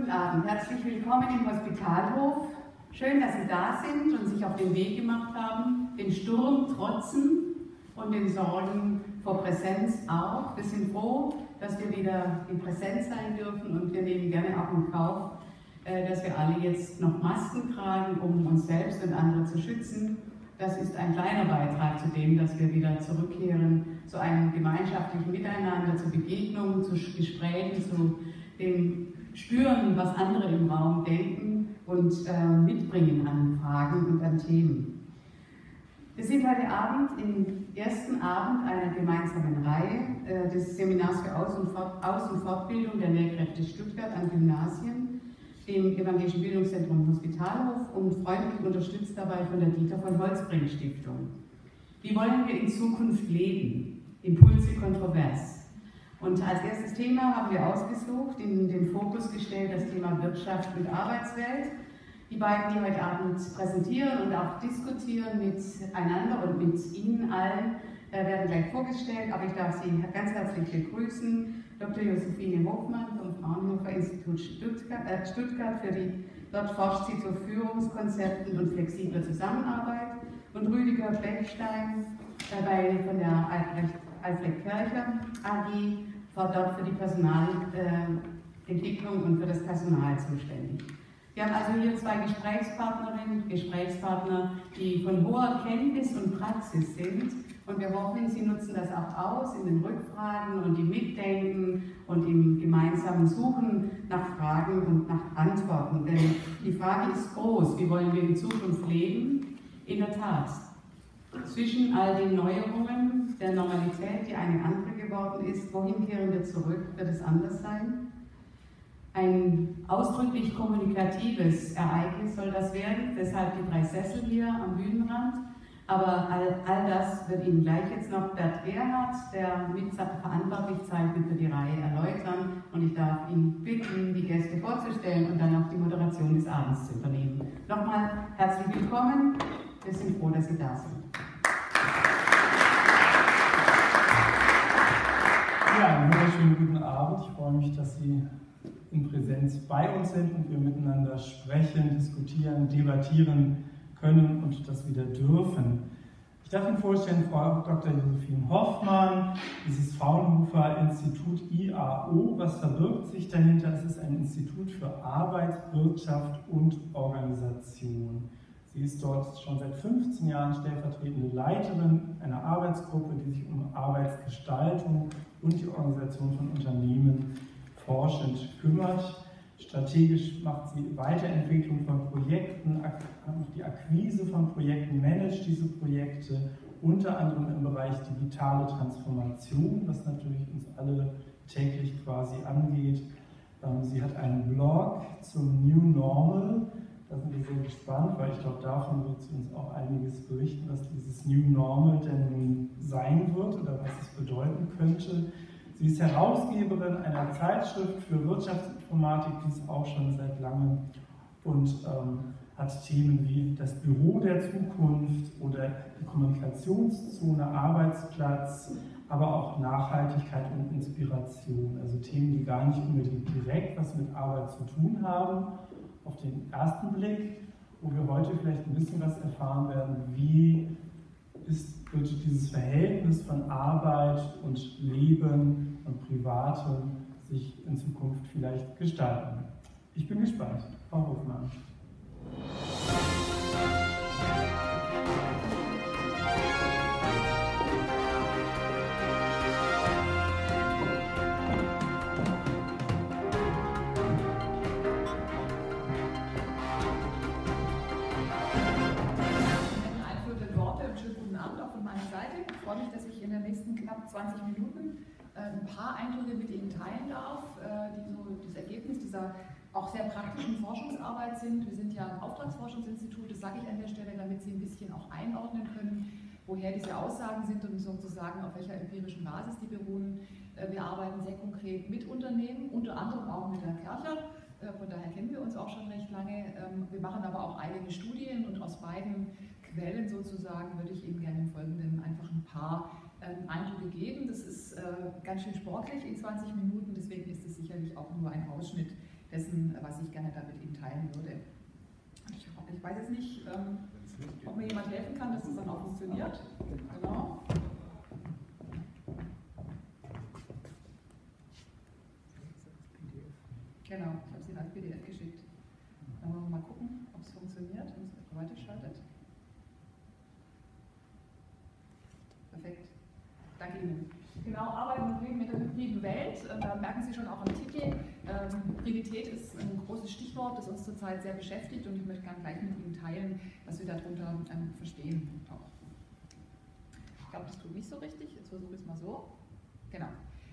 Guten Abend, herzlich willkommen im Hospitalhof. Schön, dass Sie da sind und sich auf den Weg gemacht haben, den Sturm trotzen und den Sorgen vor Präsenz auch. Wir sind froh, dass wir wieder in Präsenz sein dürfen und wir nehmen gerne auch in Kauf, dass wir alle jetzt noch Masken tragen, um uns selbst und andere zu schützen. Das ist ein kleiner Beitrag zu dem, dass wir wieder zurückkehren zu einem gemeinschaftlichen Miteinander, zu Begegnungen, zu Gesprächen, zu dem Spüren, was andere im Raum denken und mitbringen an Fragen und an Themen. Wir sind heute Abend im ersten Abend einer gemeinsamen Reihe des Seminars für Aus- und Fortbildung der Lehrkräfte Stuttgart an Gymnasien, dem Evangelischen Bildungszentrum Hospitalhof und freundlich unterstützt dabei von der Dieter von Holtzbrinck Stiftung. Wie wollen wir in Zukunft leben? Impulse kontrovers. Und als erstes Thema haben wir ausgesucht, in den Fokus gestellt, das Thema Wirtschaft und Arbeitswelt. Die beiden, die heute Abend präsentieren und auch diskutieren miteinander und mit Ihnen allen, werden gleich vorgestellt, aber ich darf Sie ganz herzlich begrüßen. Dr. Josephine Hofmann vom Fraunhofer Institut Stuttgart, dort forscht sie zu Führungskonzepten und flexibler Zusammenarbeit, und Rüdiger Bechstein von der Alfred Kircher AG, dort für die Personalentwicklung und für das Personal zuständig. Wir haben also hier zwei Gesprächspartnerinnen und Gesprächspartner, die von hoher Kenntnis und Praxis sind, und wir hoffen, Sie nutzen das auch aus in den Rückfragen und im Mitdenken und im gemeinsamen Suchen nach Fragen und nach Antworten. Denn die Frage ist groß: Wie wollen wir in Zukunft leben? In der Tat, zwischen all den Neuerungen der Normalität, die eine andere geworden ist, wohin kehren wir zurück? Wird es anders sein? Ein ausdrücklich kommunikatives Ereignis soll das werden, deshalb die 3 Sessel hier am Bühnenrand. Aber all das wird Ihnen gleich jetzt noch Bert Gerhardt, der mitverantwortlich zeichnet, für die Reihe erläutern. Und ich darf ihn bitten, die Gäste vorzustellen und dann auch die Moderation des Abends zu übernehmen. Nochmal herzlich willkommen. Wir sind froh, dass Sie da sind. Ja, einen wunderschönen guten Abend. Ich freue mich, dass Sie in Präsenz bei uns sind und wir miteinander sprechen, diskutieren, debattieren können und das wieder dürfen. Ich darf Ihnen vorstellen, Frau Dr. Josephine Hofmann, dieses Fraunhofer Institut IAO. Was verbirgt sich dahinter? Es ist ein Institut für Arbeit, Wirtschaft und Organisation. Sie ist dort schon seit 15 Jahren stellvertretende Leiterin einer Arbeitsgruppe, die sich um Arbeitsgestaltung und die Organisation von Unternehmen forschend kümmert. Strategisch macht sie Weiterentwicklung von Projekten, die Akquise von Projekten, managt diese Projekte, unter anderem im Bereich digitale Transformation, was natürlich uns alle täglich quasi angeht. Sie hat einen Blog zum New Normal. Da sind wir sehr gespannt, weil ich glaube, davon wird sie uns auch einiges berichten, was dieses New Normal denn nun sein wird oder was es bedeuten könnte. Sie ist Herausgeberin einer Zeitschrift für Wirtschaftsinformatik, die es auch schon seit langem, und hat Themen wie das Büro der Zukunft oder die Kommunikationszone, Arbeitsplatz, aber auch Nachhaltigkeit und Inspiration. Also Themen, die gar nicht unbedingt direkt was mit Arbeit zu tun haben, auf den ersten Blick, wo wir heute vielleicht ein bisschen was erfahren werden, wie wird dieses Verhältnis von Arbeit und Leben und Privatem sich in Zukunft vielleicht gestalten. Ich bin gespannt. Frau Hofmann. Ich freue mich, dass ich in den nächsten knapp 20 Minuten ein paar Eindrücke mit Ihnen teilen darf, die so das Ergebnis dieser auch sehr praktischen Forschungsarbeit sind. Wir sind ja ein Auftragsforschungsinstitut, das sage ich an der Stelle, damit Sie ein bisschen auch einordnen können, woher diese Aussagen sind und sozusagen auf welcher empirischen Basis die beruhen. Wir arbeiten sehr konkret mit Unternehmen, unter anderem auch mit der Kircher. Von daher kennen wir uns auch schon recht lange. Wir machen aber auch eigene Studien, und aus beiden Quellen sozusagen würde ich Ihnen gerne im Folgenden einfach ein paar Eindrücke geben. Das ist ganz schön sportlich in 20 Minuten, deswegen ist es sicherlich auch nur ein Ausschnitt dessen, was ich gerne da mit Ihnen teilen würde. Ich weiß jetzt nicht, ob mir jemand helfen kann, dass das dann auch funktioniert. Genau. Genau, ich habe es Ihnen als PDF geschickt. Dann wollen wir mal gucken, ob es funktioniert, wenn es weiterschaltet. Perfekt. Danke Ihnen. Genau, Arbeiten und Leben mit der hybriden Welt. Da merken Sie schon auch am Titel. Hybridität ist ein großes Stichwort, das uns zurzeit sehr beschäftigt und ich möchte gerne gleich mit Ihnen teilen, was wir darunter verstehen. Ich glaube, das tut nicht so richtig. Jetzt versuche ich es mal so. Genau.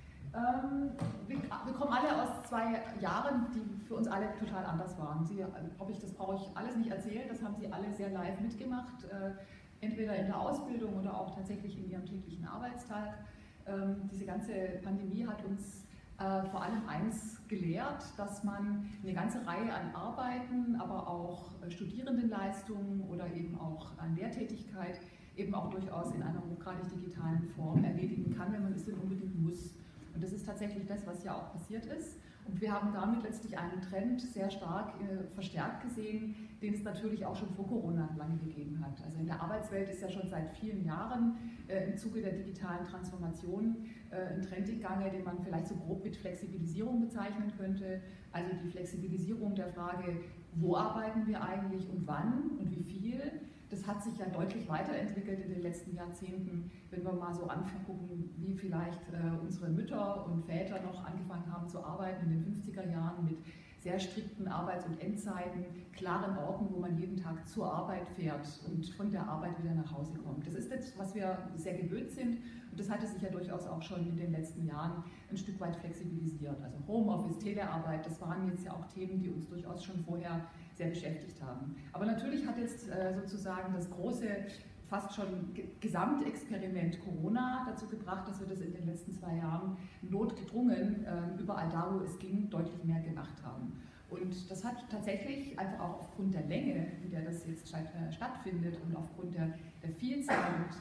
Wir kommen alle aus 2 Jahren, die für uns alle total anders waren. Das brauche ich alles nicht erzählen, das haben Sie alle sehr live mitgemacht, entweder in der Ausbildung oder auch tatsächlich in Ihrem täglichen Arbeitstag. Diese ganze Pandemie hat uns vor allem eins gelehrt, dass man eine ganze Reihe an Arbeiten, aber auch Studierendenleistungen oder eben auch an Lehrtätigkeit eben auch durchaus in einer hochgradig digitalen Form erledigen kann, wenn man es denn unbedingt muss. Und das ist tatsächlich das, was ja auch passiert ist. Und wir haben damit letztlich einen Trend sehr stark verstärkt gesehen, den es natürlich auch schon vor Corona lange gegeben hat. Also in der Arbeitswelt ist ja schon seit vielen Jahren im Zuge der digitalen Transformation ein Trend im Gange, den man vielleicht so grob mit Flexibilisierung bezeichnen könnte. Also die Flexibilisierung der Frage, wo arbeiten wir eigentlich und wann und wie viel. Das hat sich ja deutlich weiterentwickelt in den letzten Jahrzehnten, wenn wir mal so angucken, wie vielleicht unsere Mütter und Väter noch angefangen haben zu arbeiten in den 50er Jahren mit sehr strikten Arbeits- und Endzeiten, klaren Orten, wo man jeden Tag zur Arbeit fährt und von der Arbeit wieder nach Hause kommt. Das ist das, was wir sehr gewöhnt sind und das hatte sich ja durchaus auch schon in den letzten Jahren ein Stück weit flexibilisiert. Also Homeoffice, Telearbeit, das waren jetzt ja auch Themen, die uns durchaus schon vorher sehr beschäftigt haben. Aber natürlich hat jetzt sozusagen das große, fast schon Gesamtexperiment Corona dazu gebracht, dass wir das in den letzten 2 Jahren notgedrungen überall da, wo es ging, deutlich mehr gemacht haben. Und das hat tatsächlich einfach auch aufgrund der Länge, in der das jetzt stattfindet und aufgrund der Vielzahl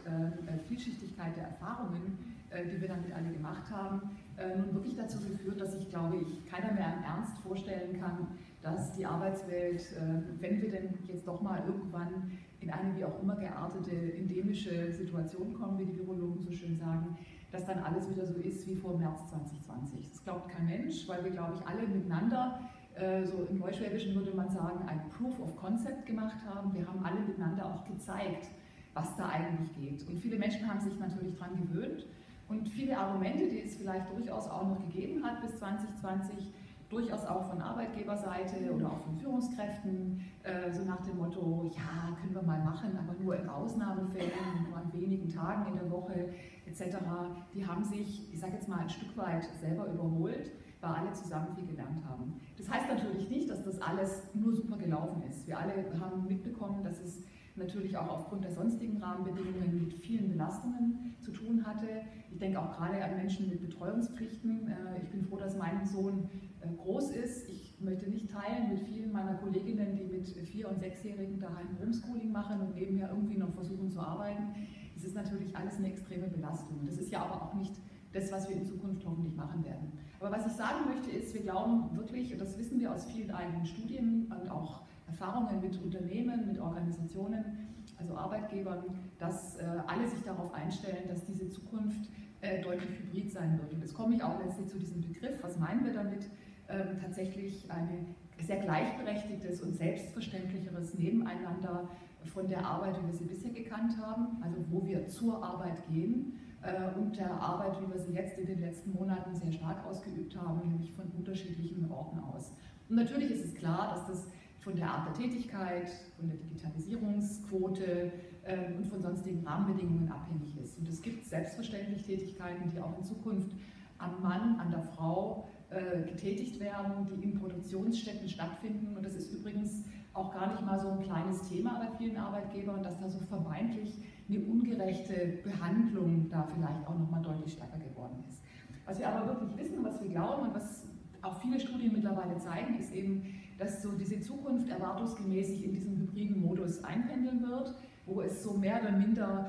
und Vielschichtigkeit der Erfahrungen, die wir damit alle gemacht haben, nun wirklich dazu geführt, dass sich, glaube ich, keiner mehr im Ernst vorstellen kann, dass die Arbeitswelt, wenn wir denn jetzt doch mal irgendwann in eine wie auch immer geartete endemische Situation kommen, wie die Virologen so schön sagen, dass dann alles wieder so ist wie vor März 2020. Das glaubt kein Mensch, weil wir, glaube ich, alle miteinander, so im Neuschwäbischen würde man sagen, ein Proof of Concept gemacht haben. Wir haben alle miteinander auch gezeigt, was da eigentlich geht. Und viele Menschen haben sich natürlich daran gewöhnt und viele Argumente, die es vielleicht durchaus auch noch gegeben hat bis 2020, durchaus auch von Arbeitgeberseite oder auch von Führungskräften, so nach dem Motto, ja, können wir mal machen, aber nur in Ausnahmefällen, nur an wenigen Tagen in der Woche etc., die haben sich, ich sage jetzt mal, ein Stück weit selber überholt, weil alle zusammen viel gelernt haben. Das heißt natürlich nicht, dass das alles nur super gelaufen ist. Wir alle haben mitbekommen, dass es natürlich auch aufgrund der sonstigen Rahmenbedingungen mit vielen Belastungen zu tun hatte. Ich denke auch gerade an Menschen mit Betreuungspflichten. Ich bin froh, dass mein Sohn groß ist. Ich möchte nicht teilen mit vielen meiner Kolleginnen, die mit 4- und 6-Jährigen daheim Homeschooling machen und nebenher irgendwie noch versuchen zu arbeiten. Das ist natürlich alles eine extreme Belastung. Das ist ja aber auch nicht das, was wir in Zukunft hoffentlich machen werden. Aber was ich sagen möchte ist, wir glauben wirklich, und das wissen wir aus vielen eigenen Studien und auch Erfahrungen mit Unternehmen, mit Organisationen, also Arbeitgebern, dass alle sich darauf einstellen, dass diese Zukunft deutlich hybrid sein wird. Und jetzt komme ich auch letztlich zu diesem Begriff. Was meinen wir damit? Tatsächlich ein sehr gleichberechtigtes und selbstverständlicheres Nebeneinander von der Arbeit, wie wir sie bisher gekannt haben, also wo wir zur Arbeit gehen, und der Arbeit, wie wir sie jetzt in den letzten Monaten sehr stark ausgeübt haben, nämlich von unterschiedlichen Orten aus. Und natürlich ist es klar, dass das von der Art der Tätigkeit, von der Digitalisierungsquote und von sonstigen Rahmenbedingungen abhängig ist. Und es gibt selbstverständlich Tätigkeiten, die auch in Zukunft am Mann, an der Frau getätigt werden, die in Produktionsstätten stattfinden. Und das ist übrigens auch gar nicht mal so ein kleines Thema bei vielen Arbeitgebern, dass da so vermeintlich eine ungerechte Behandlung da vielleicht auch nochmal deutlich stärker geworden ist. Was wir aber wirklich wissen, was wir glauben und was auch viele Studien mittlerweile zeigen, ist eben, dass so diese Zukunft erwartungsgemäß sich in diesem hybriden Modus einpendeln wird, wo es so mehr oder minder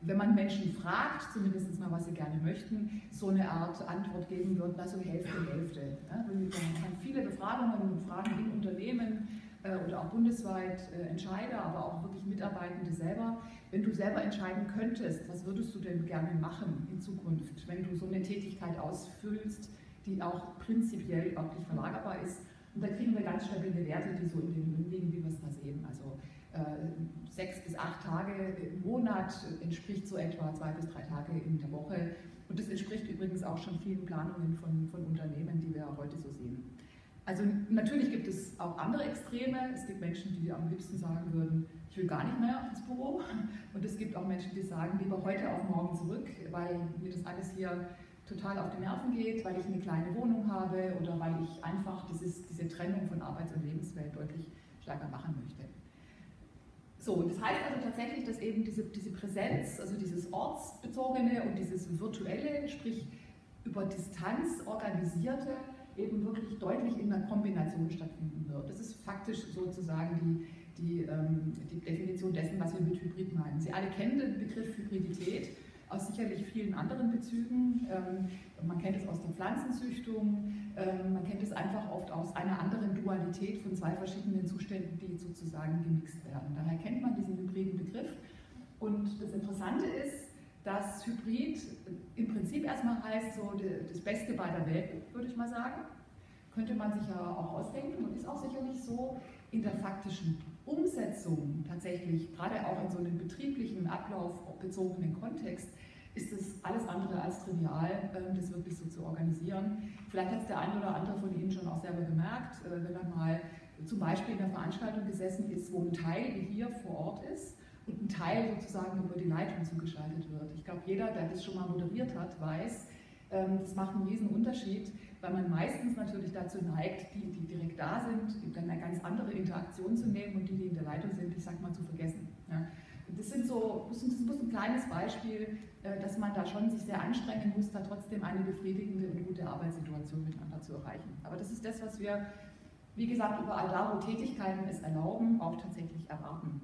wenn man Menschen fragt, zumindest mal, was sie gerne möchten, so eine Art Antwort geben wird, na so Hälfte, Hälfte. Ja? Man kann viele Befragungen und Fragen in Unternehmen oder auch bundesweit Entscheider, aber auch wirklich Mitarbeitende selber. Wenn du selber entscheiden könntest, was würdest du denn gerne machen in Zukunft, wenn du so eine Tätigkeit ausfüllst, die auch prinzipiell örtlich verlagerbar ist? Und da kriegen wir ganz stabile Werte, die so in den Gründen liegen, wie wir es da sehen. Also 6 bis 8 Tage im Monat entspricht so etwa 2 bis 3 Tage in der Woche. Und das entspricht übrigens auch schon vielen Planungen von Unternehmen, die wir heute so sehen. Also natürlich gibt es auch andere Extreme. Es gibt Menschen, die am liebsten sagen würden, ich will gar nicht mehr ins Büro. Und es gibt auch Menschen, die sagen, lieber heute auf morgen zurück, weil mir das alles hier total auf die Nerven geht, weil ich eine kleine Wohnung habe oder weil ich einfach diese Trennung von Arbeits- und Lebenswelt deutlich stärker machen möchte. So, und das heißt also tatsächlich, dass eben diese Präsenz, also dieses Ortsbezogene und dieses Virtuelle, sprich über Distanz organisierte, eben wirklich deutlich in einer Kombination stattfinden wird. Das ist faktisch sozusagen die Definition dessen, was wir mit Hybrid meinen. Sie alle kennen den Begriff Hybridität aus sicherlich vielen anderen Bezügen. Man kennt es aus der Pflanzenzüchtung, man kennt es einfach oft aus einer anderen Dualität von 2 verschiedenen Zuständen, die sozusagen gemixt werden. Daher kennt man diesen hybriden Begriff. Und das Interessante ist, dass Hybrid im Prinzip erstmal heißt, so das Beste beider Welten, würde ich mal sagen. Könnte man sich ja auch ausdenken und ist auch sicherlich so. In der faktischen Umsetzung tatsächlich, gerade auch in so einem betrieblichen, ablaufbezogenen Kontext, ist es alles andere als trivial, das wirklich so zu organisieren. Vielleicht hat es der eine oder andere von Ihnen schon auch selber gemerkt, wenn er mal zum Beispiel in einer Veranstaltung gesessen ist, wo ein Teil hier vor Ort ist und ein Teil sozusagen über die Leitung zugeschaltet wird. Ich glaube, jeder, der das schon mal moderiert hat, weiß, das macht einen riesen Unterschied, weil man meistens natürlich dazu neigt, die direkt da sind, dann eine ganz andere Interaktion zu nehmen und die in der Leitung sind, ich sag mal, zu vergessen. Ja. Das ist ein kleines Beispiel, dass man da schon sich sehr anstrengen muss, da trotzdem eine befriedigende und gute Arbeitssituation miteinander zu erreichen. Aber das ist das, was wir, wie gesagt, überall da, wo Tätigkeiten es erlauben, auch tatsächlich erwarten.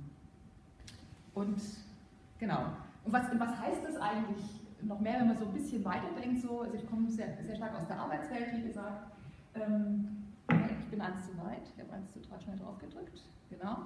Und genau. Und was heißt das eigentlich noch mehr, wenn man so ein bisschen weiterdenkt? So, also ich komme sehr, sehr stark aus der Arbeitswelt, wie gesagt. Ich bin eins zu weit, ich habe eins zu schnell drauf gedrückt. Genau.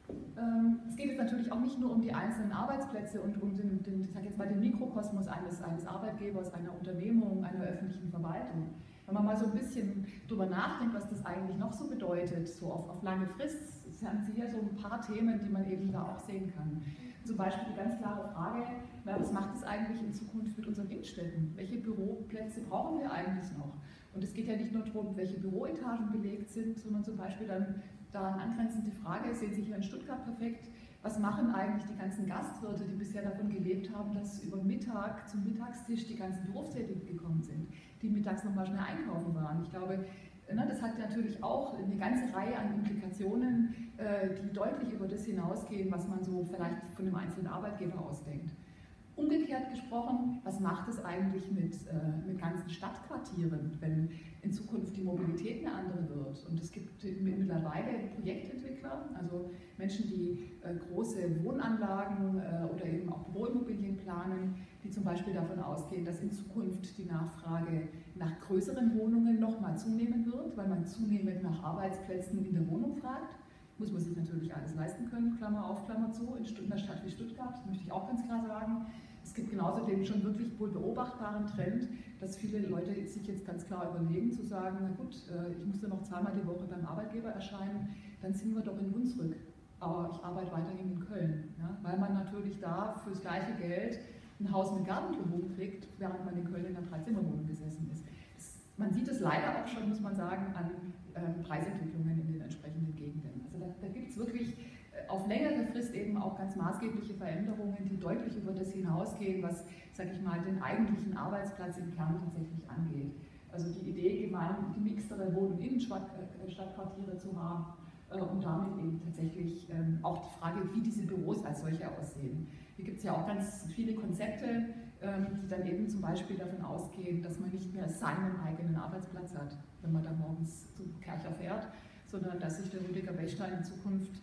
Es geht jetzt natürlich auch nicht nur um die einzelnen Arbeitsplätze und um ich sage jetzt mal, den Mikrokosmos eines Arbeitgebers, einer Unternehmung, einer öffentlichen Verwaltung. Wenn man mal so ein bisschen drüber nachdenkt, was das eigentlich noch so bedeutet, so auf lange Frist, haben Sie hier so ein paar Themen, die man eben da auch sehen kann. Zum Beispiel die ganz klare Frage, was macht es eigentlich in Zukunft mit unseren Innenstädten? Welche Büroplätze brauchen wir eigentlich noch? Und es geht ja nicht nur darum, welche Büroetagen belegt sind, sondern zum Beispiel dann daran angrenzend die Frage, sehen Sie hier in Stuttgart perfekt, was machen eigentlich die ganzen Gastwirte, die bisher davon gelebt haben, dass über Mittag zum Mittagstisch die ganzen Berufstätigen gekommen sind, die mittags nochmal schnell einkaufen waren. Ich glaube, das hat natürlich auch eine ganze Reihe an Implikationen, die deutlich über das hinausgehen, was man so vielleicht von einem einzelnen Arbeitgeber ausdenkt. Umgekehrt gesprochen, was macht es eigentlich mit ganzen Stadtquartieren, wenn in Zukunft die Mobilität eine andere wird? Und es gibt mittlerweile Projektentwickler, also Menschen, die große Wohnanlagen oder eben auch Büroimmobilien planen, die zum Beispiel davon ausgehen, dass in Zukunft die Nachfrage nach größeren Wohnungen nochmal zunehmen wird, weil man zunehmend nach Arbeitsplätzen in der Wohnung fragt. Muss man sich natürlich alles leisten können, Klammer auf, Klammer zu, in einer Stadt wie Stuttgart, möchte ich auch ganz klar sagen. Es gibt genauso den schon wirklich wohl beobachtbaren Trend, dass viele Leute sich jetzt ganz klar überlegen, zu sagen, na gut, ich muss ja noch 2-mal die Woche beim Arbeitgeber erscheinen, dann ziehen wir doch in Hunsrück. Aber ich arbeite weiterhin in Köln, ja? Weil man natürlich da fürs gleiche Geld ein Haus mit Garten drumherum kriegt, während man in Köln in einer 3-Zimmer-Wohnung gesessen ist. Man sieht es leider auch schon, muss man sagen, an Preisentwicklungen in den entsprechenden Gegenden. Also da gibt es wirklich auf längere Frist eben auch ganz maßgebliche Veränderungen, die deutlich über das hinausgehen, was, sage ich mal, den eigentlichen Arbeitsplatz im Kern tatsächlich angeht. Also die Idee, gemixtere Wohn- und Innenstadtquartiere zu haben und damit eben tatsächlich auch die Frage, wie diese Büros als solche aussehen. Hier gibt es ja auch ganz viele Konzepte, die dann eben zum Beispiel davon ausgehen, dass man nicht mehr seinen eigenen Arbeitsplatz hat, wenn man dann morgens zum Kercher fährt, sondern dass sich der Rüdiger Bechstein in Zukunft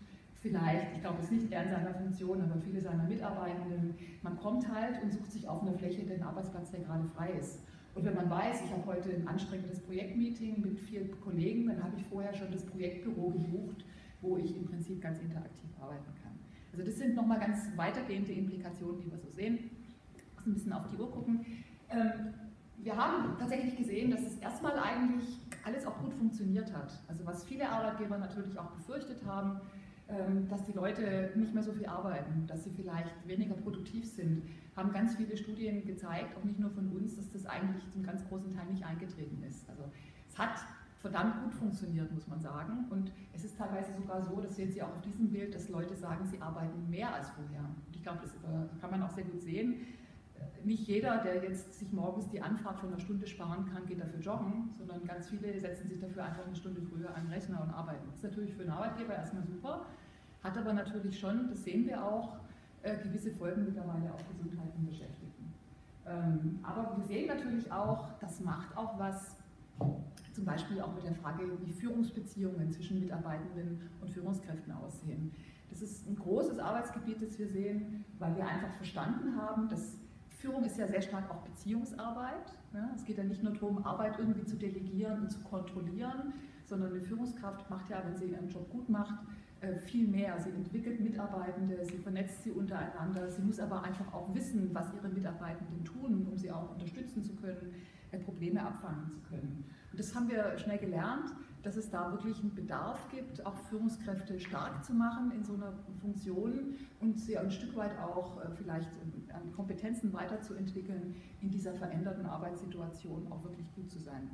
vielleicht, ich glaube, es ist nicht er in seiner Funktion, aber viele seiner Mitarbeitenden, man kommt halt und sucht sich auf einer Fläche den Arbeitsplatz, der gerade frei ist. Und wenn man weiß, ich habe heute ein anstrengendes Projektmeeting mit 4 Kollegen, dann habe ich vorher schon das Projektbüro gebucht, wo ich im Prinzip ganz interaktiv arbeiten kann. Also das sind nochmal ganz weitergehende Implikationen, die wir so sehen. Ich muss ein bisschen auf die Uhr gucken. Wir haben tatsächlich gesehen, dass es erstmal eigentlich alles auch gut funktioniert hat. Also was viele Arbeitgeber natürlich auch befürchtet haben, dass die Leute nicht mehr so viel arbeiten, dass sie vielleicht weniger produktiv sind, haben ganz viele Studien gezeigt, auch nicht nur von uns, dass das eigentlich zum ganz großen Teil nicht eingetreten ist. Also es hat verdammt gut funktioniert, muss man sagen. Und es ist teilweise sogar so, das sehen Sie auch auf diesem Bild, dass Leute sagen, sie arbeiten mehr als vorher. Und ich glaube, das kann man auch sehr gut sehen. Nicht jeder, der jetzt sich morgens die Anfahrt von einer Stunde sparen kann, geht dafür joggen, sondern ganz viele setzen sich dafür einfach eine Stunde früher an den Rechner und arbeiten. Das ist natürlich für einen Arbeitgeber erstmal super, hat aber natürlich schon, das sehen wir auch, gewisse Folgen mittlerweile auf Gesundheit und Beschäftigten. Aber wir sehen natürlich auch, das macht auch was, zum Beispiel auch mit der Frage, wie Führungsbeziehungen zwischen Mitarbeitenden und Führungskräften aussehen. Das ist ein großes Arbeitsgebiet, das wir sehen, weil wir einfach verstanden haben, dass Führung ist ja sehr stark auch Beziehungsarbeit. Ja? Es geht ja nicht nur darum, Arbeit irgendwie zu delegieren und zu kontrollieren, sondern eine Führungskraft macht ja, wenn sie ihren Job gut macht, viel mehr. Sie entwickelt Mitarbeitende, sie vernetzt sie untereinander, sie muss aber einfach auch wissen, was ihre Mitarbeitenden tun, um sie auch unterstützen zu können, Probleme abfangen zu können. Und das haben wir schnell gelernt, dass es da wirklich einen Bedarf gibt, auch Führungskräfte stark zu machen in so einer Funktion und sie ein Stück weit auch vielleicht an Kompetenzen weiterzuentwickeln, in dieser veränderten Arbeitssituation auch wirklich gut zu sein.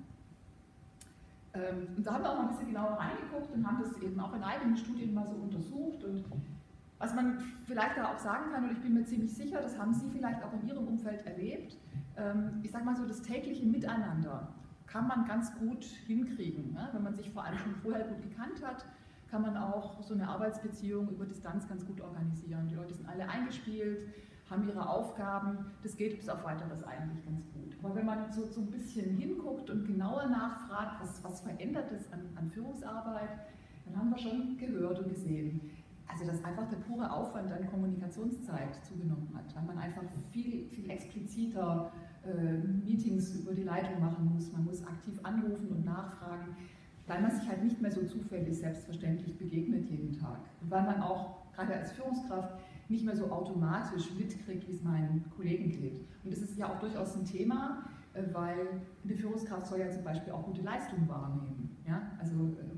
Und da haben wir auch mal ein bisschen genauer reingeguckt und haben das eben auch in eigenen Studien mal so untersucht. Und was man vielleicht da auch sagen kann, und ich bin mir ziemlich sicher, das haben Sie vielleicht auch in Ihrem Umfeld erlebt, ich sage mal so, das tägliche Miteinander kann man ganz gut hinkriegen. Ne? Wenn man sich vor allem schon vorher gut gekannt hat, kann man auch so eine Arbeitsbeziehung über Distanz ganz gut organisieren. Die Leute sind alle eingespielt, haben ihre Aufgaben, das geht bis auf Weiteres eigentlich ganz gut. Aber wenn man so ein bisschen hinguckt und genauer nachfragt, was verändert es an Führungsarbeit, dann haben wir schon gehört und gesehen, also dass einfach der pure Aufwand an Kommunikationszeit zugenommen hat, weil man einfach viel expliziter Meetings über die Leitung machen muss, man muss aktiv anrufen und nachfragen, weil man sich halt nicht mehr so zufällig selbstverständlich begegnet jeden Tag. Und weil man auch, gerade als Führungskraft, nicht mehr so automatisch mitkriegt, wie es meinen Kollegen geht. Und das ist ja auch durchaus ein Thema, weil eine Führungskraft soll ja zum Beispiel auch gute Leistung wahrnehmen. Ja? Also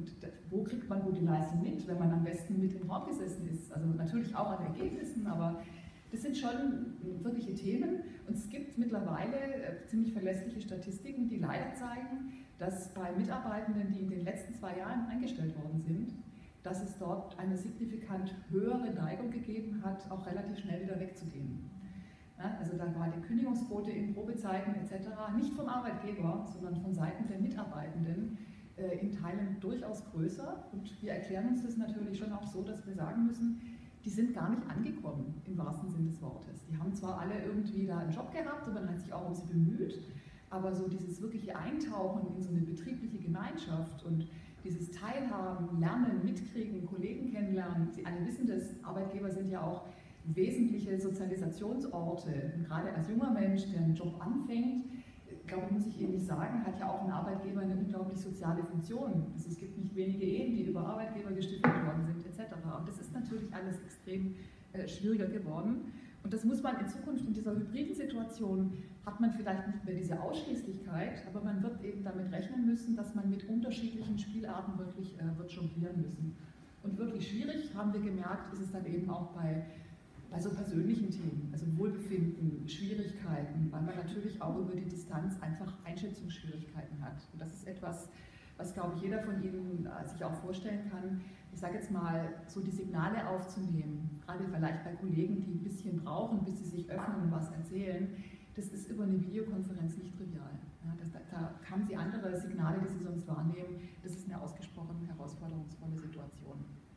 wo kriegt man gute Leistung mit, wenn man am besten mit im Raum gesessen ist? Also natürlich auch an Ergebnissen, aber das sind schon wirkliche Themen. Und es gibt mittlerweile ziemlich verlässliche Statistiken, die leider zeigen, dass bei Mitarbeitenden, die in den letzten 2 Jahren eingestellt worden sind, dass es dort eine signifikant höhere Neigung gegeben hat, auch relativ schnell wieder wegzugehen. Ja, also da war die Kündigungsquote in Probezeiten etc. nicht vom Arbeitgeber, sondern von Seiten der Mitarbeitenden in Teilen durchaus größer. Und wir erklären uns das natürlich schon auch so, dass wir sagen müssen, die sind gar nicht angekommen, im wahrsten Sinne des Wortes. Die haben zwar alle irgendwie da einen Job gehabt und man hat sich auch um sie bemüht, aber so dieses wirkliche Eintauchen in so eine betriebliche Gemeinschaft und dieses Teilhaben, Lernen, Mitkriegen, Kollegen kennenlernen, Sie alle wissen das, Arbeitgeber sind ja auch wesentliche Sozialisationsorte. Und gerade als junger Mensch, der einen Job anfängt, glaube ich, muss ich Ihnen nicht sagen, hat ja auch ein Arbeitgeber eine unglaublich soziale Funktion. Also es gibt nicht wenige Ehen, die über Arbeitgeber gestiftet worden sind, etc. Und das ist natürlich alles extrem schwieriger geworden. Und das muss man in Zukunft in dieser hybriden Situation, hat man vielleicht nicht mehr diese Ausschließlichkeit, aber man wird eben damit rechnen müssen, dass man mit unterschiedlichen Spielarten wirklich wird jonglieren müssen. Und wirklich schwierig, haben wir gemerkt, ist es dann eben auch bei so persönlichen Themen, also Wohlbefinden, Schwierigkeiten, weil man natürlich auch über die Distanz einfach Einschätzungsschwierigkeiten hat. Und das ist etwas, was, glaube ich, jeder von Ihnen sich auch vorstellen kann. Ich sage jetzt mal, so die Signale aufzunehmen, gerade vielleicht bei Kollegen, die ein bisschen brauchen, bis sie sich öffnen und was erzählen, das ist über eine Videokonferenz nicht trivial. Ja, da haben Sie andere Signale, die Sie sonst wahrnehmen. Das ist eine ausgesprochen herausforderungsvolle Situation.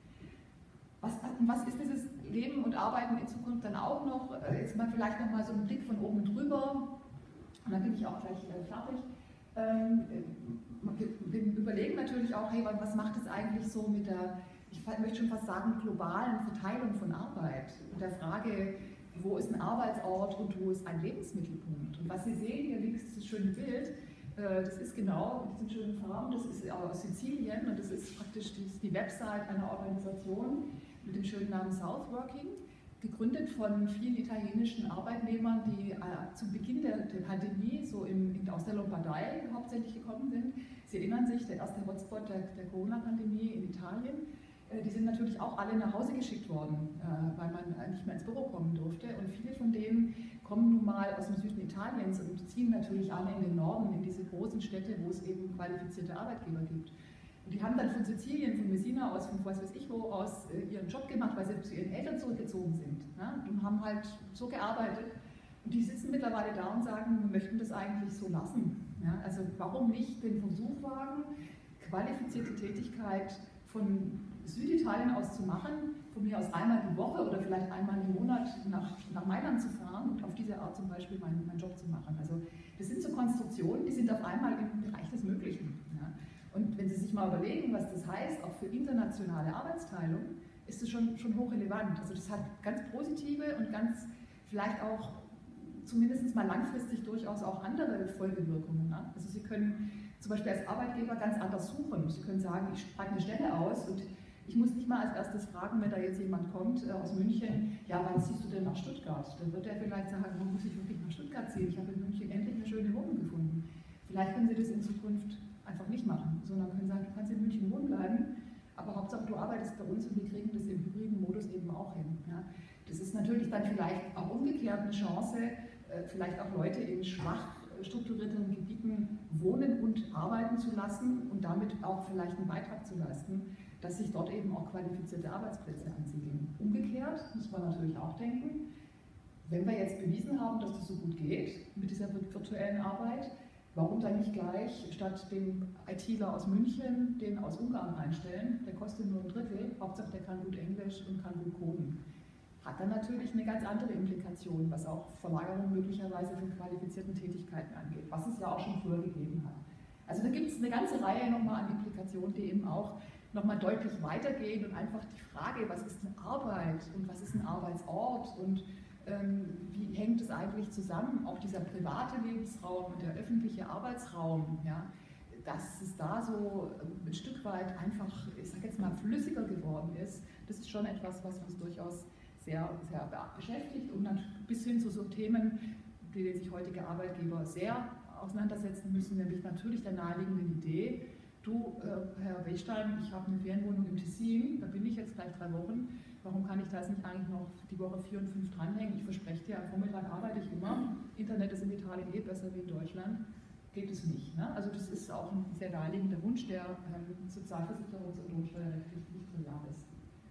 Was ist dieses Leben und Arbeiten in Zukunft dann auch noch? Jetzt mal vielleicht noch mal so einen Blick von oben drüber und dann bin ich auch gleich fertig. Wir überlegen natürlich auch, hey, was macht es eigentlich so mit der, ich möchte schon fast sagen, globalen Verteilung von Arbeit und der Frage, wo ist ein Arbeitsort und wo ist ein Lebensmittelpunkt. Und was Sie sehen, hier links ist das schöne Bild, das ist genau in diesen schönen Farben, das ist aus Sizilien und das ist praktisch die Website einer Organisation mit dem schönen Namen Southworking, gegründet von vielen italienischen Arbeitnehmern, die zu Beginn der Pandemie so aus der Lombardei hauptsächlich gekommen sind. Sie erinnern sich, der erste Hotspot der Corona-Pandemie in Italien. Die sind natürlich auch alle nach Hause geschickt worden, weil man nicht mehr ins Büro kommen durfte. Und viele von denen kommen nun mal aus dem Süden Italiens und ziehen natürlich alle in den Norden, in diese großen Städte, wo es eben qualifizierte Arbeitgeber gibt. Und die haben dann von Sizilien, von Messina aus, von was weiß ich wo aus, ihren Job gemacht, weil sie zu ihren Eltern zurückgezogen sind. Ne? Und haben halt so gearbeitet. Und die sitzen mittlerweile da und sagen, wir möchten das eigentlich so lassen. Ja? Also warum nicht den Versuch wagen, qualifizierte Tätigkeit von Süditalien aus zu machen, von mir aus einmal die Woche oder vielleicht einmal im Monat nach Mailand zu fahren und auf diese Art zum Beispiel meinen Job zu machen. Also das sind so Konstruktionen, die sind auf einmal im Bereich des Möglichen. Ja? Und wenn Sie sich mal überlegen, was das heißt, auch für internationale Arbeitsteilung, ist es schon hochrelevant. Also das hat ganz positive und ganz vielleicht auch zumindest mal langfristig durchaus auch andere Folgewirkungen. Ne? Also Sie können zum Beispiel als Arbeitgeber ganz anders suchen. Sie können sagen, ich spreche eine Stelle aus und ich muss nicht mal als erstes fragen, wenn da jetzt jemand kommt aus München, ja, wann ziehst du denn nach Stuttgart? Dann wird er vielleicht sagen, warum muss ich wirklich nach Stuttgart ziehen? Ich habe in München endlich eine schöne Wohnung gefunden. Vielleicht können Sie das in Zukunft einfach nicht machen, sondern können sagen, du kannst in München wohnen bleiben, aber Hauptsache du arbeitest bei uns und wir kriegen das im hybriden Modus eben auch hin. Ja? Das ist natürlich dann vielleicht auch umgekehrt eine Chance, vielleicht auch Leute in schwach strukturierteren Gebieten wohnen und arbeiten zu lassen und damit auch vielleicht einen Beitrag zu leisten, dass sich dort eben auch qualifizierte Arbeitsplätze ansiedeln. Umgekehrt muss man natürlich auch denken, wenn wir jetzt bewiesen haben, dass das so gut geht mit dieser virtuellen Arbeit, warum dann nicht gleich statt dem ITler aus München den aus Ungarn einstellen? Der kostet nur ein Drittel, Hauptsache der kann gut Englisch und kann gut coden. Hat dann natürlich eine ganz andere Implikation, was auch Verlagerung möglicherweise von qualifizierten Tätigkeiten angeht, was es ja auch schon früher gegeben hat. Also da gibt es eine ganze Reihe nochmal an Implikationen, die eben auch nochmal deutlich weitergehen und einfach die Frage, was ist eine Arbeit und was ist ein Arbeitsort und wie hängt es eigentlich zusammen, auch dieser private Lebensraum und der öffentliche Arbeitsraum, ja, dass es da so ein Stück weit einfach, ich sage jetzt mal, flüssiger geworden ist, das ist schon etwas, was uns durchaus sehr, sehr beschäftigt und dann bis hin zu so Themen, mit denen sich heutige Arbeitgeber sehr auseinandersetzen müssen, nämlich natürlich der naheliegenden Idee, du, Herr Wechstein, ich habe eine Ferienwohnung im Tessin, da bin ich jetzt gleich 3 Wochen, warum kann ich da jetzt nicht eigentlich noch die Woche 4 und 5 dranhängen? Ich verspreche dir, am Vormittag arbeite ich immer, Internet ist in Italien eh besser wie in Deutschland, geht es nicht. Ne? Also das ist auch ein sehr naheliegender Wunsch, der sozialversicherungs- und lohnsteuerrechtlich nicht trivial ist.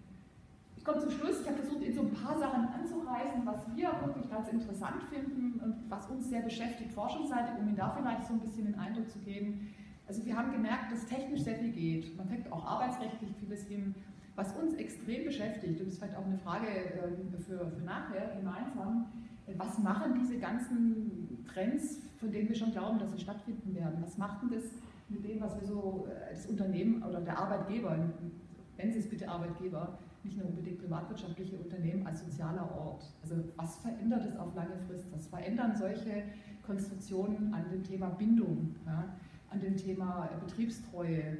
Ich komme zum Schluss, ich habe versucht, in so ein paar Sachen anzureißen, was wir wirklich ganz interessant finden und was uns sehr beschäftigt, forschungsseitig, um Ihnen da vielleicht so ein bisschen den Eindruck zu geben. Also wir haben gemerkt, dass technisch sehr viel geht. Man kriegt auch arbeitsrechtlich vieles hin, was uns extrem beschäftigt. Und das ist vielleicht auch eine Frage für nachher gemeinsam. Was machen diese ganzen Trends, von denen wir schon glauben, dass sie stattfinden werden? Was macht denn das mit dem, was wir so, das Unternehmen oder der Arbeitgeber, nennen Sie es bitte Arbeitgeber, nicht nur unbedingt privatwirtschaftliche Unternehmen als sozialer Ort. Also was verändert es auf lange Frist? Was verändern solche Konstruktionen an dem Thema Bindung, ja, an dem Thema Betriebstreue,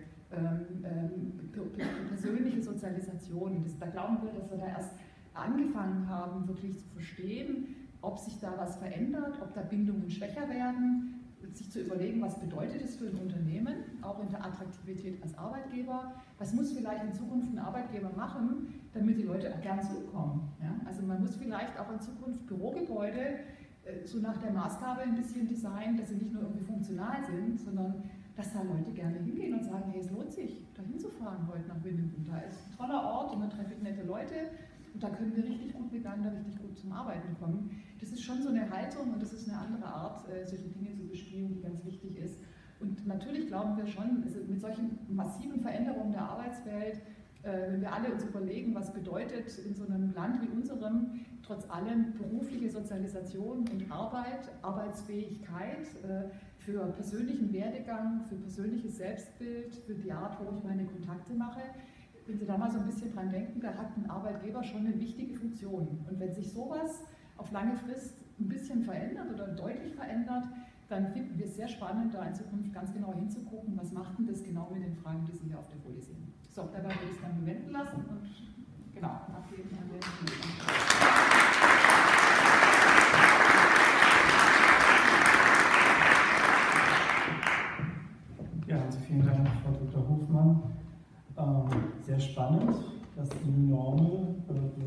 persönliche Sozialisation? Da glauben wir, dass wir da erst angefangen haben, wirklich zu verstehen, ob sich da was verändert, ob da Bindungen schwächer werden, sich zu überlegen, was bedeutet es für ein Unternehmen, auch in der Attraktivität als Arbeitgeber, was muss vielleicht in Zukunft ein Arbeitgeber machen, damit die Leute auch gern zurückkommen. Ja? Also man muss vielleicht auch in Zukunft Bürogebäude so nach der Maßgabe ein bisschen designen, dass sie nicht nur irgendwie funktional sind, sondern dass da Leute gerne hingehen und sagen, hey, es lohnt sich, da hinzufahren heute nach Winnenden. Da ist ein toller Ort und da treffe ich nette Leute und da können wir richtig gut miteinander, richtig gut zum Arbeiten kommen. Das ist schon so eine Haltung und das ist eine andere Art, solche Dinge zu bespielen, die ganz wichtig ist. Und natürlich glauben wir schon, also mit solchen massiven Veränderungen der Arbeitswelt, wenn wir alle uns überlegen, was bedeutet in so einem Land wie unserem, trotz allem berufliche Sozialisation und Arbeit, Arbeitsfähigkeit, für persönlichen Werdegang, für persönliches Selbstbild, für die Art, wo ich meine Kontakte mache, wenn Sie da mal so ein bisschen dran denken, da hat ein Arbeitgeber schon eine wichtige Funktion. Und wenn sich sowas auf lange Frist ein bisschen verändert oder deutlich verändert, dann finden wir es sehr spannend, da in Zukunft ganz genau hinzugucken, was macht denn das genau mit den Fragen, die Sie hier auf der Folie sehen. So, dabei würde ich es dann bewenden lassen und genau, abgeben an den Ja, also vielen Dank, Frau Dr. Hofmann. Sehr spannend. Das New Normal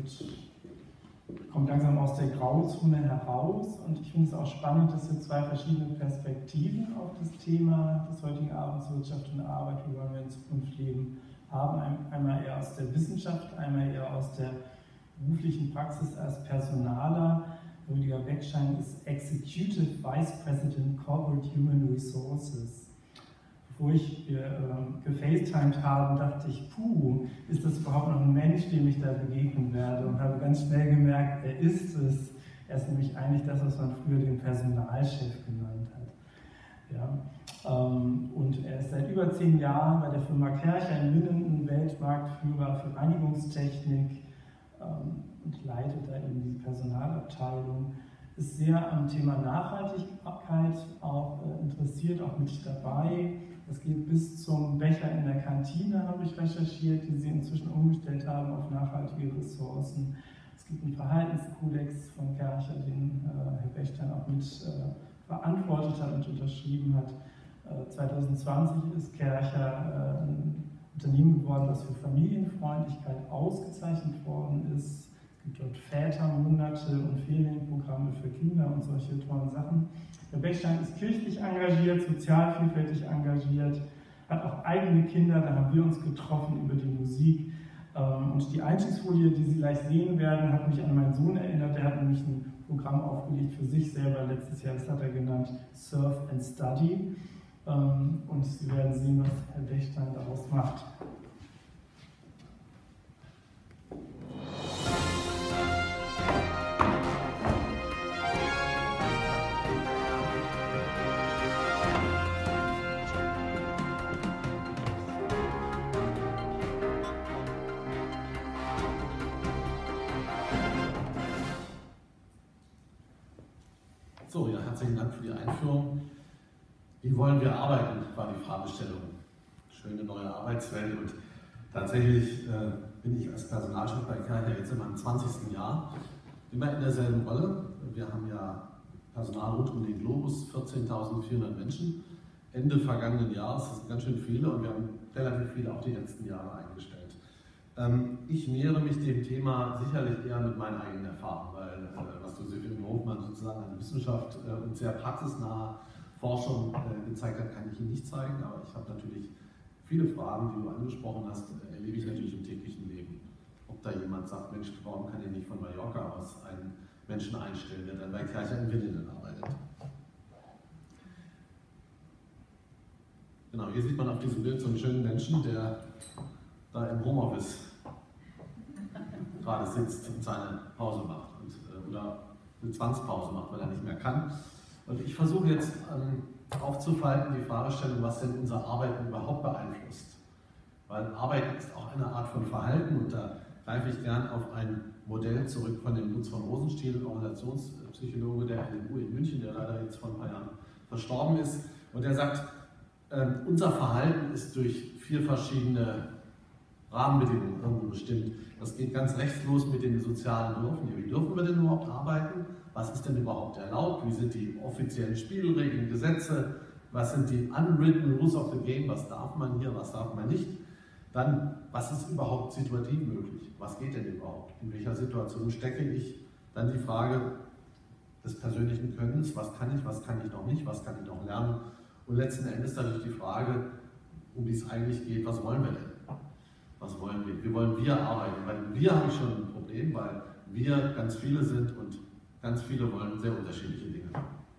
kommt langsam aus der Grauzone heraus und ich finde es auch spannend, dass wir zwei verschiedene Perspektiven auf das Thema des heutigen Abends Wirtschaft und Arbeit, wie wollen wir in Zukunft leben, haben. Einmal eher aus der Wissenschaft, einmal eher aus der beruflichen Praxis als Personaler. Rüdiger Beckschein ist Executive Vice President Corporate Human Resources. Bevor wir gefacetimed haben, dachte ich, ist das überhaupt noch ein Mensch, dem ich da begegnen werde? Und habe ganz schnell gemerkt, er ist es. Er ist nämlich eigentlich das, was man früher den Personalchef genannt hat. Ja. Und er ist seit über 10 Jahren bei der Firma Kärcher in Minden Weltmarktführer für Reinigungstechnik und leitet da eben die Personalabteilung. Ist sehr am Thema Nachhaltigkeit auch interessiert, auch mit dabei. Das geht bis zum Becher in der Kantine, habe ich recherchiert, die sie inzwischen umgestellt haben auf nachhaltige Ressourcen. Es gibt einen Verhaltenskodex von Kärcher, den Herr Bechstein auch mit verantwortet hat und unterschrieben hat. 2020 ist Kärcher ein Unternehmen geworden, das für Familienfreundlichkeit ausgezeichnet worden ist. Es gibt dort Vätermonate und Ferienprogramme für Kinder und solche tollen Sachen. Herr Bechstein ist kirchlich engagiert, sozial vielfältig engagiert, hat auch eigene Kinder, da haben wir uns getroffen über die Musik. Und die Einstiegsfolie, die Sie gleich sehen werden, hat mich an meinen Sohn erinnert. Der hat nämlich ein Programm aufgelegt für sich selber letztes Jahr, das hat er genannt Surf and Study. Und Sie werden sehen, was Herr Bechstein daraus macht. So, ja, herzlichen Dank für die Einführung. Wie wollen wir arbeiten, war die Fragestellung. Schöne neue Arbeitswelt und tatsächlich bin ich als Personalchef bei Kärcher jetzt in meinem 20. Jahr, immer in derselben Rolle. Wir haben ja Personal rund um den Globus, 14.400 Menschen. Ende vergangenen Jahres, das sind ganz schön viele und wir haben relativ viele auch die letzten Jahre eingestellt. Ich nähere mich dem Thema sicherlich eher mit meinen eigenen Erfahrungen, weil was Josephine Hofmann sozusagen an Wissenschaft und sehr praxisnahe Forschung gezeigt hat, kann ich Ihnen nicht zeigen, aber ich habe natürlich viele Fragen, die du angesprochen hast, erlebe ich natürlich im täglichen Leben. Ob da jemand sagt, Mensch, warum kann ich nicht von Mallorca aus einen Menschen einstellen, der dann bei Kärcher in Winnenden arbeitet. Genau, hier sieht man auf diesem Bild so einen schönen Menschen, der da im Homeoffice gerade sitzt und seine Pause macht oder eine Zwangspause macht, weil er nicht mehr kann. Und ich versuche jetzt aufzufalten die Fragestellung, was denn unsere Arbeit überhaupt beeinflusst. Weil Arbeit ist auch eine Art von Verhalten und da greife ich gern auf ein Modell zurück von dem Lutz von Rosenstiel, Organisationspsychologe der LMU in München, der leider jetzt vor ein paar Jahren verstorben ist. Und der sagt, unser Verhalten ist durch 4 verschiedene Rahmenbedingungen irgendwo bestimmt. Das geht ganz rechts los mit den sozialen Bedürfnissen. Wie dürfen wir denn überhaupt arbeiten? Was ist denn überhaupt erlaubt? Wie sind die offiziellen Spielregeln, Gesetze? Was sind die unwritten rules of the game? Was darf man hier, was darf man nicht? Dann, was ist überhaupt situativ möglich? Was geht denn überhaupt? In welcher Situation stecke ich? Dann die Frage des persönlichen Könnens. Was kann ich noch nicht? Was kann ich noch lernen? Und letzten Endes natürlich die Frage, um die es eigentlich geht, was wollen wir denn? Was wollen wir? Wie wollen wir arbeiten? Weil wir haben schon ein Problem, weil wir ganz viele sind und ganz viele wollen sehr unterschiedliche Dinge.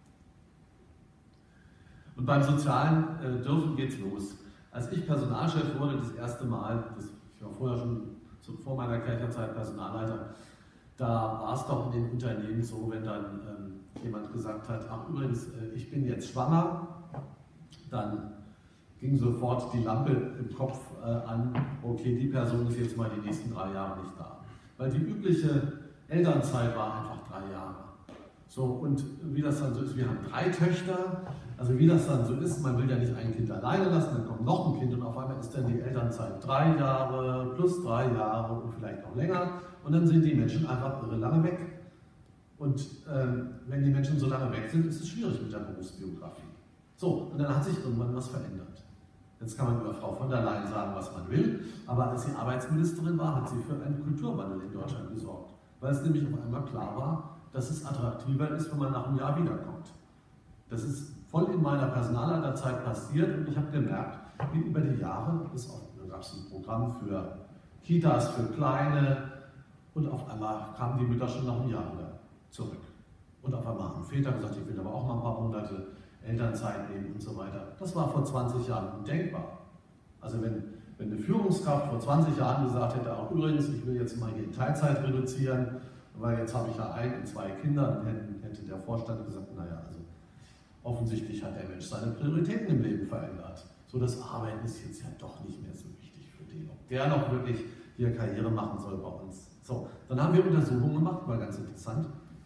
Und beim sozialen Dürfen geht es los. Als ich Personalchef wurde, das erste Mal, ich war vorher schon vor meiner Kärcherzeit Personalleiter, da war es doch in den Unternehmen so, wenn dann jemand gesagt hat, ach übrigens, ich bin jetzt schwanger, dann ging sofort die Lampe im Kopf an, okay, die Person ist jetzt mal die nächsten 3 Jahre nicht da. Weil die übliche Elternzeit war einfach 3 Jahre. So, und wie das dann so ist, wir haben 3 Töchter, also wie das dann so ist, man will ja nicht ein Kind alleine lassen, dann kommt noch ein Kind und auf einmal ist dann die Elternzeit 3 Jahre plus 3 Jahre und vielleicht noch länger und dann sind die Menschen einfach irre lange weg. Und wenn die Menschen so lange weg sind, ist es schwierig mit der Berufsbiografie. So, und dann hat sich irgendwann was verändert. Jetzt kann man über Frau von der Leyen sagen, was man will, aber als sie Arbeitsministerin war, hat sie für einen Kulturwandel in Deutschland gesorgt. Weil es nämlich auf einmal klar war, dass es attraktiver ist, wenn man nach einem Jahr wiederkommt. Das ist voll in meiner Personalleiterzeit passiert und ich habe gemerkt, wie über die Jahre, da gab es ein Programm für Kitas, für Kleine und auf einmal kamen die Mütter schon nach einem Jahr wieder zurück. Und auf einmal haben Väter gesagt, ich will aber auch mal ein paar Monate Elternzeit nehmen und so weiter. Das war vor 20 Jahren undenkbar. Also wenn eine Führungskraft vor 20 Jahren gesagt hätte, auch übrigens, ich will jetzt mal hier in Teilzeit reduzieren, weil jetzt habe ich ja 1 und 2 Kinder, dann hätte der Vorstand gesagt, naja, also offensichtlich hat der Mensch seine Prioritäten im Leben verändert. So, das Arbeiten ist jetzt ja doch nicht mehr so wichtig für den, ob der noch wirklich hier Karriere machen soll bei uns. So, dann haben wir Untersuchungen gemacht, war ganz interessant,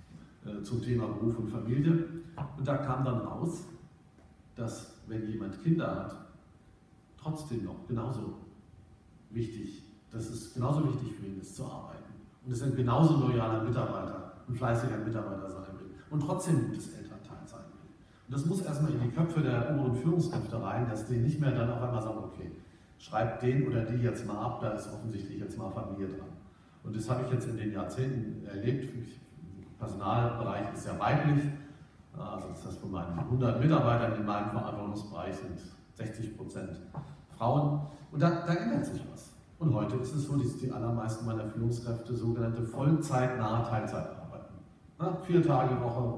zum Thema Beruf und Familie. Und da kam dann raus, dass wenn jemand Kinder hat, trotzdem noch genauso wichtig, dass es genauso wichtig für ihn ist zu arbeiten. Und es ein genauso loyaler Mitarbeiter und fleißiger Mitarbeiter sein will. Und trotzdem gutes Elternteil sein will. Und das muss erstmal in die Köpfe der oberen Führungskräfte rein, dass die nicht mehr dann auf einmal sagen, okay, schreibt den oder die jetzt mal ab, da ist offensichtlich jetzt mal Familie dran. Und das habe ich jetzt in den Jahrzehnten erlebt. Der Personalbereich ist ja weiblich. Also das heißt, von meinen 100 Mitarbeitern in meinem Verantwortungsbereich sind 60% Frauen. Und da ändert sich was. Und heute ist es so, dass die allermeisten meiner Führungskräfte sogenannte vollzeitnahe Teilzeit arbeiten. 4 Tage Woche,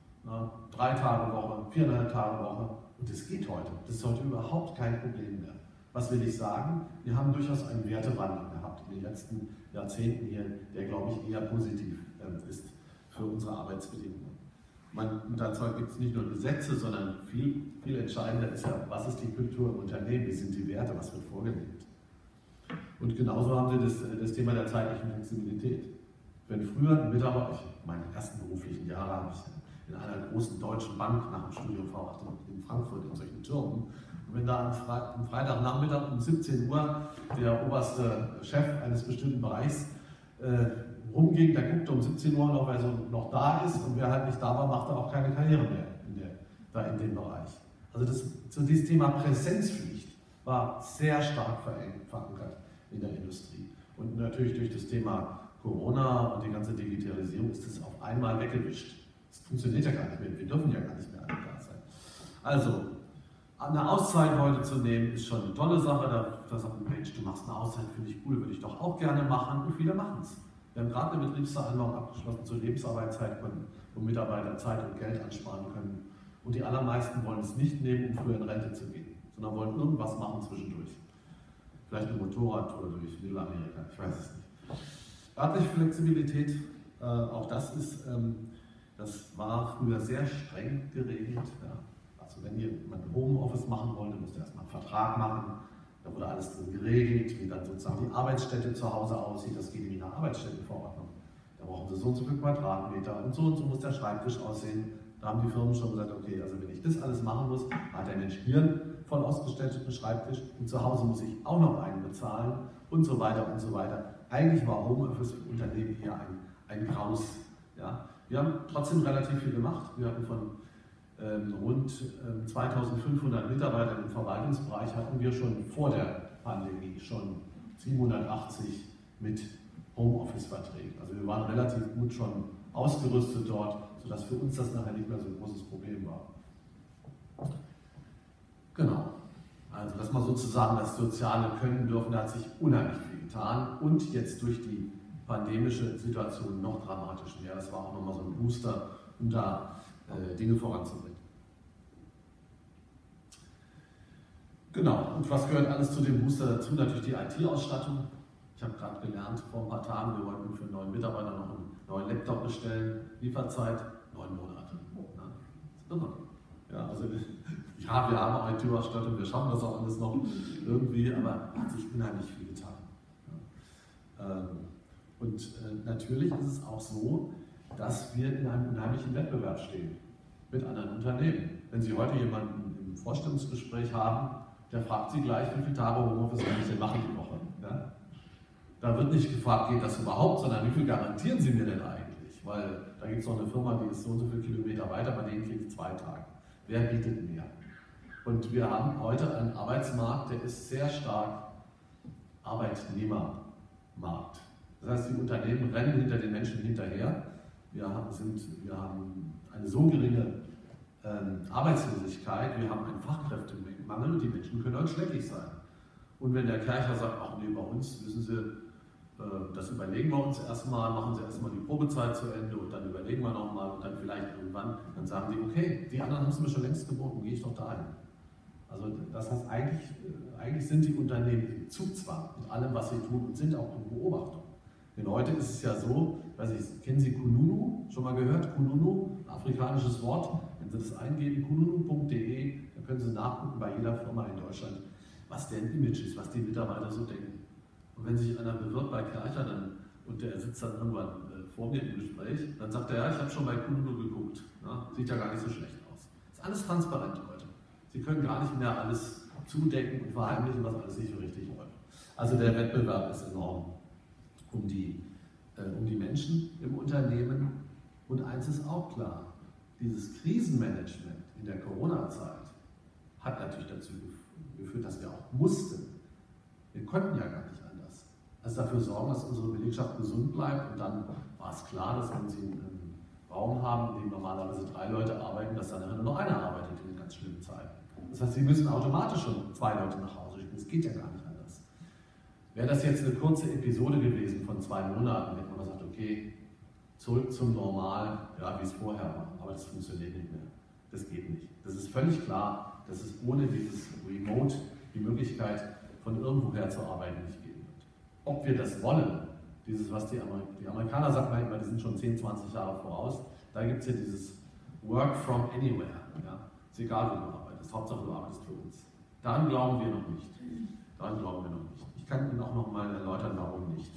3 Tage Woche, 4,5 Tage Woche. Und das geht heute. Das ist heute überhaupt kein Problem mehr. Was will ich sagen? Wir haben durchaus einen Wertewandel gehabt in den letzten Jahrzehnten hier, der, glaube ich, eher positiv ist für unsere Arbeitsbedingungen. Dazu gibt es nicht nur Gesetze, sondern viel entscheidender ist ja, was ist die Kultur im Unternehmen, wie sind die Werte, was wird vorgelebt. Und genauso haben Sie das Thema der zeitlichen Flexibilität. Wenn früher ein Mitarbeiter, meine ersten beruflichen Jahre habe ich in einer großen deutschen Bank nach dem Studium verbracht in Frankfurt in solchen Türmen. Und wenn da am Freitagnachmittag um 17 Uhr der oberste Chef eines bestimmten Bereichs rumging, der guckte um 17 Uhr noch, wer so noch da ist, und wer halt nicht da war, machte auch keine Karriere mehr in dem Bereich. Also dieses Thema Präsenzpflicht war sehr stark verankert in der Industrie. Und natürlich durch das Thema Corona und die ganze Digitalisierung ist das auf einmal weggewischt. Das funktioniert ja gar nicht mehr, wir dürfen ja gar nicht mehr alle da sein. Also, eine Auszeit heute zu nehmen, ist schon eine tolle Sache. Da sagt man, Mensch, du machst eine Auszeit, finde ich cool, würde ich doch auch gerne machen, und viele machen es. Wir haben gerade eine Betriebsvereinbarung abgeschlossen zur Lebensarbeitszeit, wo Mitarbeiter Zeit und Geld ansparen können. Und die allermeisten wollen es nicht nehmen, um früher in Rente zu gehen, sondern wollen irgendwas machen zwischendurch. Vielleicht eine Motorradtour durch Mittelamerika, ich weiß es nicht. Örtliche Flexibilität, auch das war früher sehr streng geregelt. Ja. Also wenn jemand Homeoffice machen wollte, musste erstmal einen Vertrag machen. Da wurde alles drin geregelt, wie dann sozusagen die Arbeitsstätte zu Hause aussieht. Das geht in die Arbeitsstättenverordnung. Da brauchen sie so und so viel Quadratmeter und so muss der Schreibtisch aussehen. Da haben die Firmen schon gesagt, okay, also wenn ich das alles machen muss, hat der Mensch hier einen voll ausgestatteten Schreibtisch und zu Hause muss ich auch noch einen bezahlen und so weiter und so weiter. Eigentlich war Homeoffice für Unternehmen eher ein Graus. Ja. Wir haben trotzdem relativ viel gemacht. Wir hatten von rund 2500 Mitarbeitern im Verwaltungsbereich hatten wir schon vor der Pandemie schon 780 mit Homeoffice-Verträgen. Also wir waren relativ gut schon ausgerüstet dort, sodass für uns das nachher nicht mehr so ein großes Problem war. Genau. Also dass man sozusagen das Soziale können dürfen, da hat sich unheimlich viel getan, und jetzt durch die pandemische Situation noch dramatisch mehr. Das war auch nochmal so ein Booster, um da Dinge voranzubringen. Genau, und was gehört alles zu dem Booster dazu? Natürlich die IT-Ausstattung. Ich habe gerade gelernt, vor ein paar Tagen, wir wollten für einen neuen Mitarbeiter noch einen neuen Laptop bestellen. Lieferzeit 9 Monate. Ja, das ist irre. Ja, also ich Ja, wir haben IT-Ausstattung, wir schaffen das auch alles noch irgendwie, aber hat sich unheimlich viel getan. Ja. Und natürlich ist es auch so, dass wir in einem unheimlichen Wettbewerb stehen mit anderen Unternehmen. Wenn Sie heute jemanden im Vorstellungsgespräch haben, der fragt Sie gleich, wie viele Tage Homeoffice kann ich denn machen die Woche? Ja? Da wird nicht gefragt, geht das überhaupt, sondern wie viel garantieren Sie mir denn eigentlich? Weil da gibt es noch eine Firma, die ist so und so viele Kilometer weiter, bei denen kriege ich 2 Tage. Wer bietet mehr? Und wir haben heute einen Arbeitsmarkt, der ist sehr stark Arbeitnehmermarkt. Das heißt, die Unternehmen rennen hinter den Menschen hinterher. Wir haben eine so geringe Arbeitslosigkeit, wir haben einen Fachkräftemangel und die Menschen können heute schleckig sein. Und wenn der Kercher sagt, ach nee, bei uns, wissen Sie, das überlegen wir uns erstmal, machen Sie erstmal die Probezeit zu Ende und dann überlegen wir nochmal und dann vielleicht irgendwann, dann sagen die, okay, die anderen haben es mir schon längst geboten, gehe ich doch dahin. Also das heißt, eigentlich sind die Unternehmen im Zugzwang mit allem, was sie tun und sind auch in Beobachtung. Denn heute ist es ja so, weiß ich, kennen Sie Kununu? Schon mal gehört? Kununu, ein afrikanisches Wort. Wenn Sie das eingeben, kununu.de, dann können Sie nachgucken bei jeder Firma in Deutschland, was deren Image ist, was die Mitarbeiter so denken. Und wenn sich einer bewirbt bei Kercher und der sitzt dann irgendwann vor mir im Gespräch, dann sagt er, ja, ich habe schon bei Kununu geguckt. Ja, sieht ja gar nicht so schlecht aus. Ist alles transparent heute. Sie können gar nicht mehr alles zudecken und verheimlichen, was alles nicht so richtig läuft. Also der Wettbewerb ist enorm um die Menschen im Unternehmen. Und eins ist auch klar, dieses Krisenmanagement in der Corona-Zeit hat natürlich dazu geführt, dass wir auch mussten. Wir konnten ja gar nicht anders. Also dafür sorgen, dass unsere Belegschaft gesund bleibt. Und dann war es klar, dass wenn Sie einen Raum haben, in dem normalerweise 3 Leute arbeiten, dass dann nur noch einer arbeitet in den ganz schlimmen Zeiten. Das heißt, Sie müssen automatisch schon 2 Leute nach Hause schicken. Das geht ja gar nicht anders. Wäre das jetzt eine kurze Episode gewesen von 2 Monaten, hätte man gesagt, okay, zurück zum Normal, ja, wie es vorher war. Aber das funktioniert nicht mehr. Das geht nicht. Das ist völlig klar, dass es ohne dieses Remote die Möglichkeit, von irgendwoher zu arbeiten, nicht geben wird. Ob wir das wollen, dieses, was die Amerikaner sagen immer, die sind schon 10, 20 Jahre voraus, da gibt es ja dieses Work from Anywhere. Ja? Ist egal, wo du arbeitest, Hauptsache du arbeitest für uns. Daran glauben wir noch nicht. Daran glauben wir noch nicht. Ich kann Ihnen auch noch mal erläutern, warum nicht.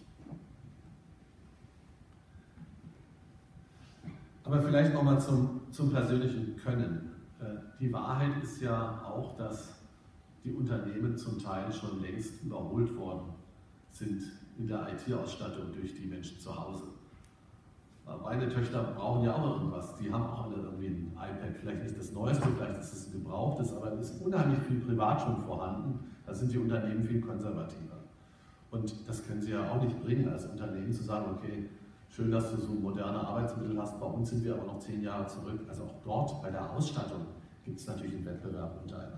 Aber vielleicht nochmal zum persönlichen Können. Die Wahrheit ist ja auch, dass die Unternehmen zum Teil schon längst überholt worden sind in der IT-Ausstattung durch die Menschen zu Hause. Meine Töchter brauchen ja auch irgendwas. Die haben auch alle irgendwie ein iPad, vielleicht nicht das Neueste, vielleicht ist es ein gebrauchtes, aber es ist unheimlich viel privat schon vorhanden. Da sind die Unternehmen viel konservativer. Und das können sie ja auch nicht bringen als Unternehmen, zu sagen, okay, schön, dass du so moderne Arbeitsmittel hast, bei uns sind wir aber noch 10 Jahre zurück. Also auch dort bei der Ausstattung gibt es natürlich einen Wettbewerb untereinander.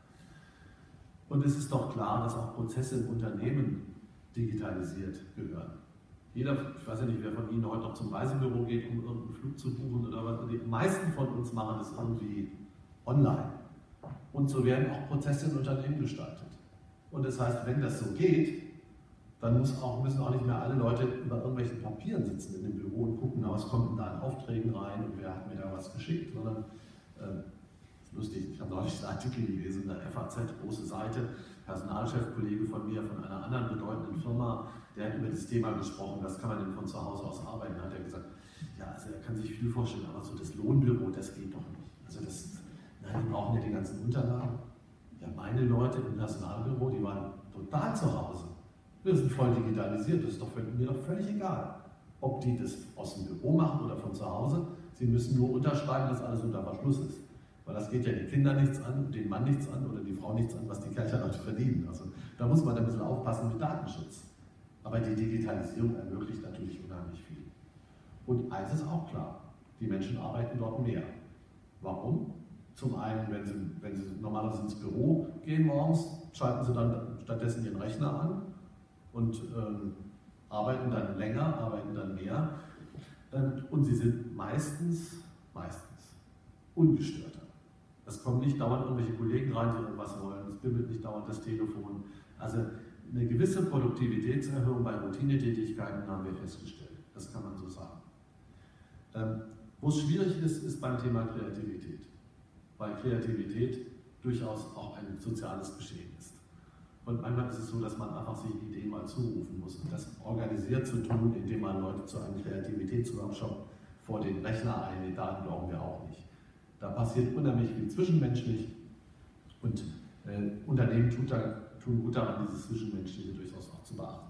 Und es ist doch klar, dass auch Prozesse im Unternehmen digitalisiert gehören. Jeder, ich weiß ja nicht, wer von Ihnen heute noch zum Reisebüro geht, um irgendeinen Flug zu buchen oder was. Die meisten von uns machen das irgendwie online. Und so werden auch Prozesse in Unternehmen gestaltet. Und das heißt, wenn das so geht, dann müssen auch nicht mehr alle Leute über irgendwelchen Papieren sitzen in dem Büro und gucken, na, was kommt denn da an Aufträgen rein und wer hat mir da was geschickt, sondern lustig, ich habe neulich einen Artikel gelesen in der FAZ, große Seite, Personalchefkollege von mir, von einer anderen bedeutenden Firma, der hat über das Thema gesprochen, was kann man denn von zu Hause aus arbeiten, hat er gesagt, ja, also er kann sich viel vorstellen, aber so das Lohnbüro, das geht doch nicht. Also die brauchen ja die ganzen Unterlagen. Ja, meine Leute im Personalbüro, die waren total zu Hause. Wir sind voll digitalisiert, das ist doch mir doch völlig egal, ob die das aus dem Büro machen oder von zu Hause. Sie müssen nur unterschreiben, dass alles unter Verschluss ist. Weil das geht ja die Kinder nichts an, den Mann nichts an oder die Frau nichts an, was die Kercher-Leute verdienen. Also da muss man ein bisschen aufpassen mit Datenschutz. Aber die Digitalisierung ermöglicht natürlich unheimlich viel. Und eins ist auch klar, die Menschen arbeiten dort mehr. Warum? Zum einen, wenn sie normalerweise ins Büro gehen morgens, schalten sie dann stattdessen ihren Rechner an und arbeiten dann länger, arbeiten dann mehr. Und sie sind meistens ungestörter. Es kommen nicht dauernd irgendwelche Kollegen rein, die irgendwas wollen, es bimmelt nicht dauernd das Telefon. Also eine gewisse Produktivitätserhöhung bei Routinetätigkeiten haben wir festgestellt. Das kann man so sagen. Wo es schwierig ist, ist beim Thema Kreativität. Weil Kreativität durchaus auch ein soziales Geschehen ist. Und manchmal ist es so, dass man einfach sich Ideen mal zurufen muss und das organisiert zu tun, indem man Leute zu einem Kreativitätsworkshop vor den Rechner einlädt, daran glauben wir auch nicht. Da passiert unheimlich viel zwischenmenschlich und Unternehmen tun gut daran, dieses Zwischenmenschliche durchaus auch zu beachten.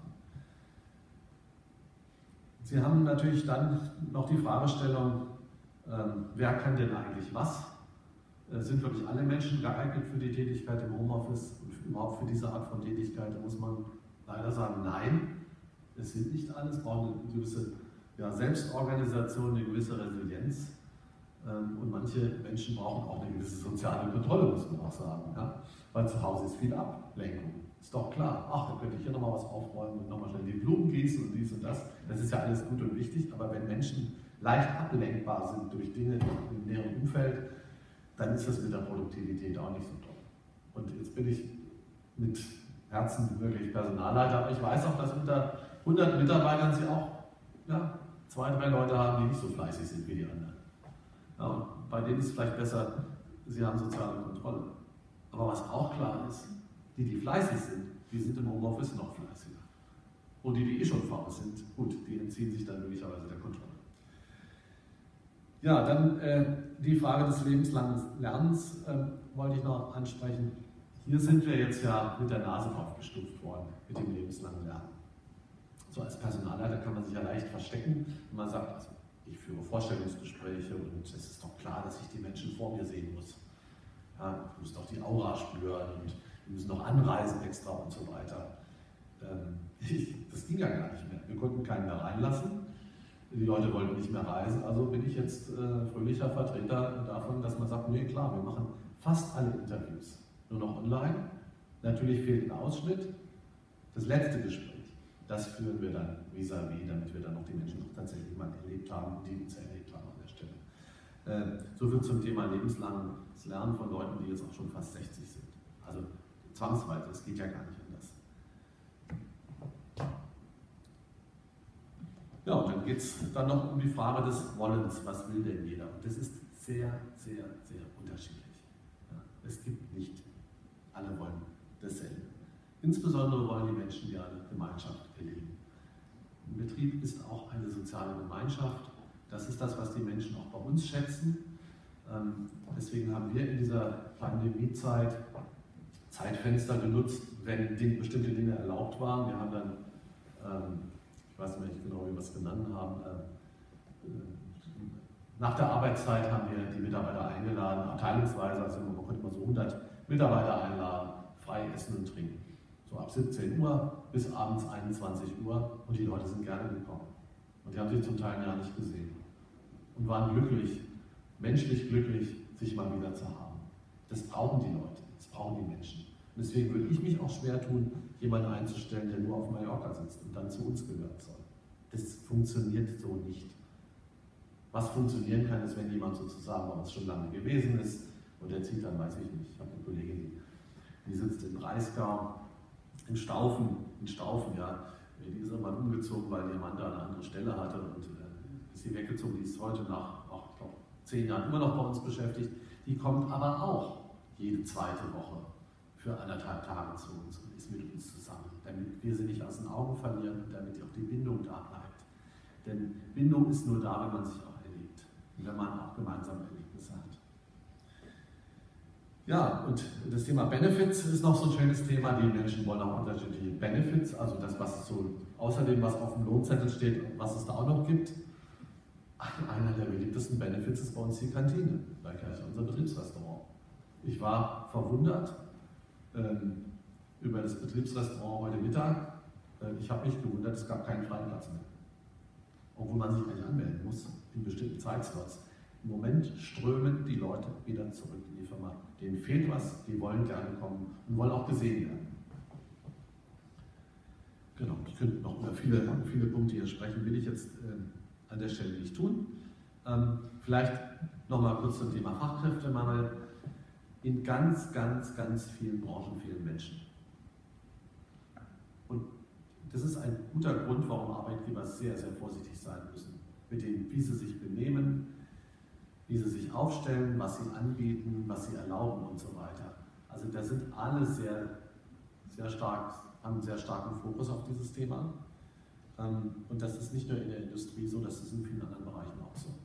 Sie haben natürlich dann noch die Fragestellung, wer kann denn eigentlich was? Sind wirklich alle Menschen geeignet für die Tätigkeit im Homeoffice und überhaupt für diese Art von Tätigkeit? Da muss man leider sagen, nein, es sind nicht alle. Es braucht eine gewisse Selbstorganisation, eine gewisse Resilienz. Und manche Menschen brauchen auch eine gewisse soziale Kontrolle, muss man auch sagen. Ja? Weil zu Hause ist viel Ablenkung. Ist doch klar, ach, da könnte ich hier nochmal was aufräumen und nochmal schnell die Blumen gießen und dies und das. Das ist ja alles gut und wichtig, aber wenn Menschen leicht ablenkbar sind durch Dinge im näheren Umfeld, dann ist das mit der Produktivität auch nicht so toll. Und jetzt bin ich mit Herzen wirklich Personalleiter, aber ich weiß auch, dass unter 100 Mitarbeitern Sie auch 2, 3 Leute haben, die nicht so fleißig sind wie die anderen. Ja, und bei denen ist es vielleicht besser, Sie haben soziale Kontrolle. Aber was auch klar ist, die fleißig sind, die sind im Homeoffice noch fleißiger. Und die schon faul sind, gut, die entziehen sich dann möglicherweise der Kontrolle. Ja, dann die Frage des lebenslangen Lernens wollte ich noch ansprechen. Hier sind wir jetzt ja mit der Nase drauf gestuft worden, mit dem lebenslangen Lernen. So als Personalleiter kann man sich ja leicht verstecken, wenn man sagt, also ich führe Vorstellungsgespräche und es ist doch klar, dass ich die Menschen vor mir sehen muss. Ja, ich muss doch die Aura spüren und wir müssen noch anreisen extra und so weiter. Das ging ja gar nicht mehr. Wir konnten keinen mehr reinlassen. Die Leute wollten nicht mehr reisen, also bin ich jetzt fröhlicher Vertreter davon, dass man sagt, nee klar, wir machen fast alle Interviews nur noch online. Natürlich fehlt ein Ausschnitt. Das letzte Gespräch, das führen wir dann vis-à-vis, damit wir dann noch die Menschen auch tatsächlich mal erlebt haben, die uns erlebt haben an der Stelle. So viel zum Thema lebenslanges Lernen von Leuten, die jetzt auch schon fast 60 sind. Also zwangsweise, es geht ja gar nicht anders. Ja, und dann geht es dann noch um die Frage des Wollens. Was will denn jeder? Und das ist sehr, sehr, sehr unterschiedlich. Ja, es gibt nicht, alle wollen dasselbe. Insbesondere wollen die Menschen ja eine Gemeinschaft erleben. Ein Betrieb ist auch eine soziale Gemeinschaft. Das ist das, was die Menschen auch bei uns schätzen. Deswegen haben wir in dieser Pandemiezeit Zeitfenster genutzt, wenn bestimmte Dinge erlaubt waren. Wir haben dann ich weiß nicht genau, wie wir es genannt haben. Nach der Arbeitszeit haben wir die Mitarbeiter eingeladen, abteilungsweise, also man konnte mal so 100 Mitarbeiter einladen, frei essen und trinken. So ab 17 Uhr bis abends 21 Uhr und die Leute sind gerne gekommen. Und die haben sich zum Teil gar nicht gesehen. Und waren glücklich, menschlich glücklich, sich mal wieder zu haben. Das brauchen die Leute, das brauchen die Menschen. Und deswegen würde ich mich auch schwer tun, jemanden einzustellen, der nur auf Mallorca sitzt und dann zu uns gehören soll. Das funktioniert so nicht. Was funktionieren kann, ist, wenn jemand sozusagen bei uns schon lange gewesen ist und der zieht dann, weiß ich nicht, ich habe eine Kollegin, die sitzt in Breisgau, in Staufen, ja, die ist irgendwann umgezogen, weil ihr Mann da eine andere Stelle hatte und ist sie weggezogen, die ist heute nach, ich glaube, 10 Jahren immer noch bei uns beschäftigt. Die kommt aber auch jede zweite Woche für 1,5 Tage zu uns und ist mit uns zusammen, damit wir sie nicht aus den Augen verlieren und damit auch die Bindung da bleibt. Denn Bindung ist nur da, wenn man sich auch erlebt und wenn man auch gemeinsam Erlebnisse hat. Ja, und das Thema Benefits ist noch so ein schönes Thema. Die Menschen wollen auch unterschiedliche Benefits, also das, was so außerdem, was auf dem Lohnzettel steht, was es da auch noch gibt. Einer der beliebtesten Benefits ist bei uns die Kantine, bei Kirche, unser Betriebsrestaurant. Ich war verwundert über das Betriebsrestaurant heute Mittag. Ich habe mich gewundert, es gab keinen freien Platz mehr. Obwohl man sich eigentlich anmelden muss in bestimmten Zeitslots. Im Moment strömen die Leute wieder zurück in die Firma. Denen fehlt was, die wollen gerne kommen und wollen auch gesehen werden. Genau, ich könnte noch über viele Punkte hier sprechen, will ich jetzt an der Stelle nicht tun. Vielleicht nochmal kurz zum Thema Fachkräftemangel. In ganz, ganz, ganz vielen Branchen fehlen Menschen. Und das ist ein guter Grund, warum Arbeitgeber sehr, sehr vorsichtig sein müssen, mit dem, wie sie sich benehmen, wie sie sich aufstellen, was sie anbieten, was sie erlauben und so weiter. Also da sind alle sehr stark, haben einen sehr starken Fokus auf dieses Thema. Und das ist nicht nur in der Industrie so, das ist in vielen anderen Bereichen auch so.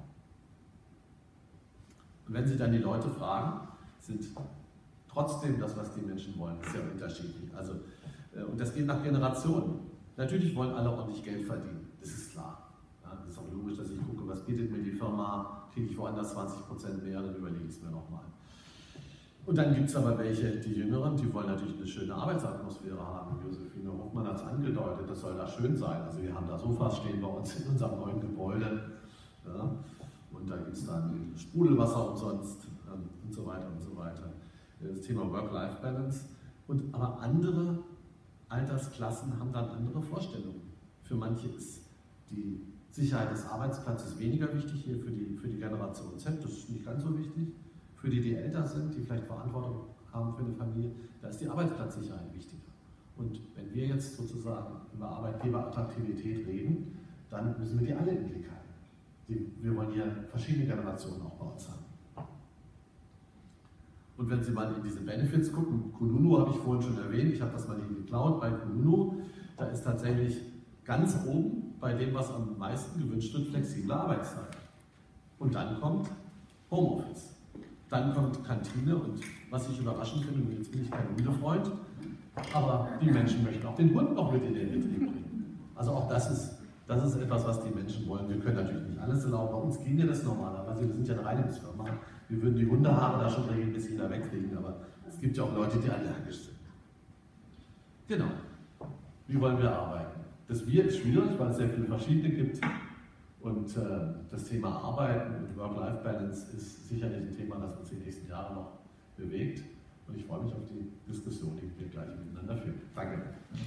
Und wenn Sie dann die Leute fragen, sind trotzdem das, was die Menschen wollen, sehr unterschiedlich. Also, und das geht nach Generationen. Natürlich wollen alle ordentlich Geld verdienen, das ist klar. Ja, das ist auch logisch, dass ich gucke, was bietet mir die Firma, kriege ich woanders 20% mehr, dann überlege ich es mir nochmal. Und dann gibt es aber welche, die Jüngeren, die wollen natürlich eine schöne Arbeitsatmosphäre haben. Josephine Hoffmann hat es angedeutet, das soll da schön sein. Also wir haben da Sofas stehen bei uns in unserem neuen Gebäude. Ja. Und da gibt es dann Sprudelwasser umsonst und so weiter und so weiter. Das Thema Work-Life-Balance. Und aber andere Altersklassen haben dann andere Vorstellungen. Für manche ist die Sicherheit des Arbeitsplatzes weniger wichtig, hier für die Generation Z, das ist nicht ganz so wichtig. Für die älter sind, die vielleicht Verantwortung haben für eine Familie, da ist die Arbeitsplatzsicherheit wichtiger. Und wenn wir jetzt sozusagen über Arbeitgeberattraktivität reden, dann müssen wir die alle im Blick haben. Wir wollen hier verschiedene Generationen auch bei uns haben. Und wenn Sie mal in diese Benefits gucken, Kununu habe ich vorhin schon erwähnt, ich habe das mal eben geklaut bei Kununu, da ist tatsächlich ganz oben bei dem, was am meisten gewünscht wird, flexible Arbeitszeit. Und dann kommt Homeoffice. Dann kommt Kantine und was ich überraschend finde, und jetzt bin ich kein Hundefreund, aber die Menschen möchten auch den Hund noch mit in den Betrieb bringen. Also auch das ist etwas, was die Menschen wollen. Wir können natürlich nicht alles erlauben, bei uns ginge das normalerweise, wir sind ja eine Reinigungsfirma. Wir würden die Hundehaare da schon regeln, bis jeder wegkriegen, aber es gibt ja auch Leute, die allergisch sind. Genau. Wie wollen wir arbeiten? Das Wir ist schwierig, weil es sehr viele verschiedene gibt. Und das Thema Arbeiten und Work-Life-Balance ist sicherlich ein Thema, das uns die nächsten Jahre noch bewegt. Und ich freue mich auf die Diskussion, die wir gleich miteinander führen. Danke.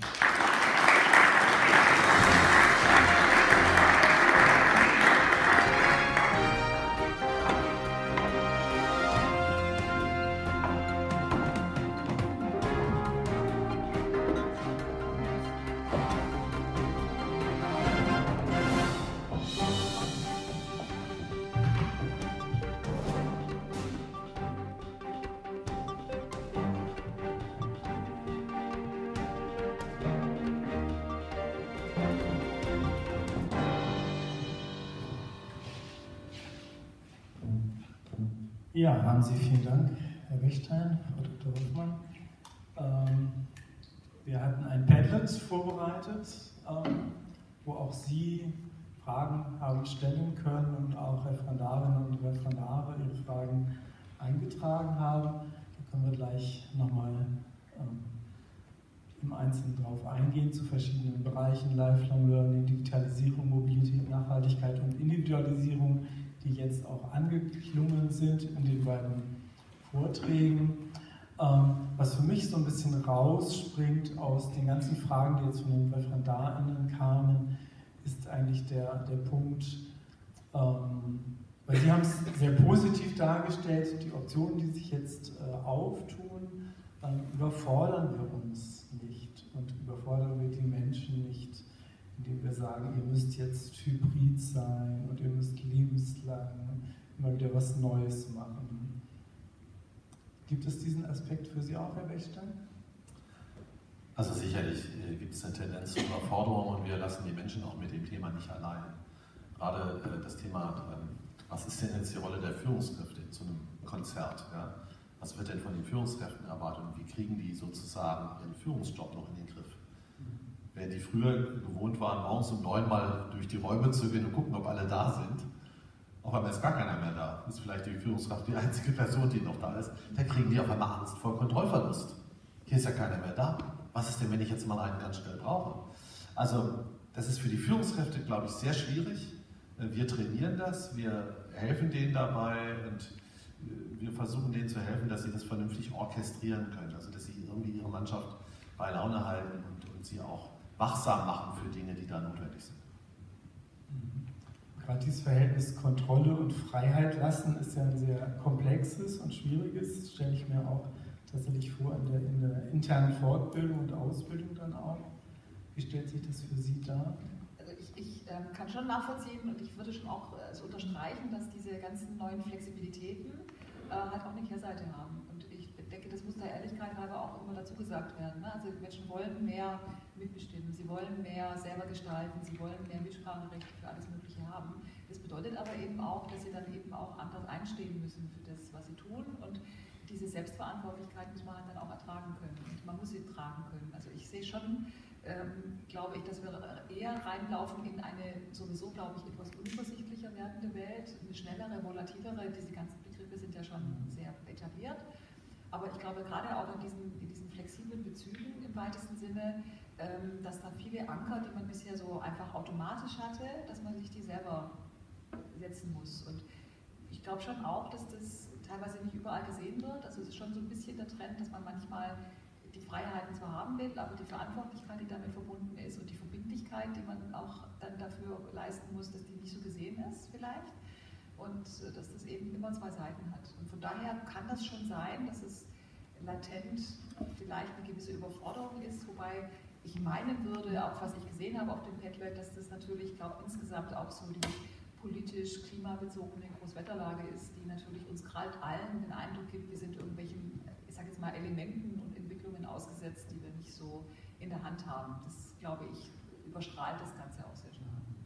Ja, haben Sie vielen Dank, Herr Bechstein, Frau Dr. Hoffmann. Wir hatten ein Padlet vorbereitet, wo auch Sie Fragen haben stellen können und auch Referendarinnen und Referendare ihre Fragen eingetragen haben. Da können wir gleich nochmal im Einzelnen drauf eingehen zu verschiedenen Bereichen, Lifelong Learning, Digitalisierung, Mobilität, Nachhaltigkeit und Individualisierung, die jetzt auch angeklungen sind in den beiden Vorträgen. Was für mich so ein bisschen rausspringt aus den ganzen Fragen, die jetzt von den ReferendarInnen kamen, ist eigentlich der Punkt, weil Sie haben es sehr positiv dargestellt, die Optionen, die sich jetzt auftun, überfordern wir uns nicht und überfordern wir die Menschen nicht, indem wir sagen, ihr müsst jetzt hybrid sein und ihr müsst lebenslang immer wieder was Neues machen. Gibt es diesen Aspekt für Sie auch, Herr Bechstein? Also sicherlich gibt es eine Tendenz zur Überforderung und wir lassen die Menschen auch mit dem Thema nicht allein. Gerade das Thema, was ist denn jetzt die Rolle der Führungskräfte zu einem Konzert? Ja? Was wird denn von den Führungskräften erwartet und wie kriegen die sozusagen ihren Führungsjob noch in den Griff? Wenn die früher gewohnt waren, morgens um 9 mal durch die Räume zu gehen und gucken, ob alle da sind, auf einmal ist gar keiner mehr da, ist vielleicht die Führungskraft die einzige Person, die noch da ist, dann kriegen die auf einmal Angst vor Kontrollverlust. Hier ist ja keiner mehr da. Was ist denn, wenn ich jetzt mal einen ganz schnell brauche? Also das ist für die Führungskräfte, glaube ich, sehr schwierig. Wir trainieren das, wir helfen denen dabei und wir versuchen denen zu helfen, dass sie das vernünftig orchestrieren können, also dass sie irgendwie ihre Mannschaft bei Laune halten und sie auch wachsam machen für Dinge, die da notwendig sind. Gerade dieses Verhältnis Kontrolle und Freiheit lassen ist ja ein sehr komplexes und schwieriges, stelle ich mir auch tatsächlich vor in der internen Fortbildung und Ausbildung dann auch. Wie stellt sich das für Sie dar? Also ich kann schon nachvollziehen und ich würde schon auch so unterstreichen, dass diese ganzen neuen Flexibilitäten halt auch eine Kehrseite haben. Und denke, das muss der Ehrlichkeit halber auch immer dazu gesagt werden. Ne? Also die Menschen wollen mehr mitbestimmen, sie wollen mehr selber gestalten, sie wollen mehr Mitspracherecht für alles Mögliche haben. Das bedeutet aber eben auch, dass sie dann eben auch anders einstehen müssen für das, was sie tun, und diese Selbstverantwortlichkeit muss man halt dann auch ertragen können und man muss sie tragen können. Also ich sehe schon, glaube ich, dass wir eher reinlaufen in eine sowieso, glaube ich, etwas unübersichtlicher werdende Welt, eine schnellere, volatilere, diese ganzen Begriffe sind ja schon sehr etabliert. Aber ich glaube, gerade auch in diesen flexiblen Bezügen im weitesten Sinne, dass da viele Anker, die man bisher so einfach automatisch hatte, dass man sich die selber setzen muss. Und ich glaube schon auch, dass das teilweise nicht überall gesehen wird. Also es ist schon so ein bisschen der Trend, dass man manchmal die Freiheiten zwar haben will, aber die Verantwortlichkeit, die damit verbunden ist, und die Verbindlichkeit, die man auch dann dafür leisten muss, dass die nicht so gesehen ist vielleicht. Und dass das eben immer zwei Seiten hat. Und von daher kann das schon sein, dass es latent vielleicht eine gewisse Überforderung ist, wobei ich meinen würde, auch was ich gesehen habe auf dem Padlet, dass das natürlich, ich glaube, insgesamt auch so die politisch klimabezogene Großwetterlage ist, die natürlich uns gerade allen den Eindruck gibt, wir sind irgendwelchen, ich sage jetzt mal, Elementen und Entwicklungen ausgesetzt, die wir nicht so in der Hand haben. Das, glaube ich, überstrahlt das Ganze auch sehr stark.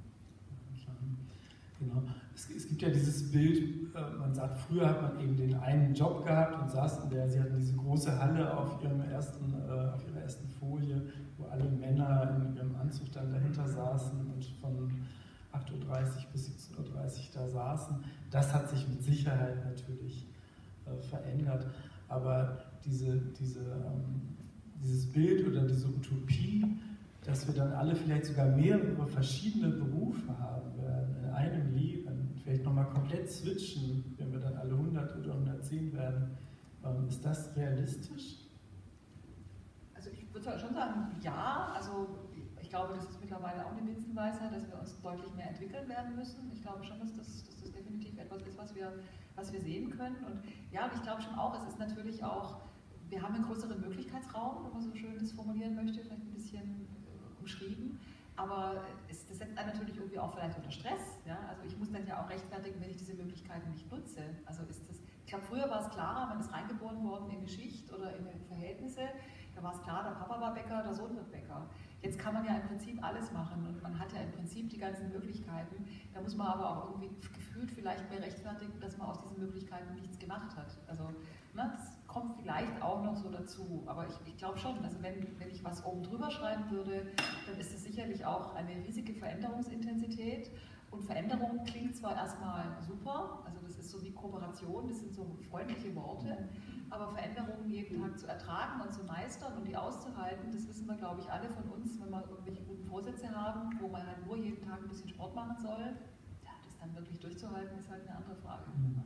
Genau. Es gibt ja dieses Bild, man sagt, früher hat man eben den einen Job gehabt und saß in sie hatten diese große Halle auf ihrer ersten Folie, wo alle Männer in ihrem Anzug dann dahinter saßen und von 8:30 Uhr bis 17:30 Uhr da saßen. Das hat sich mit Sicherheit natürlich verändert. Aber dieses Bild oder diese Utopie, dass wir dann alle vielleicht sogar mehrere verschiedene Berufe haben werden in einem Leben, vielleicht nochmal komplett switchen, wenn wir dann alle 100 oder 110 werden, ist das realistisch? Also ich würde schon sagen, ja. Also ich glaube, das ist mittlerweile auch eine Binsenweisheit, dass wir uns deutlich mehr entwickeln werden müssen. Ich glaube schon, dass das definitiv etwas ist, was wir sehen können. Und ja, ich glaube schon auch, es ist natürlich auch, wir haben einen größeren Möglichkeitsraum, wenn man so schön das formulieren möchte, vielleicht ein bisschen umschrieben. Aber das setzt einen natürlich irgendwie auch vielleicht unter Stress. Ja? Also ich muss dann ja auch rechtfertigen, wenn ich diese Möglichkeiten nicht nutze. Also ich glaube, früher war es klarer, man ist reingeboren worden in eine Schicht oder in Verhältnisse. Da war es klar, der Papa war Bäcker, der Sohn wird Bäcker. Jetzt kann man ja im Prinzip alles machen und man hat ja im Prinzip die ganzen Möglichkeiten. Da muss man aber auch irgendwie gefühlt vielleicht mehr rechtfertigen, dass man aus diesen Möglichkeiten nichts gemacht hat. Also das kommt vielleicht auch noch so dazu. Aber ich glaube schon, also wenn ich was oben drüber schreiben würde, dann ist es sicherlich auch eine riesige Veränderungsintensität. Und Veränderung klingt zwar erstmal super, also das ist so wie Kooperation, das sind so freundliche Worte, aber Veränderungen jeden Tag zu ertragen und zu meistern und die auszuhalten, das wissen wir, glaube ich, alle von uns, wenn wir irgendwelche guten Vorsätze haben, wo man halt nur jeden Tag ein bisschen Sport machen soll, ja, das dann wirklich durchzuhalten, ist halt eine andere Frage.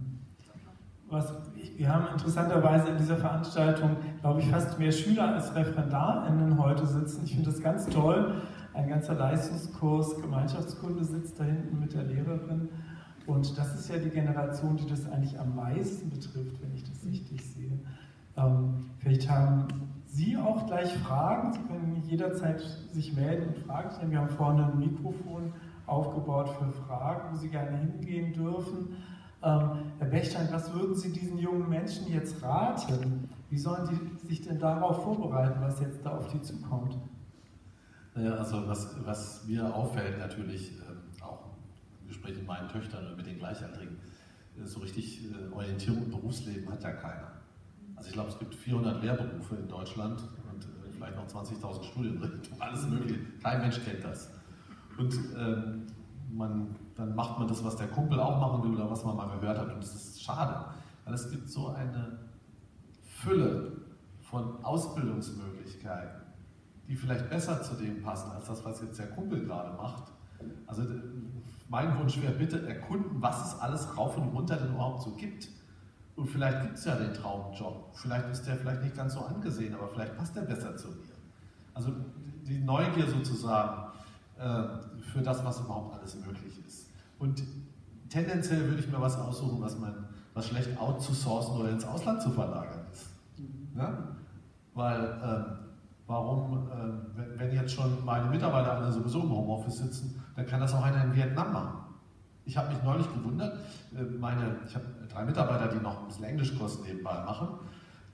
Wir haben interessanterweise in dieser Veranstaltung, glaube ich, fast mehr Schüler als ReferendarInnen heute sitzen. Ich finde das ganz toll. Ein ganzer Leistungskurs Gemeinschaftskunde sitzt da hinten mit der Lehrerin. Und das ist ja die Generation, die das eigentlich am meisten betrifft, wenn ich das richtig sehe. Vielleicht haben Sie auch gleich Fragen. Sie können jederzeit sich melden und Fragen stellen. Wir haben vorne ein Mikrofon aufgebaut für Fragen, wo Sie gerne hingehen dürfen. Herr Bechstein, was würden Sie diesen jungen Menschen jetzt raten? Wie sollen sie sich denn darauf vorbereiten, was jetzt da auf die zukommt? Naja, also was mir auffällt natürlich, auch im Gespräch mit meinen Töchtern und mit den Gleichaltrigen, so richtig Orientierung im Berufsleben hat ja keiner. Also ich glaube, es gibt 400 Lehrberufe in Deutschland und vielleicht noch 20.000 Studienrichtungen, alles mögliche. Kein Mensch kennt das. Und dann macht man das, was der Kumpel auch machen will oder was man mal gehört hat. Und das ist schade, weil es gibt so eine Fülle von Ausbildungsmöglichkeiten, die vielleicht besser zu dem passen, als das, was jetzt der Kumpel gerade macht. Also mein Wunsch wäre, bitte erkunden, was es alles rauf und runter denn überhaupt so gibt. Und vielleicht gibt es ja den Traumjob. Vielleicht ist der vielleicht nicht ganz so angesehen, aber vielleicht passt der besser zu mir. Also die Neugier sozusagen für das, was überhaupt alles möglich ist. Und tendenziell würde ich mir was aussuchen, was schlecht outzusourcen oder ins Ausland zu verlagern ist. Ja? Weil wenn jetzt schon meine Mitarbeiter alle sowieso im Homeoffice sitzen, dann kann das auch einer in Vietnam machen. Ich habe mich neulich gewundert, ich habe 3 Mitarbeiter, die noch ein bisschen Englischkurs nebenbei machen,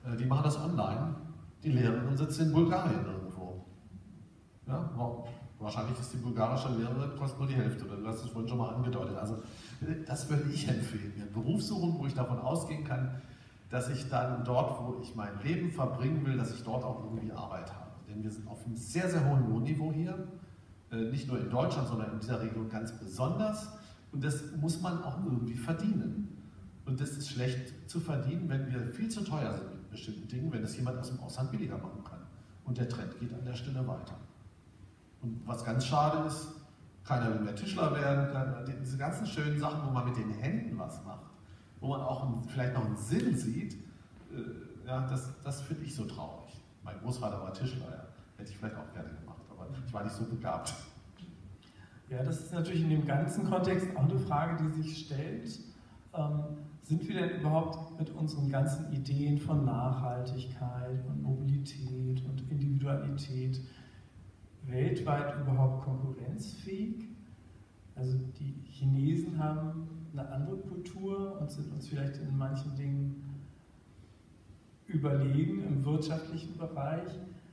Die machen das online. Die Lehrerin sitzt in Bulgarien irgendwo. Ja, wahrscheinlich ist die bulgarische Lehrerin kostet nur die Hälfte, oder du hast es vorhin schon mal angedeutet. Also das würde ich empfehlen, mir einen Beruf suchen, wo ich davon ausgehen kann, dass ich dann dort, wo ich mein Leben verbringen will, dass ich dort auch irgendwie Arbeit habe. Denn wir sind auf einem sehr, sehr hohen Lohnniveau hier, nicht nur in Deutschland, sondern in dieser Region ganz besonders. Und das muss man auch irgendwie verdienen. Und das ist schlecht zu verdienen, wenn wir viel zu teuer sind mit bestimmten Dingen, wenn das jemand aus dem Ausland billiger machen kann. Und der Trend geht an der Stelle weiter. Und was ganz schade ist, keiner will mehr Tischler werden, diese ganzen schönen Sachen, wo man mit den Händen was macht, wo man auch vielleicht noch einen Sinn sieht, ja, das finde ich so traurig. Mein Großvater war Tischler, ja. Hätte ich vielleicht auch gerne gemacht, aber ich war nicht so begabt. Ja, das ist natürlich in dem ganzen Kontext auch eine Frage, die sich stellt. Sind wir denn überhaupt mit unseren ganzen Ideen von Nachhaltigkeit und Mobilität und Individualität weltweit überhaupt konkurrenzfähig? Also die Chinesen haben eine andere Kultur und sind uns vielleicht in manchen Dingen überlegen im wirtschaftlichen Bereich.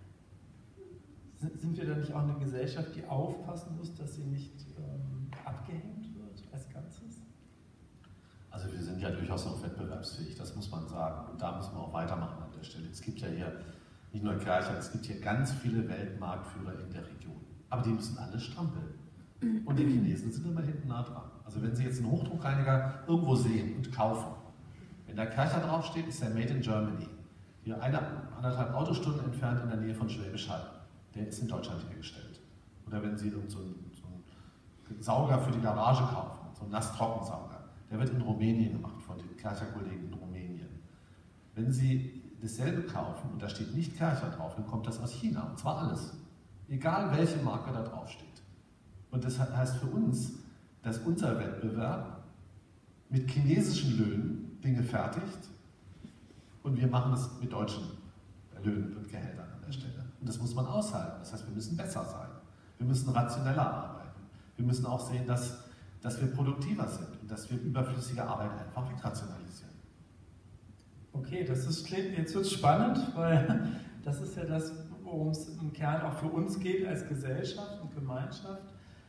Sind wir da nicht auch eine Gesellschaft, die aufpassen muss, dass sie nicht abgehängt wird als Ganzes? Also wir sind ja durchaus noch wettbewerbsfähig, das muss man sagen. Und da müssen wir auch weitermachen an der Stelle. Es gibt ja hier nicht nur Kirchen, es gibt hier ganz viele Weltmarktführer in der Region. Aber die müssen alle strampeln. Und die Chinesen sind immer hinten nah dran. Also wenn Sie jetzt einen Hochdruckreiniger irgendwo sehen und kaufen, wenn da Kercher draufsteht, ist der Made in Germany. Hier 1,5 Autostunden entfernt in der Nähe von Schwäbisch Hall. Der ist in Deutschland hergestellt. Oder wenn Sie so einen Sauger für die Garage kaufen, so einen Nass-Trockensauger, der wird in Rumänien gemacht, von den Kercher-Kollegen in Rumänien. Wenn Sie dasselbe kaufen und da steht nicht Kercher drauf, dann kommt das aus China, und zwar alles. Egal welche Marke da drauf steht. Und das heißt für uns, dass unser Wettbewerb mit chinesischen Löhnen Dinge fertigt und wir machen das mit deutschen Löhnen und Gehältern an der Stelle. Und das muss man aushalten. Das heißt, wir müssen besser sein. Wir müssen rationeller arbeiten. Wir müssen auch sehen, dass wir produktiver sind und dass wir überflüssige Arbeit einfach wegrationalisieren. Okay, jetzt wird es spannend, weil das ist ja das, worum es im Kern auch für uns geht als Gesellschaft und Gemeinschaft.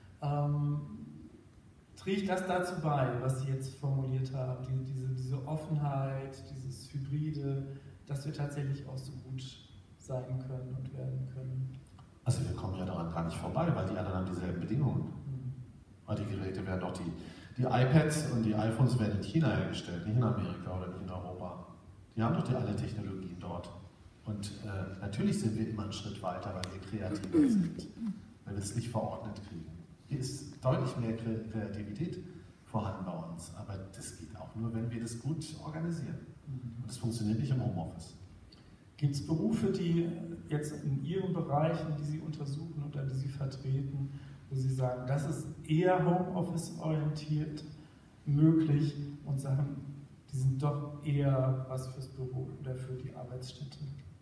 Trägt das dazu bei, was Sie jetzt formuliert haben, diese Offenheit, dieses Hybride, dass wir tatsächlich auch so gut sein können und werden können? Also wir kommen ja daran gar nicht vorbei, weil die anderen haben dieselben Bedingungen. Weil die Geräte werden doch, die iPads und die iPhones werden in China hergestellt, nicht in Amerika oder nicht in Europa. Die haben doch alle Technologien dort. Und natürlich sind wir immer einen Schritt weiter, weil wir kreativer sind, weil wir es nicht verordnet kriegen. Hier ist deutlich mehr Kreativität vorhanden bei uns, aber das geht auch nur, wenn wir das gut organisieren. Und das funktioniert nicht im Homeoffice. Gibt es Berufe, die jetzt in Ihren Bereichen, die Sie untersuchen oder die Sie vertreten, wo Sie sagen, das ist eher Homeoffice-orientiert möglich und Sachen, die sind doch eher was fürs Büro oder für die Arbeitsstätte?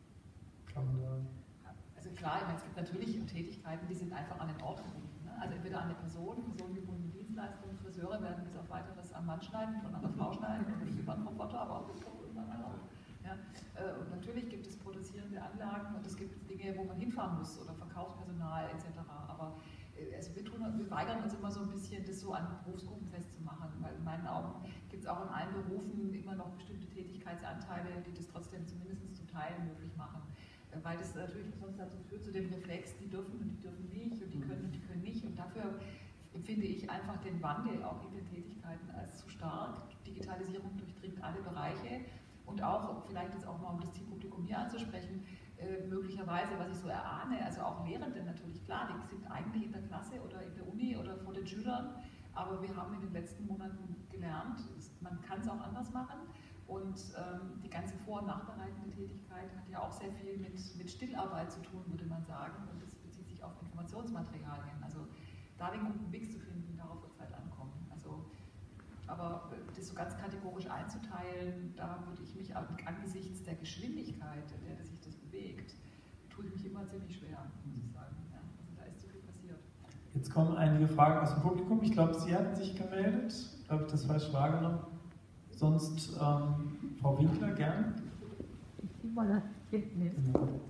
Kann man da... Also klar, ich meine, es gibt natürlich Tätigkeiten, die sind einfach an den Ort gebunden. Ne? Also entweder an eine personengebundene Dienstleistungen, Friseure werden bis auf weiteres am Mann schneiden und an der Frau schneiden und nicht über einen Roboter, aber auch irgendwann auch. Ja? Und natürlich gibt es produzierende Anlagen und es gibt Dinge, wo man hinfahren muss oder Verkaufspersonal etc. Aber also wir weigern uns immer so ein bisschen, das so an Berufsgruppen festzumachen, weil in meinen Augen gibt es auch in allen Berufen immer noch bestimmte Tätigkeitsanteile, die das trotzdem zumindest zum Teil möglich machen. Weil das natürlich sonst dazu führt, zu dem Reflex, die dürfen und die dürfen nicht und die können nicht. Und dafür empfinde ich einfach den Wandel auch in den Tätigkeiten als zu stark. Digitalisierung durchdringt alle Bereiche und auch, vielleicht jetzt auch mal um das Zielpublikum hier anzusprechen, möglicherweise, was ich so erahne, also auch Lehrende natürlich, klar, die sind eigentlich in der Klasse oder in der Uni oder vor den Schülern, aber wir haben in den letzten Monaten gelernt, man kann es auch anders machen. Und die ganze vor- und nachbereitende Tätigkeit hat ja auch sehr viel mit Stillarbeit zu tun, würde man sagen. Und das bezieht sich auf Informationsmaterialien. Also da den guten Mix zu finden, darauf wird es halt ankommen. Also, aber das so ganz kategorisch einzuteilen, da würde ich mich angesichts der Geschwindigkeit, in der sich das bewegt, tue ich mich immer ziemlich schwer, muss ich sagen. Ja, also da ist zu viel passiert. Jetzt kommen einige Fragen aus dem Publikum. Ich glaube, Sie hatten sich gemeldet. Habe ich das falsch wahrgenommen? Sonst Frau Winkler, gern. Die Wolle hinten ist.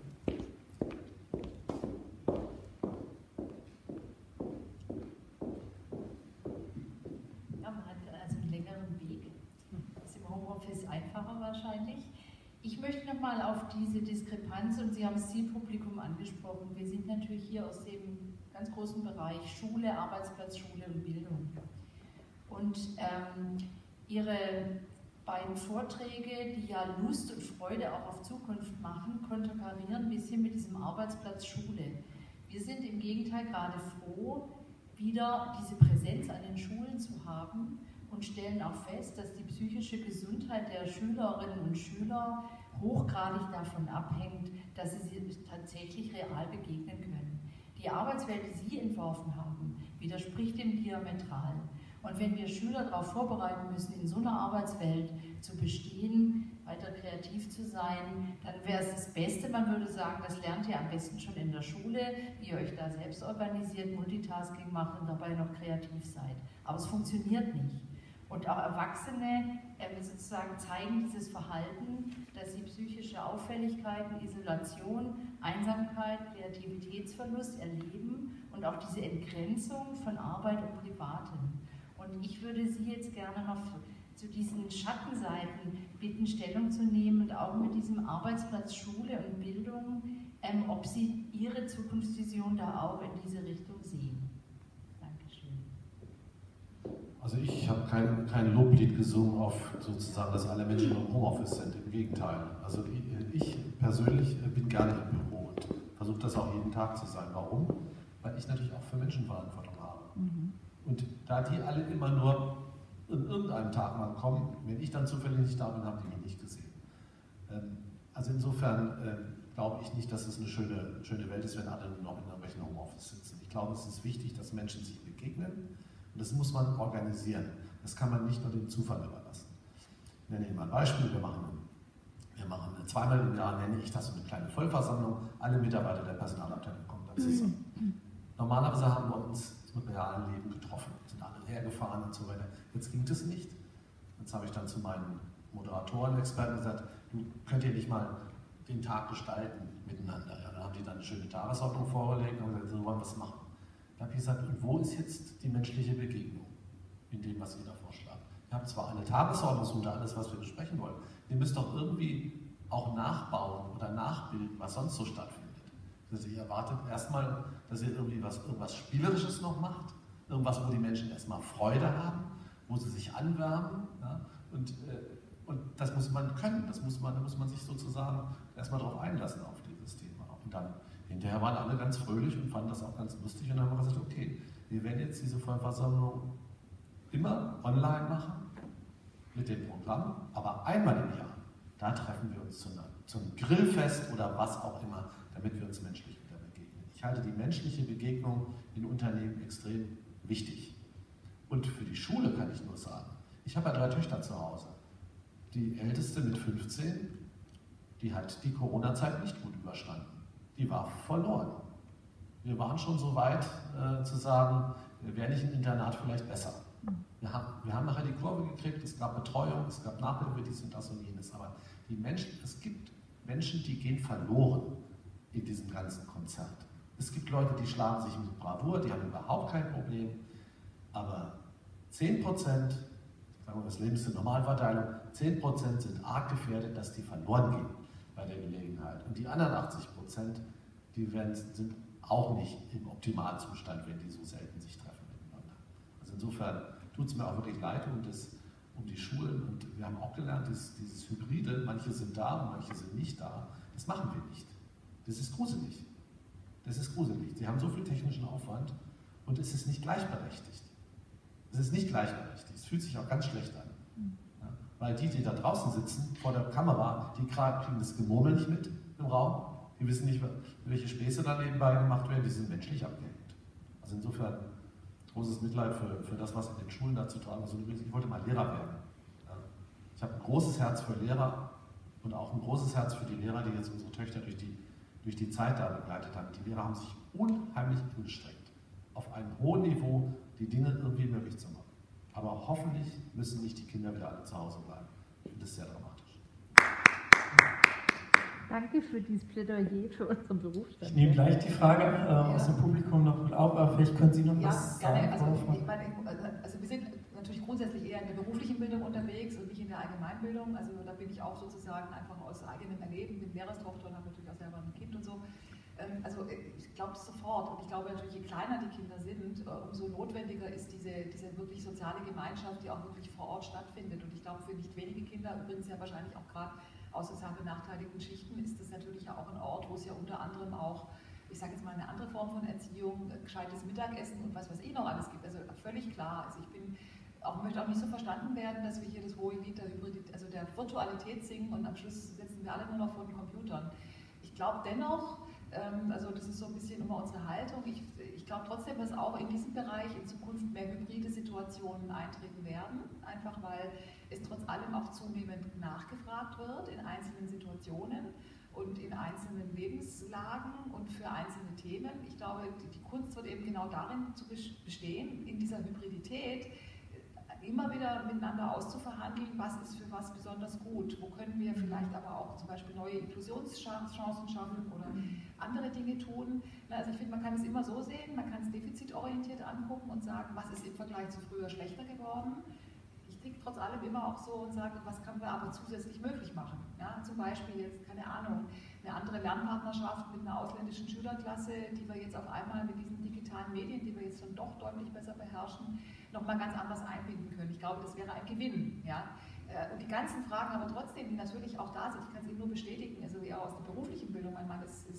Ja, man hat also einen längeren Weg. Ist im Homeoffice einfacher wahrscheinlich. Ich möchte nochmal auf diese Diskrepanz, und Sie haben das Zielpublikum angesprochen. Wir sind natürlich hier aus dem ganz großen Bereich Schule, Arbeitsplatz, Schule und Bildung. Und Ihre beiden Vorträge, die ja Lust und Freude auch auf Zukunft machen, konterkarieren ein bisschen mit diesem Arbeitsplatz Schule. Wir sind im Gegenteil gerade froh, wieder diese Präsenz an den Schulen zu haben und stellen auch fest, dass die psychische Gesundheit der Schülerinnen und Schüler hochgradig davon abhängt, dass sie sich tatsächlich real begegnen können. Die Arbeitswelt, die Sie entworfen haben, widerspricht dem diametral. Und wenn wir Schüler darauf vorbereiten müssen, in so einer Arbeitswelt zu bestehen, weiter kreativ zu sein, dann wäre es das Beste, man würde sagen, das lernt ihr am besten schon in der Schule, wie ihr euch da selbst organisiert, Multitasking macht und dabei noch kreativ seid. Aber es funktioniert nicht. Und auch Erwachsene sozusagen zeigen dieses Verhalten, dass sie psychische Auffälligkeiten, Isolation, Einsamkeit, Kreativitätsverlust erleben und auch diese Entgrenzung von Arbeit und Privatem. Und ich würde Sie jetzt gerne noch zu diesen Schattenseiten bitten, Stellung zu nehmen und auch mit diesem Arbeitsplatz Schule und Bildung, ob Sie Ihre Zukunftsvision da auch in diese Richtung sehen. Dankeschön. Also ich habe kein Loblied gesungen auf sozusagen, dass alle Menschen im Homeoffice sind. Im Gegenteil. Also ich persönlich bin gerne im Büro und versuche das auch jeden Tag zu sein. Warum? Weil ich natürlich auch für Menschen Verantwortung habe. Und da die alle immer nur an irgendeinem Tag mal kommen, wenn ich dann zufällig nicht da bin, haben die mich nicht gesehen. Also insofern glaube ich nicht, dass es eine schöne Welt ist, wenn alle noch in irgendwelchen Homeoffice sitzen. Ich glaube, es ist wichtig, dass Menschen sich begegnen und das muss man organisieren. Das kann man nicht nur dem Zufall überlassen. Ich nenne Ihnen mal ein Beispiel. Wir machen zweimal im Jahr, nenne ich das, so eine kleine Vollversammlung. Alle Mitarbeiter der Personalabteilung kommen da zusammen. Normalerweise haben wir uns im realen Leben getroffen, sind alle hergefahren und so weiter. Jetzt ging das nicht. Jetzt habe ich dann zu meinen Moderatoren, Experten gesagt, du könnt ihr nicht mal den Tag gestalten miteinander. Ja, dann haben die dann eine schöne Tagesordnung vorgelegt und gesagt, so wollen wir es machen. Da habe ich gesagt, und wo ist jetzt die menschliche Begegnung in dem, was ihr da vorschlagt? Ihr habt zwar eine Tagesordnungspunkte, alles, was wir besprechen wollen, ihr müsst doch irgendwie auch nachbauen oder nachbilden, was sonst so stattfindet. Also ihr erwartet erstmal, dass ihr irgendwas Spielerisches noch macht, irgendwas, wo die Menschen erstmal Freude haben, wo sie sich anwärmen. Ja? Und das muss man können, da muss man sich sozusagen erstmal darauf einlassen auf dieses Thema. Und dann hinterher waren alle ganz fröhlich und fanden das auch ganz lustig und dann haben wir gesagt, okay, wir werden jetzt diese Vollversammlung immer online machen mit dem Programm, aber einmal im Jahr, da treffen wir uns zum Grillfest oder was auch immer, damit wir uns menschlich wieder begegnen. Ich halte die menschliche Begegnung in Unternehmen extrem wichtig. Und für die Schule kann ich nur sagen, ich habe ja 3 Töchter zu Hause. Die älteste mit 15, die hat die Corona-Zeit nicht gut überstanden. Die war verloren. Wir waren schon so weit zu sagen, wäre nicht ein Internat vielleicht besser. Wir haben nachher die Kurve gekriegt, es gab Betreuung, es gab Nachhilfe, dies und das und jenes. Aber es gibt Menschen, die gehen verloren in diesem ganzen Konzert. Es gibt Leute, die schlagen sich mit Bravour, die haben überhaupt kein Problem. Aber 10%, sagen wir, das Leben ist eine Normalverteilung, 10% sind arg gefährdet, dass die verloren gehen bei der Gelegenheit. Und die anderen 80%, die sind auch nicht im Optimalzustand, wenn die so selten sich treffen miteinander. Also insofern tut es mir auch wirklich leid um die Schulen. Und wir haben auch gelernt, dieses Hybride, manche sind da und manche sind nicht da, das machen wir nicht. Das ist gruselig. Das ist gruselig. Sie haben so viel technischen Aufwand und es ist nicht gleichberechtigt. Es ist nicht gleichberechtigt. Es fühlt sich auch ganz schlecht an. Ja, weil die da draußen sitzen, vor der Kamera, die kriegen das Gemurmel nicht mit im Raum. Die wissen nicht, welche Späße da nebenbei gemacht werden. Die sind menschlich abgehängt. Also insofern großes Mitleid für das, was in den Schulen da zu tragen ist. Ich wollte mal Lehrer werden. Ja. Ich habe ein großes Herz für Lehrer und auch ein großes Herz für die Lehrer, die jetzt unsere Töchter durch die Zeit da begleitet haben. Die Lehrer haben sich unheimlich angestrengt, auf einem hohen Niveau die Dinge irgendwie möglich zu machen. Aber hoffentlich müssen nicht die Kinder wieder alle zu Hause bleiben. Ich finde das sehr dramatisch. Danke für dieses Plädoyer für unseren Berufsstand. Ich nehme gleich die Frage aus dem Publikum noch mit auf, aber vielleicht können Sie noch was sagen. Gerne. Also wir sind natürlich grundsätzlich eher in der beruflichen Bildung unterwegs und nicht in der Allgemeinbildung. Also da bin ich auch sozusagen einfach aus eigenem Erleben, bin Lehrerstochter und habe natürlich auch selber ein Kind und so. Also ich glaube das sofort, und ich glaube natürlich, je kleiner die Kinder sind, umso notwendiger ist diese wirklich soziale Gemeinschaft, die auch wirklich vor Ort stattfindet. Und ich glaube, für nicht wenige Kinder, übrigens ja wahrscheinlich auch gerade aus sozial benachteiligten Schichten, ist das natürlich ja auch ein Ort, wo es ja unter anderem auch, ich sage jetzt mal, eine andere Form von Erziehung, gescheites Mittagessen und was weiß ich noch alles gibt. Also völlig klar. Also möchte auch nicht so verstanden werden, dass wir hier das hohe Lied der Virtualität singen und am Schluss sitzen wir alle nur noch vor den Computern. Ich glaube dennoch, also das ist so ein bisschen immer unsere Haltung, ich glaube trotzdem, dass auch in diesem Bereich in Zukunft mehr hybride Situationen eintreten werden, einfach weil es trotz allem auch zunehmend nachgefragt wird in einzelnen Situationen und in einzelnen Lebenslagen und für einzelne Themen. Ich glaube, die Kunst wird eben genau darin zu bestehen, in dieser Hybridität, immer wieder miteinander auszuverhandeln, was ist für was besonders gut, wo können wir vielleicht aber auch zum Beispiel neue Inklusionschancen schaffen oder andere Dinge tun. Also ich finde, man kann es immer so sehen, man kann es defizitorientiert angucken und sagen, was ist im Vergleich zu früher schlechter geworden. Ich denke trotz allem immer auch so und sage, was können wir aber zusätzlich möglich machen. Ja, zum Beispiel jetzt, keine Ahnung, eine andere Lernpartnerschaft mit einer ausländischen Schülerklasse, die wir jetzt auf einmal mit diesen digitalen Medien, die wir jetzt dann doch deutlich besser beherrschen, nochmal ganz anders einbinden können. Ich glaube, das wäre ein Gewinn. Ja? Und die ganzen Fragen aber trotzdem, die natürlich auch da sind, ich kann sie nur bestätigen, also wie auch aus der beruflichen Bildung, mein Mann ist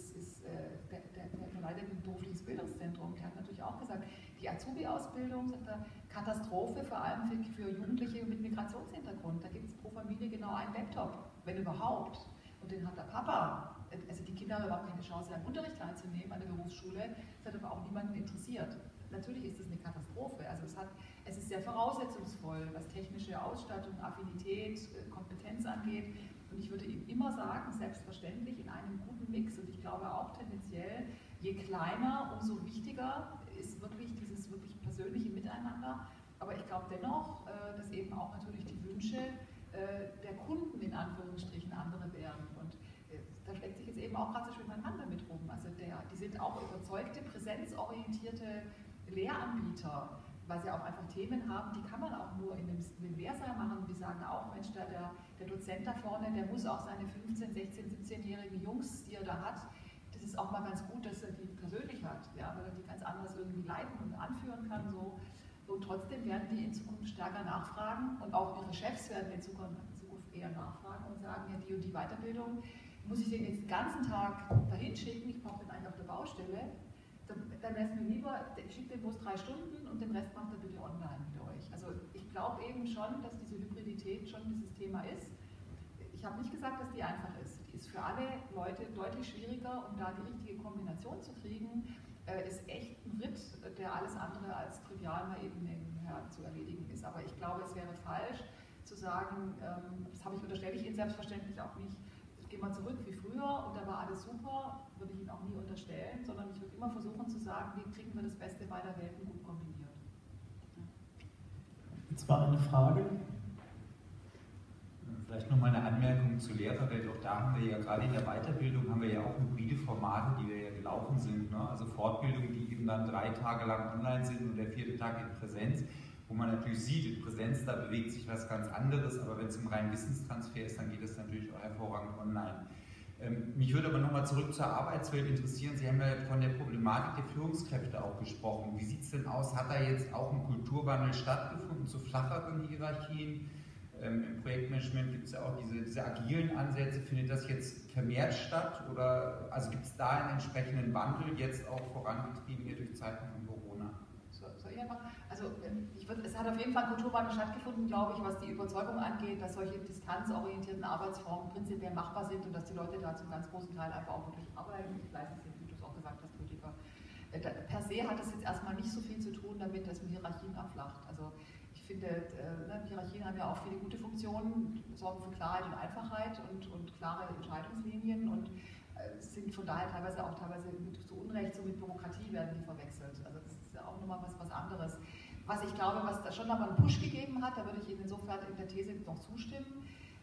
der leitet ein berufliches Bildungszentrum, der hat natürlich auch gesagt, die Azubi-Ausbildung, sagt er, Katastrophe, vor allem für Jugendliche mit Migrationshintergrund. Da gibt es pro Familie genau einen Laptop, wenn überhaupt. Und den hat der Papa. Also die Kinder haben überhaupt keine Chance, einen Unterricht teilzunehmen an der Berufsschule. Das hat aber auch niemanden interessiert. Natürlich ist das eine Katastrophe. Also es ist sehr voraussetzungsvoll, was technische Ausstattung, Affinität, Kompetenz angeht. Und ich würde immer sagen, selbstverständlich in einem guten Mix. Und ich glaube auch tendenziell, je kleiner, umso wichtiger ist wirklich dieses wirklich persönliche Miteinander. Aber ich glaube dennoch, dass eben auch natürlich die Wünsche der Kunden in Anführungsstrichen andere werden. Und da schlägt sich jetzt eben auch gerade so schön mein Mann damit rum. Also die sind auch überzeugte, präsenzorientierte Lehranbieter, weil sie auch einfach Themen haben, die kann man auch nur in dem Lehrsaal machen. Die sagen auch, Mensch, der Dozent da vorne, der muss auch seine 15-, 16-, 17-jährigen Jungs, die er da hat, das ist auch mal ganz gut, dass er die persönlich hat, ja, weil er die ganz anders irgendwie leiten und anführen kann. So. Und trotzdem werden die in Zukunft stärker nachfragen und auch ihre Chefs werden in Zukunft eher nachfragen und sagen, ja, die und die Weiterbildung, muss ich den jetzt den ganzen Tag dahin schicken, ich brauche den eigentlich auf der Baustelle, dann wäre es mir lieber, ich schicke den bloß 3 Stunden und den Rest macht er bitte online mit euch. Also ich glaube eben schon, dass diese Hybridität schon dieses Thema ist. Ich habe nicht gesagt, dass die einfach ist. Die ist für alle Leute deutlich schwieriger und da die richtige Kombination zu kriegen, ist echt ein Ritt, der alles andere als trivial mal eben nebenher zu erledigen ist. Aber ich glaube, es wäre falsch zu sagen, das unterstelle ich Ihnen selbstverständlich auch nicht, gehen wir zurück wie früher und da war alles super, würde ich Ihnen auch nie unterstellen, sondern ich würde immer versuchen zu sagen, wie kriegen wir das Beste beider Welten gut kombiniert. Jetzt war eine Frage. Vielleicht nochmal eine Anmerkung zur Lehrerwelt. Auch da haben wir ja gerade in der Weiterbildung haben wir ja auch hybride Formate, die wir ja gelaufen sind. Ne? Also Fortbildungen, die eben dann 3 Tage lang online sind und der 4. Tag in Präsenz, wo man natürlich sieht, in Präsenz, da bewegt sich was ganz anderes, aber wenn es im reinen Wissenstransfer ist, dann geht es natürlich auch hervorragend online. Mich würde aber nochmal zurück zur Arbeitswelt interessieren. Sie haben ja von der Problematik der Führungskräfte auch gesprochen. Wie sieht es denn aus? Hat da jetzt auch ein Kulturwandel stattgefunden zu flacheren Hierarchien? Im Projektmanagement gibt es ja auch diese agilen Ansätze. Findet das jetzt vermehrt statt? Oder also gibt es da einen entsprechenden Wandel, jetzt auch vorangetrieben hier durch Zeiten von Corona? Also es hat auf jeden Fall ein Kulturwandel stattgefunden, glaube ich, was die Überzeugung angeht, dass solche distanzorientierten Arbeitsformen prinzipiell machbar sind und dass die Leute da zum ganz großen Teil einfach auch wirklich arbeiten. Ich weiß nicht, wie du es auch gesagt hast, Rüdiger. Per se hat das jetzt erstmal nicht so viel zu tun damit, dass man Hierarchien abflacht. Also ich finde, Hierarchien haben ja auch viele gute Funktionen, sorgen für Klarheit und Einfachheit und klare Entscheidungslinien und sind von daher teilweise zu Unrecht so mit Bürokratie werden die verwechselt. Also das ist ja auch nochmal was anderes. Was ich glaube, was da schon nochmal einen Push gegeben hat, da würde ich Ihnen insofern in der These noch zustimmen,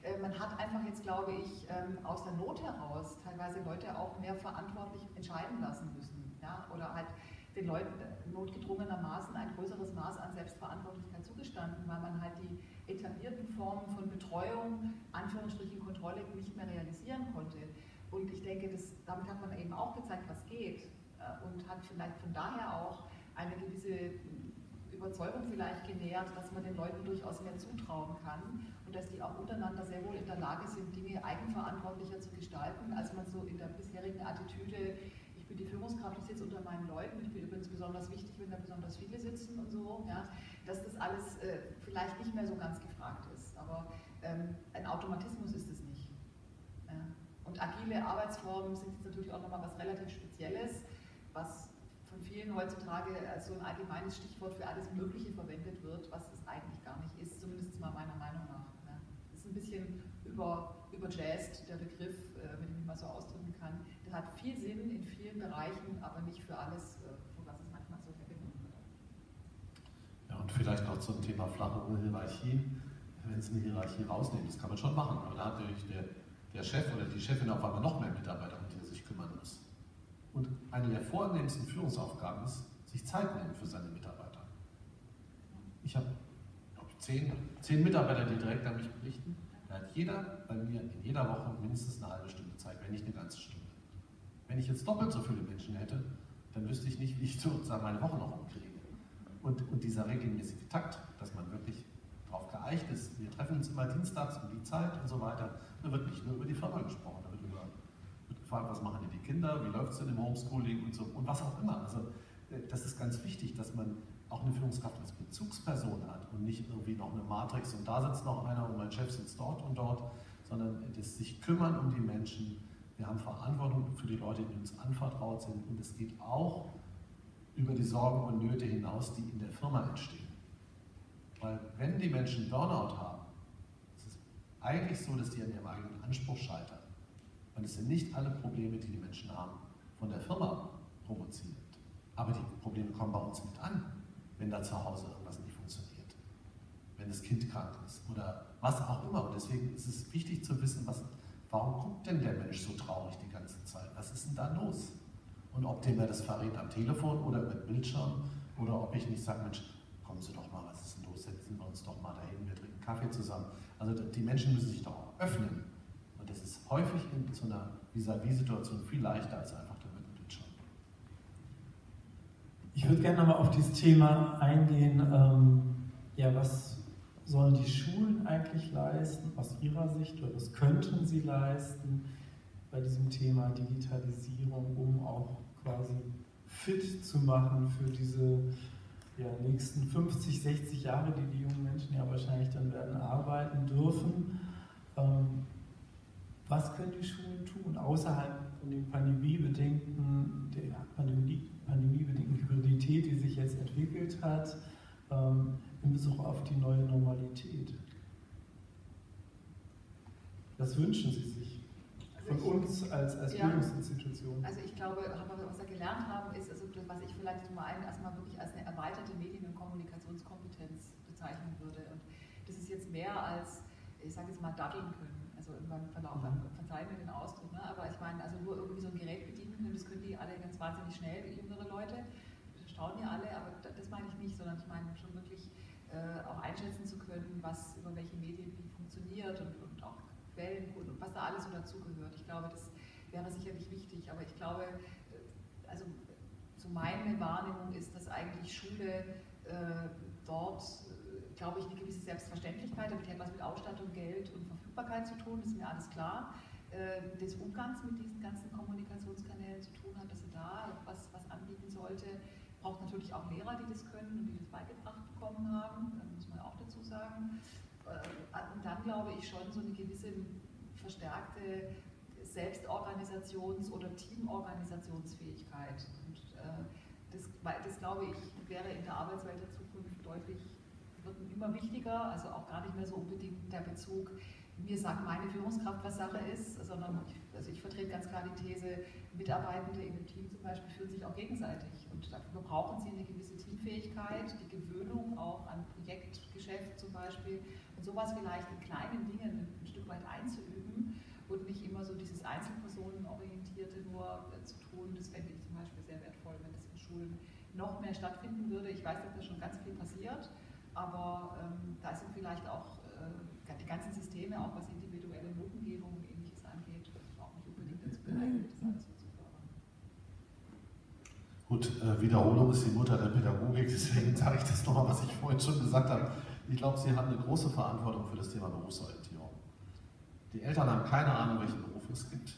man hat einfach jetzt, glaube ich, aus der Not heraus teilweise Leute auch mehr verantwortlich entscheiden lassen müssen. Ja? Oder halt den Leuten notgedrungenermaßen ein größeres Maß an Selbstverantwortlichkeit zugestanden, weil man halt die etablierten Formen von Betreuung, Anführungsstrichen Kontrolle, nicht mehr realisieren konnte. Und ich denke, damit hat man eben auch gezeigt, was geht und hat vielleicht von daher auch eine gewisse Überzeugung vielleicht genährt, dass man den Leuten durchaus mehr zutrauen kann und dass die auch untereinander sehr wohl in der Lage sind, Dinge eigenverantwortlicher zu gestalten, als man so in der bisherigen Attitüde, ich bin die Führungskraft, ich sitze unter meinen Leuten, ich bin übrigens besonders wichtig, wenn da besonders viele sitzen und so, ja, dass das alles vielleicht nicht mehr so ganz gefragt ist. Aber ein Automatismus ist es nicht. Ja. Und agile Arbeitsformen sind jetzt natürlich auch nochmal was relativ Spezielles, was von vielen heutzutage als so ein allgemeines Stichwort für alles Mögliche verwendet wird, was es eigentlich gar nicht ist, zumindest mal meiner Meinung nach. Ne? Das ist ein bisschen überjazzt, der Begriff, wenn ich mich mal so ausdrücken kann. Der hat viel Sinn in vielen Bereichen, aber nicht für alles, für was es manchmal so hergenommen wird. Ja, und vielleicht noch zum Thema flache Hierarchie. Wenn Sie eine Hierarchie rausnehmen, das kann man schon machen, aber da hat natürlich der Chef oder die Chefin auf einmal noch mehr Mitarbeiter, um die er sich kümmern muss. Und eine der vornehmsten Führungsaufgaben ist, sich Zeit nehmen für seine Mitarbeiter. Ich habe 10 Mitarbeiter, die direkt an mich berichten. Da hat jeder bei mir in jeder Woche mindestens eine halbe Stunde Zeit, wenn nicht eine ganze Stunde. Wenn ich jetzt doppelt so viele Menschen hätte, dann wüsste ich nicht, wie ich sozusagen meine Woche noch umkriege. Und dieser regelmäßige Takt, dass man wirklich darauf geeicht ist, wir treffen uns immer dienstags um die Zeit und so weiter, da wird nicht nur über die Firma gesprochen, da wird gefragt, was machen die Kinder, wie läuft es denn im Homeschooling und so und was auch immer. Also das ist ganz wichtig, dass man auch eine Führungskraft als Bezugsperson hat und nicht irgendwie noch eine Matrix und da sitzt noch einer und mein Chef sitzt dort und dort, sondern das sich kümmern um die Menschen. Wir haben Verantwortung für die Leute, die uns anvertraut sind und es geht auch über die Sorgen und Nöte hinaus, die in der Firma entstehen. Weil wenn die Menschen Burnout haben, ist es eigentlich so, dass die an ihrem eigenen Anspruch scheitern. Und es sind nicht alle Probleme, die die Menschen haben, von der Firma provoziert. Aber die Probleme kommen bei uns mit an, wenn da zu Hause irgendwas nicht funktioniert. Wenn das Kind krank ist oder was auch immer. Und deswegen ist es wichtig zu wissen, warum guckt denn der Mensch so traurig die ganze Zeit? Was ist denn da los? Und ob der mir das verrät am Telefon oder mit Bildschirm oder ob ich nicht sage, Mensch, kommen Sie doch mal, was ist denn los? Setzen wir uns doch mal dahin, wir trinken Kaffee zusammen. Also die Menschen müssen sich doch auch öffnen. Und das ist häufig in so einer Vis-à-vis-Situation viel leichter als einfach damit mit Bildschirm. Ich würde gerne nochmal auf dieses Thema eingehen, was sollen die Schulen eigentlich leisten, aus Ihrer Sicht, oder was könnten sie leisten bei diesem Thema Digitalisierung, um auch quasi fit zu machen für diese nächsten 50, 60 Jahre, die die jungen Menschen ja wahrscheinlich dann werden arbeiten dürfen. Was können die Schulen tun, außerhalb von den pandemiebedingten Hybridität, die sich jetzt entwickelt hat, in Bezug auf die neue Normalität? Was wünschen Sie sich von uns als Bildungsinstitution? Also ich glaube, was wir gelernt haben, ist, also was ich vielleicht zum einen erstmal wirklich als eine erweiterte Medien- und Kommunikationskompetenz bezeichnen würde. Und das ist jetzt mehr als, ich sage jetzt mal, daddeln können. Also irgendwann Verlauf, verzeihen mir den Ausdruck, ne? Aber ich meine, also nur irgendwie so ein Gerät bedienen können, das können die alle ganz wahnsinnig schnell, die jüngere Leute. Das erstaunen ja alle, aber das meine ich nicht, sondern ich meine schon wirklich auch einschätzen zu können, was über welche Medien wie funktioniert und auch Quellen und was da alles so dazugehört. Ich glaube, das wäre sicherlich wichtig, aber ich glaube, also so meine Wahrnehmung ist, dass eigentlich Schule dort, glaube ich, eine gewisse Selbstverständlichkeit, damit hat was mit Ausstattung, Geld und Verfügbarkeit zu tun, das ist mir alles klar, des Umgangs mit diesen ganzen Kommunikationskanälen zu tun hat, dass sie da was anbieten sollte. Braucht natürlich auch Lehrer, die das können und die das beigebracht bekommen haben, muss man auch dazu sagen. Und dann glaube ich schon so eine gewisse verstärkte Selbstorganisations- oder Teamorganisationsfähigkeit. Und das glaube ich wäre in der Arbeitswelt der Zukunft deutlich, wird immer wichtiger, also auch gar nicht mehr so unbedingt der Bezug, mir sagt meine Führungskraft, was Sache ist, sondern ich vertrete ganz klar die These, Mitarbeitende in einem Team zum Beispiel fühlen sich auch gegenseitig und dafür brauchen sie eine gewisse Teamfähigkeit, die Gewöhnung auch an Projektgeschäft zum Beispiel und sowas vielleicht in kleinen Dingen ein Stück weit einzuüben und nicht immer so dieses Einzelpersonenorientierte nur zu tun. Das fände ich zum Beispiel sehr wertvoll, wenn das in Schulen noch mehr stattfinden würde. Ich weiß, dass da schon ganz viel passiert, aber da sind vielleicht auch die ganzen Systeme, auch was individuelle Notengebung und Ähnliches angeht, auch nicht unbedingt dazu geeignet, das alles so zu fördern. Gut, Wiederholung ist die Mutter der Pädagogik, deswegen sage ich das nochmal, was ich vorhin schon gesagt habe. Ich glaube, Sie haben eine große Verantwortung für das Thema Berufsorientierung. Die Eltern haben keine Ahnung, welche Berufe es gibt.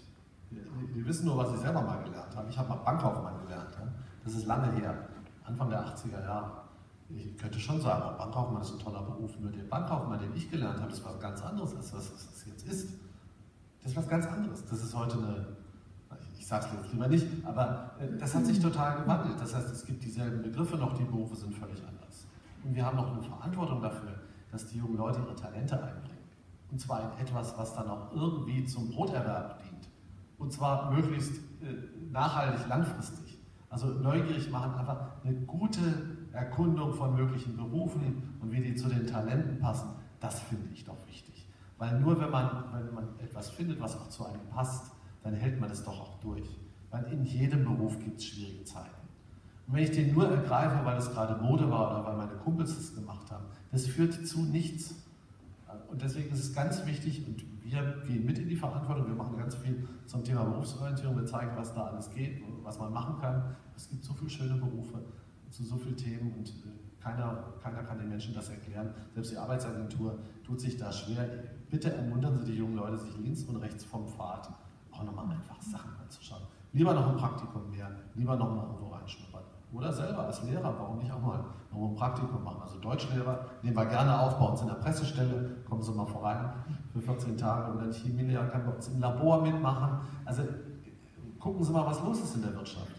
Die wissen nur, was sie selber mal gelernt haben. Ich habe mal Bankkaufmann gelernt. Das ist lange her, Anfang der 80er Jahre. Ich könnte schon sagen, Bankkaufmann ist ein toller Beruf. Nur der Bankkaufmann, den ich gelernt habe, ist was ganz anderes, als was es jetzt ist. Das ist was ganz anderes. Das ist heute eine, ich sage es jetzt lieber nicht, aber das hat sich total gewandelt. Das heißt, es gibt dieselben Begriffe noch, die Berufe sind völlig anders. Und wir haben noch eine Verantwortung dafür, dass die jungen Leute ihre Talente einbringen. Und zwar in etwas, was dann auch irgendwie zum Broterwerb dient. Und zwar möglichst nachhaltig, langfristig. Also neugierig machen, einfach eine gute Erkundung von möglichen Berufen und wie die zu den Talenten passen, das finde ich doch wichtig. Weil nur wenn man etwas findet, was auch zu einem passt, dann hält man es doch auch durch. Weil in jedem Beruf gibt es schwierige Zeiten. Und wenn ich den nur ergreife, weil es gerade Mode war oder weil meine Kumpels das gemacht haben, das führt zu nichts. Und deswegen ist es ganz wichtig, und wir gehen mit in die Verantwortung, wir machen ganz viel zum Thema Berufsorientierung, wir zeigen, was da alles geht, was man machen kann. Es gibt so viele schöne Berufe zu so vielen Themen und keiner kann den Menschen das erklären. Selbst die Arbeitsagentur tut sich da schwer. Bitte ermuntern Sie die jungen Leute, sich links und rechts vom Pfad auch nochmal einfach Sachen anzuschauen. Lieber noch ein Praktikum mehr, lieber noch mal irgendwo reinschnuppern. Oder selber als Lehrer, warum nicht auch mal noch ein Praktikum machen. Also Deutschlehrer nehmen wir gerne auf bei uns in der Pressestelle, kommen Sie mal voran für 14 Tage und dann Chemielehrer kann bei uns im Labor mitmachen. Also gucken Sie mal, was los ist in der Wirtschaft.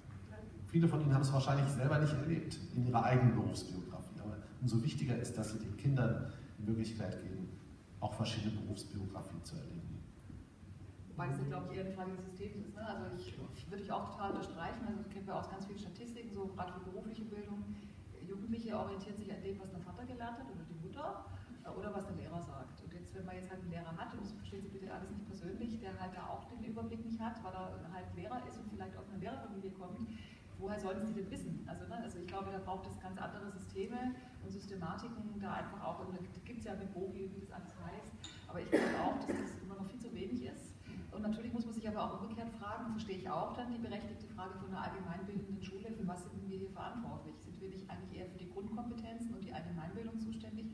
Viele von Ihnen haben es wahrscheinlich selber nicht erlebt in ihrer eigenen Berufsbiografie. Aber umso wichtiger ist, dass Sie den Kindern die Möglichkeit geben, auch verschiedene Berufsbiografien zu erleben. Wobei das ja, glaube ich, eher eine Frage des Systems ist. Ne? Also würde ich auch total unterstreichen. Also das kennen wir aus ganz vielen Statistiken, so gerade für berufliche Bildung. Jugendliche orientieren sich an dem, was der Vater gelernt hat oder die Mutter oder was der Lehrer sagt. Und jetzt, wenn man jetzt halt einen Lehrer hat, und das verstehen Sie bitte alles nicht persönlich, der halt da auch den Überblick nicht hat, weil er halt Lehrer ist und vielleicht aus einer Lehrerfamilie kommt, woher sollen sie denn wissen? Also ich glaube, da braucht es ganz andere Systeme und Systematiken, da einfach auch, und da gibt es ja mit Bogi, wie das alles heißt, aber ich glaube auch, dass das immer noch viel zu wenig ist. Und natürlich muss man sich aber auch umgekehrt fragen, verstehe ich auch dann die berechtigte Frage von einer allgemeinbildenden Schule, für was sind wir hier verantwortlich? Sind wir nicht eigentlich eher für die Grundkompetenzen und die Allgemeinbildung zuständig?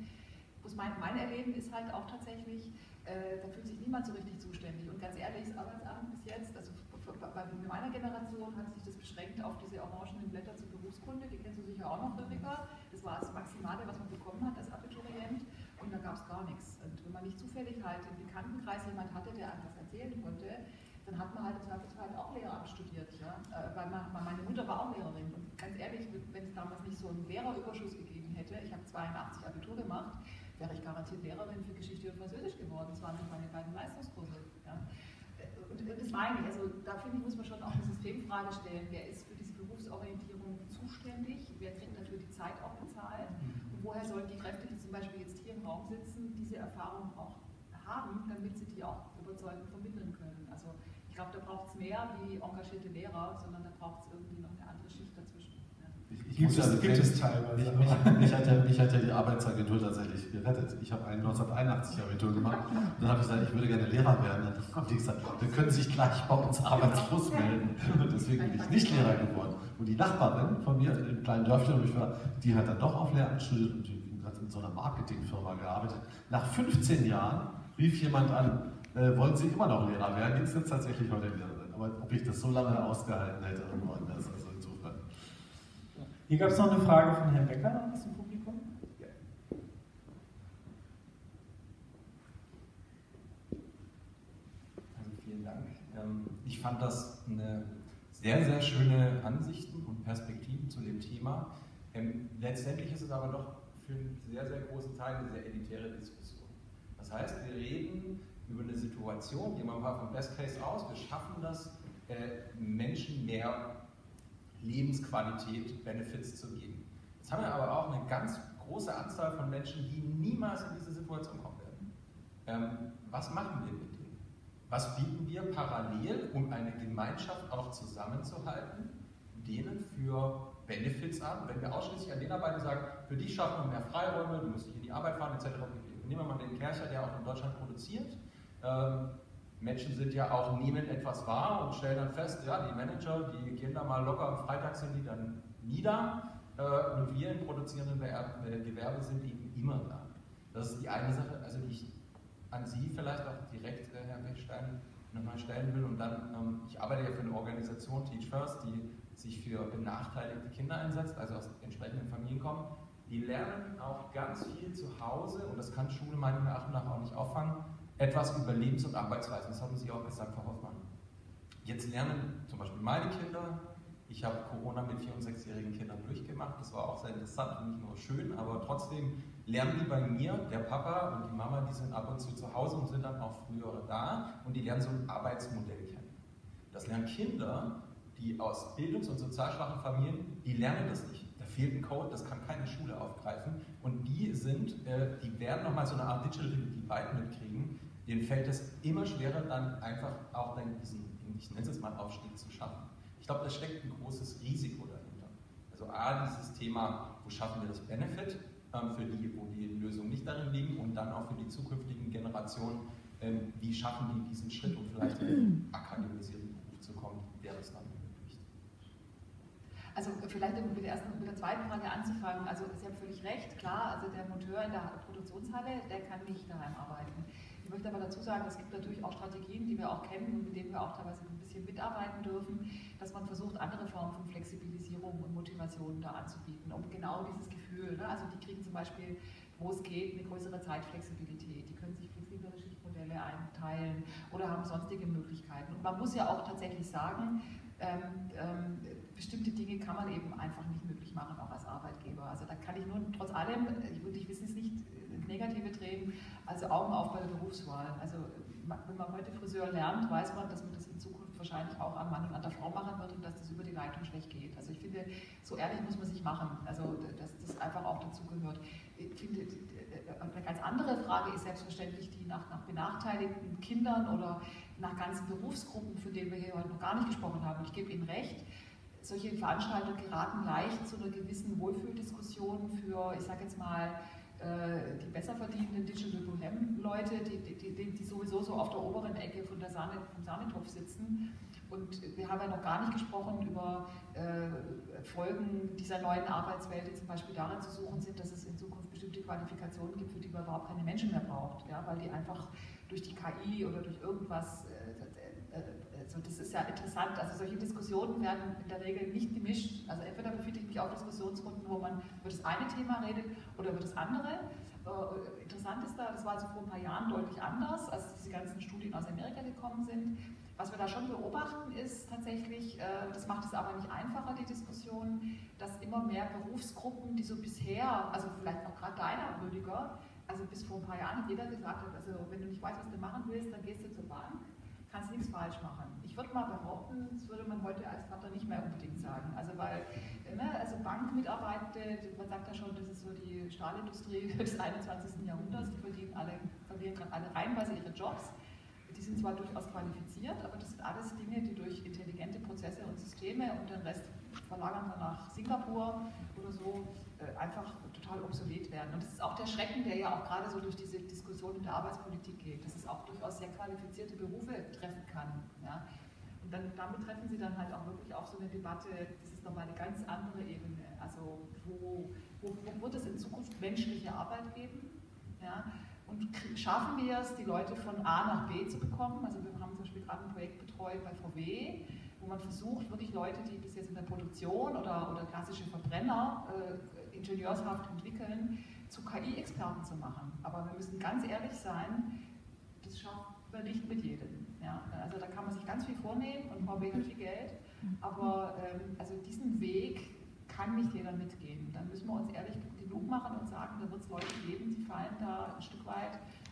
Mein Erleben ist halt auch tatsächlich, da fühlt sich niemand so richtig zuständig. Und ganz ehrlich, das Arbeitsamt bis jetzt, also bei meiner Generation hat sich das beschränkt auf diese orangenen Blätter zur Berufskunde, die kennst du sicher auch noch, Rebecca. Das war das Maximale, was man bekommen hat als Abiturient und da gab es gar nichts. Und wenn man nicht zufällig halt im Bekanntenkreis jemand hatte, der einem das erzählen konnte, dann hat man halt im Zweifelsfall auch Lehramt studiert. Ja? Weil meine Mutter war auch Lehrerin und ganz ehrlich, wenn es damals nicht so einen Lehrerüberschuss gegeben hätte, ich habe 82 Abitur gemacht, wäre ich garantiert Lehrerin für Geschichte und Französisch geworden. Das waren meine beiden Leistungskurse. Ja? Und das meine ich, also da finde ich, muss man schon auch eine Systemfrage stellen, wer ist für diese Berufsorientierung zuständig, wer kriegt dafür die Zeit auch bezahlt und woher sollen die Kräfte, die zum Beispiel jetzt hier im Raum sitzen, diese Erfahrung auch haben, damit sie die auch überzeugend vermitteln können. Also ich glaube, da braucht es mehr wie engagierte Lehrer, sondern da braucht es irgendwie noch eine andere Schicht dazwischen. Gibt es teilweise. Mich hat ja die Arbeitsagentur tatsächlich gerettet. Ich habe 1981 Abitur gemacht und dann habe ich gesagt, ich würde gerne Lehrer werden. Dann haben die gesagt, wir können sich gleich bei uns arbeitslos melden. Und deswegen bin ich nicht Lehrer geworden. Und die Nachbarin von mir im kleinen Dörfchen, wo ich war, die hat dann doch auf Lehramt studiert und die hat in so einer Marketingfirma gearbeitet. Nach 15 Jahren rief jemand an, wollen Sie immer noch Lehrer werden? Die ist jetzt tatsächlich heute Lehrerin. Aber ob ich das so lange ausgehalten hätte, irgendwo anders. Also insofern. Hier gab es noch eine Frage von Herrn Becker aus dem Publikum. Ja. Also vielen Dank. Ich fand das eine sehr, sehr schöne Ansichten und Perspektiven zu dem Thema. Letztendlich ist es aber doch für einen sehr, sehr großen Teil eine sehr elitäre Diskussion. Das heißt, wir reden über eine Situation, gehen wir mal vom Best Case aus, wir schaffen das, Menschen mehr Lebensqualität, Benefits zu geben. Jetzt haben wir aber auch eine ganz große Anzahl von Menschen, die niemals in diese Situation kommen werden. Was machen wir mit denen? Was bieten wir parallel, um eine Gemeinschaft auch zusammenzuhalten, denen für Benefits an? Wenn wir ausschließlich an den arbeiten und sagen, für dich schaffen wir mehr Freiräume, du musst nicht in die Arbeit fahren, etc. Nehmen wir mal den Kercher, der auch in Deutschland produziert. Menschen sind ja auch, nehmen etwas wahr und stellen dann fest, ja, die Manager, die gehen da mal locker, am Freitag sind die dann nieder und wir im produzierenden Gewerbe sind eben immer da. Das ist die eine Sache, also die ich an Sie vielleicht auch direkt, Herr Bechstein, nochmal stellen will. Und dann, ich arbeite ja für eine Organisation, Teach First, die sich für benachteiligte Kinder einsetzt, also aus entsprechenden Familien kommen. Die lernen auch ganz viel zu Hause, und das kann Schule meiner Meinung nach auch nicht auffangen, etwas über Lebens- und Arbeitsweisen. Das haben Sie auch gesagt, Frau Hoffmann. Jetzt lernen zum Beispiel meine Kinder, ich habe Corona mit 4- und 6-jährigen Kindern durchgemacht, das war auch sehr interessant und nicht nur schön, aber trotzdem lernen die bei mir, der Papa und die Mama, die sind ab und zu Hause und sind dann auch früher da und die lernen so ein Arbeitsmodell kennen. Das lernen Kinder, die aus bildungs- und sozial schwachen Familien, die lernen das nicht. Da fehlt ein Code, das kann keine Schule aufgreifen und die werden nochmal so eine Art Digital Divide mitkriegen. Denen fällt es immer schwerer, dann einfach auch diesen, ich nenne es mal, Aufstieg zu schaffen. Ich glaube, da steckt ein großes Risiko dahinter. Also A, dieses Thema, wo schaffen wir das Benefit, für die, wo die Lösungen nicht darin liegen, und dann auch für die zukünftigen Generationen, wie schaffen die diesen Schritt, um vielleicht in einen akademisierten Beruf zu kommen, wäre es dann möglich. Also vielleicht mit der zweiten Frage anzufangen, also Sie haben völlig recht, klar, also der Monteur in der Produktionshalle, der kann nicht daheim arbeiten. Ich möchte aber dazu sagen, es gibt natürlich auch Strategien, die wir auch kennen und mit denen wir auch teilweise ein bisschen mitarbeiten dürfen, dass man versucht, andere Formen von Flexibilisierung und Motivation da anzubieten, um genau dieses Gefühl, ne? Also die kriegen zum Beispiel, wo es geht, eine größere Zeitflexibilität, die können sich flexiblere Schichtmodelle einteilen oder haben sonstige Möglichkeiten. Und man muss ja auch tatsächlich sagen, bestimmte Dinge kann man eben einfach nicht möglich machen, auch als Arbeitgeber. Also da kann ich nur trotz allem, und ich will es nicht ins Negative drehen, also Augen auf bei der Berufswahl. Also wenn man heute Friseur lernt, weiß man, dass man das in Zukunft wahrscheinlich auch am Mann und an der Frau machen wird und dass das über die Leitung schlecht geht. Also ich finde, so ehrlich muss man sich machen, also dass das einfach auch dazu gehört. Ich finde, eine ganz andere Frage ist selbstverständlich die nach benachteiligten Kindern oder nach ganzen Berufsgruppen, von denen wir hier heute noch gar nicht gesprochen haben. Ich gebe Ihnen recht, solche Veranstaltungen geraten leicht zu einer gewissen Wohlfühldiskussion für, ich sage jetzt mal, die besser verdienenden Digital Bohem-Leute, die sowieso so auf der oberen Ecke vom Sahnetopf sitzen. Und wir haben ja noch gar nicht gesprochen über Folgen dieser neuen Arbeitswelt, die zum Beispiel darin zu suchen sind, dass es in Zukunft bestimmte Qualifikationen gibt, für die man überhaupt keine Menschen mehr braucht, ja, weil die einfach durch die KI oder durch irgendwas, also das ist ja interessant, also solche Diskussionen werden in der Regel nicht gemischt, also entweder befinde ich mich auf Diskussionsrunden, wo man über das eine Thema redet oder über das andere. Interessant ist da, das war also vor ein paar Jahren deutlich anders, als diese ganzen Studien aus Amerika gekommen sind. Was wir da schon beobachten ist tatsächlich, das macht es aber nicht einfacher, die Diskussion, dass immer mehr Berufsgruppen, die so bisher, also vielleicht auch gerade deiner, Rüdiger, also bis vor ein paar Jahren jeder gesagt hat, also wenn du nicht weißt, was du machen willst, dann gehst du zur Bank, kannst nichts falsch machen. Ich würde mal behaupten, das würde man heute als Vater nicht mehr unbedingt sagen. Also weil, also Bankmitarbeitende, man sagt ja schon, das ist so die Stahlindustrie des 21. Jahrhunderts, die verlieren gerade alle reihenweise ihre Jobs. Die sind zwar durchaus qualifiziert, aber das sind alles Dinge, die durch intelligente Prozesse und Systeme und den Rest verlagern wir nach Singapur oder so, einfach total obsolet werden. Und das ist auch der Schrecken, der ja auch gerade so durch diese Diskussion in der Arbeitspolitik geht, dass es auch durchaus sehr qualifizierte Berufe treffen kann. Ja? Und damit treffen Sie dann halt auch wirklich auf so eine Debatte, das ist nochmal eine ganz andere Ebene. Also wo wird es in Zukunft menschliche Arbeit geben? Ja? Und schaffen wir es, die Leute von A nach B zu bekommen? Also wir haben zum Beispiel gerade ein Projekt betreut bei VW, wo man versucht, wirklich Leute, die bis jetzt in der Produktion oder klassische Verbrenner ingenieurshaft entwickeln, zu KI-Experten zu machen. Aber wir müssen ganz ehrlich sein, das schafft man nicht mit jedem. Ja? Also da kann man sich ganz viel vornehmen und VW hat viel Geld, aber also diesen Weg kann nicht jeder mitgehen. Dann müssen wir uns ehrlich genug machen und sagen, da wird es Leute geben, die fallen da ein Stück weit